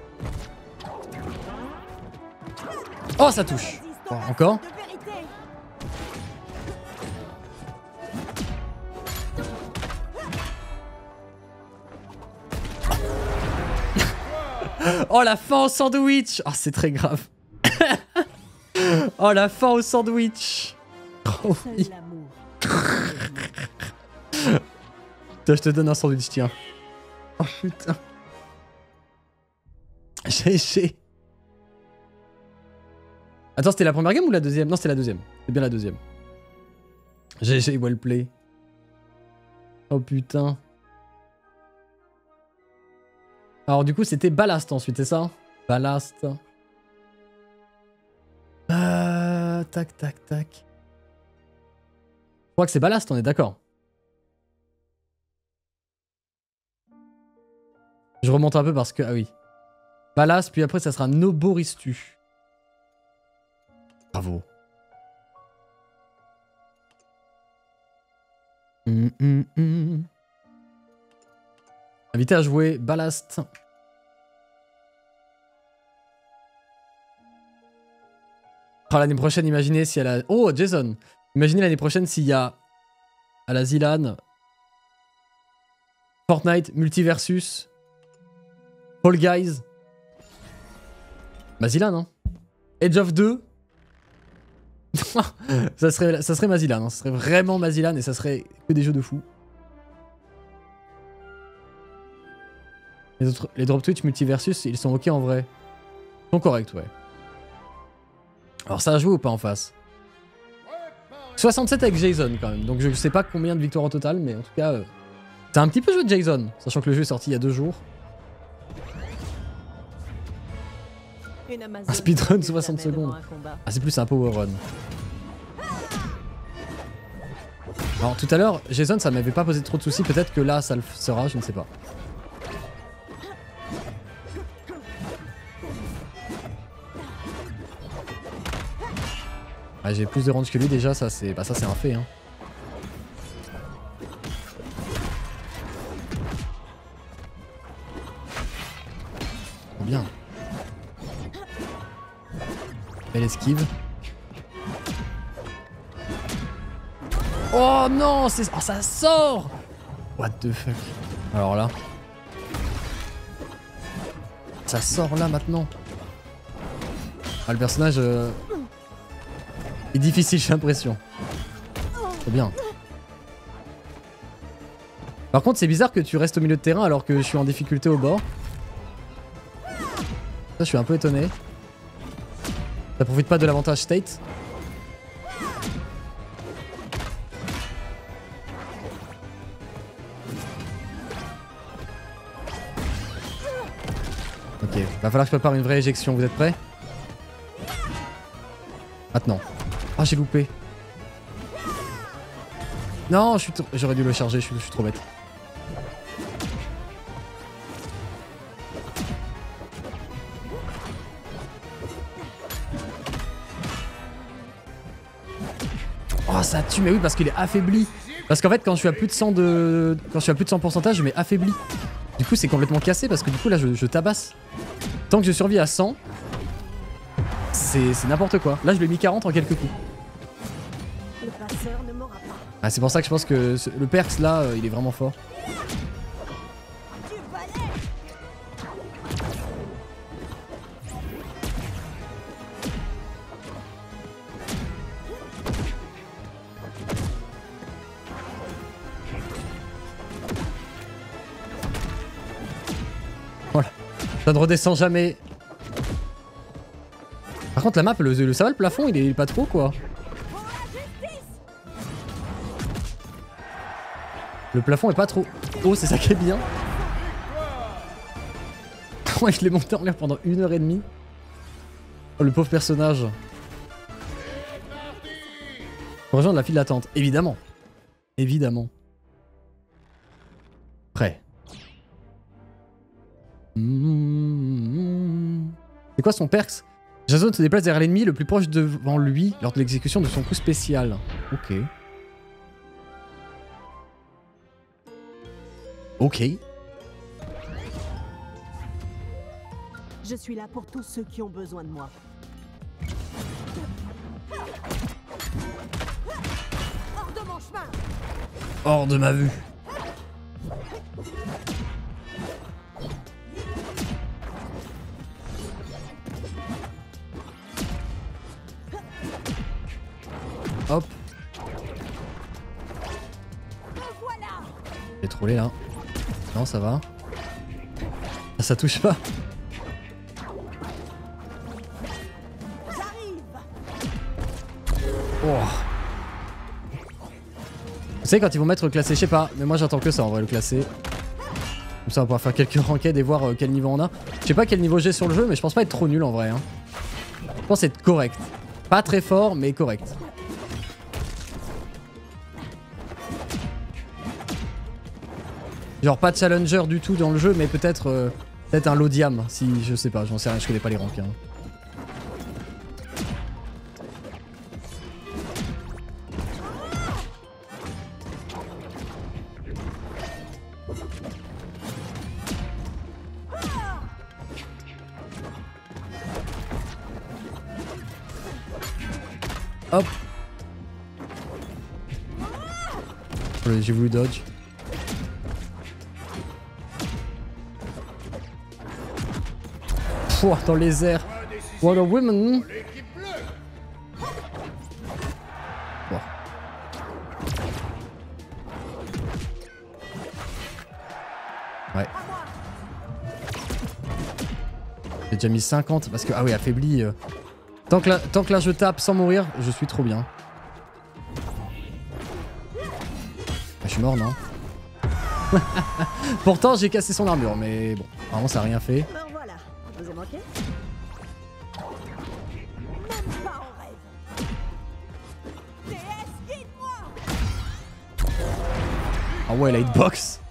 Oh, ça touche. Bon, encore. De vérité. Oh, la fin au sandwich. Oh, c'est très grave. Oh, la fin au sandwich. Oh, Seul oui. l'amour. Tiens, je te donne un sandwich, tiens. Oh, putain. GG. Attends, c'était la première game ou la deuxième? Non, c'était la deuxième. C'est bien la deuxième. GG, well play. Oh, putain. Alors du coup c'était Ballast ensuite, c'est ça? Ballast. Tac tac tac. Je crois que c'est Ballast, on est d'accord. Je remonte un peu parce que... Ah oui. Ballast, puis après ça sera Noboristu. Bravo. Invité à jouer Ballast. Oh, l'année prochaine, imaginez si elle a... Oh, Jason. Imaginez l'année prochaine s'il y a à la Zilan Fortnite, Multiversus, Fall Guys. Mazilan, hein. Edge of 2. ça serait Mazilan, hein. Ça serait vraiment Mazilan et ça serait que des jeux de fou. Les drop Twitch Multiversus, ils sont ok en vrai. Ils sont corrects, ouais. Alors ça a joué ou pas en face? 67 avec Jason quand même, donc je sais pas combien de victoires au total, mais en tout cas, c'est un petit peu joué de Jason, sachant que le jeu est sorti il y a 2 jours. Une Amazone Un speedrun ne 60 jamais devant secondes. un combat. Ah, c'est plus un power run. Alors tout à l'heure, Jason, ça m'avait pas posé trop de soucis. Peut-être que là, ça le sera, je ne sais pas. Ah, j'ai plus de range que lui déjà, ça c'est un fait. Hein. Bien. Belle esquive. Oh non, oh, ça sort. What the fuck. Alors là. Ça sort là maintenant. Ah, le personnage est difficile, j'ai l'impression. C'est bien. Par contre, c'est bizarre que tu restes au milieu de terrain alors que je suis en difficulté au bord. Ça, je suis un peu étonné. Ça profite pas de l'avantage state. Ok, va falloir que je prépare une vraie éjection, vous êtes prêts? Maintenant. Ah, j'ai loupé. Non, j'aurais dû le charger, je suis trop bête. Oh, ça tue, mais oui, parce qu'il est affaibli. Parce qu'en fait, quand je suis à plus de 100 de... Quand je suis à plus de 100%, je mets affaibli. Du coup, c'est complètement cassé parce que du coup, là, je tabasse. Tant que je survis à 100, c'est n'importe quoi. Là, je lui ai mis 40 en quelques coups. Le passeur ne m'aura pas. Ah, c'est pour ça que je pense que le perks, là, il est vraiment fort. Voilà. Ça ne redescend jamais. Par contre, la map, ça va, le plafond, il est pas trop, quoi. Le plafond est pas trop haut, c'est ça qui est bien. Ouais, je l'ai monté en l'air pendant 1h30. Oh, le pauvre personnage. Faut rejoindre la file d'attente, évidemment. Évidemment. Prêt. C'est quoi son perks? Jason se déplace derrière l'ennemi le plus proche devant lui lors de l'exécution de son coup spécial. Ok. Ok. Je suis là pour tous ceux qui ont besoin de moi. Hors de mon chemin. Hors de ma vue. Hop. J'ai trollé là. Non, ça va. Ah, ça touche pas. Oh. Vous savez quand ils vont mettre le classé, je sais pas, mais moi j'attends que ça en vrai, le classé. Comme ça on va pouvoir faire quelques ranked et voir quel niveau on a. Je sais pas quel niveau j'ai sur le jeu, mais je pense pas être trop nul en vrai. Hein. Je pense être correct. Pas très fort, mais correct. Genre pas de challenger du tout dans le jeu, mais peut-être un low diam, si je sais pas, j'en sais rien, je connais pas les ranks. Hein. Hop. J'ai voulu dodge. Pouah, dans les airs. Wonder Woman. Wow. Ouais. J'ai déjà mis 50 parce que... Ah oui, affaibli. Tant que là je tape sans mourir, je suis trop bien. Ah, je suis mort, non? Pourtant, j'ai cassé son armure, mais bon, vraiment ça a rien fait. Ben voilà, je vous ai manqué. Même pas en rêve. DS, guide-moi. Ah ouais, la hitbox.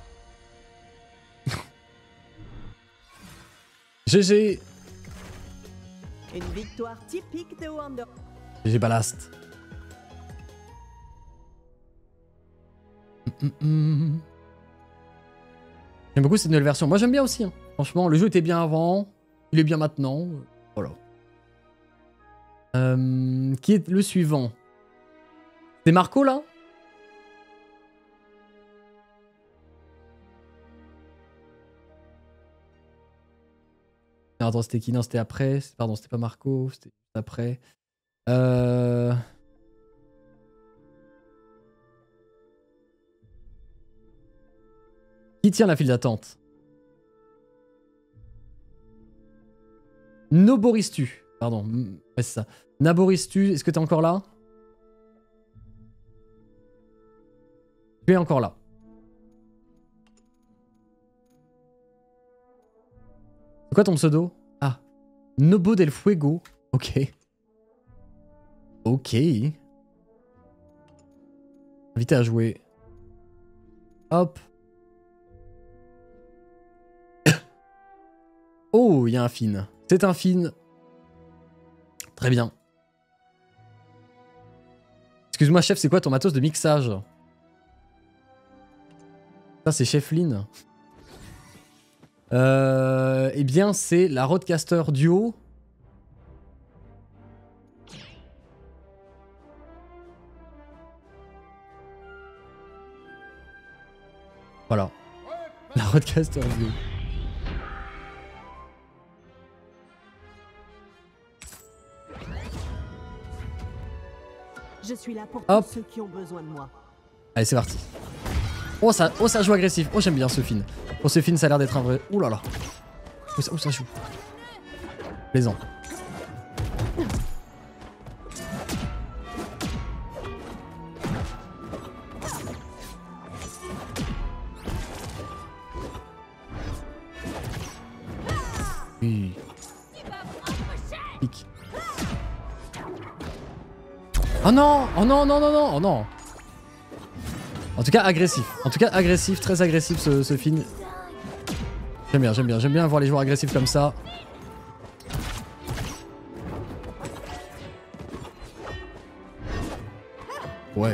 GG. Une victoire typique de Wonder. GG Ballast. J'aime beaucoup cette nouvelle version. Moi j'aime bien aussi. Hein. Franchement, le jeu était bien avant. Il est bien maintenant. Voilà. Qui est le suivant? C'est Marco là? Attends, c'était qui? Non, c'était après. Pardon, c'était pas Marco. C'était après. Qui tient la file d'attente? Noboristu. Pardon. Ouais, c'est ça. Naboristu, est-ce que t'es encore là? Tu es encore là. C'est quoi ton pseudo? Ah. Nobo del Fuego. Ok. Ok. Invité à jouer. Hop. Oh, il y a un fin. C'est un fin. Très bien. Excuse-moi, chef, c'est quoi ton matos de mixage? Ça, c'est Chef Lynn. Eh bien, c'est la Rodecaster Duo. Voilà. La Rodecaster Duo. Je suis là pour Hop. tous ceux qui ont besoin de moi. Allez, c'est parti. Oh, ça joue agressif. Oh, j'aime bien ce film. Oh, ce film, ça a l'air d'être un vrai... Ouh là là. Oh, ça joue. Plaisant. Oui. Pique. Oh non! Oh non, non, non, non! Oh non! En tout cas, agressif. En tout cas, agressif, très agressif ce film. J'aime bien, j'aime bien. J'aime bien voir les joueurs agressifs comme ça. Ouais.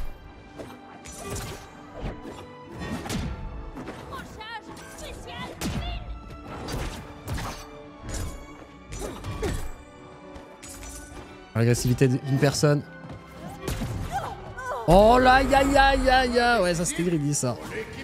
L'agressivité d'une personne. Oh là, aïe aïe aïe aïe aïe. Ouais, ça c'était greedy ça.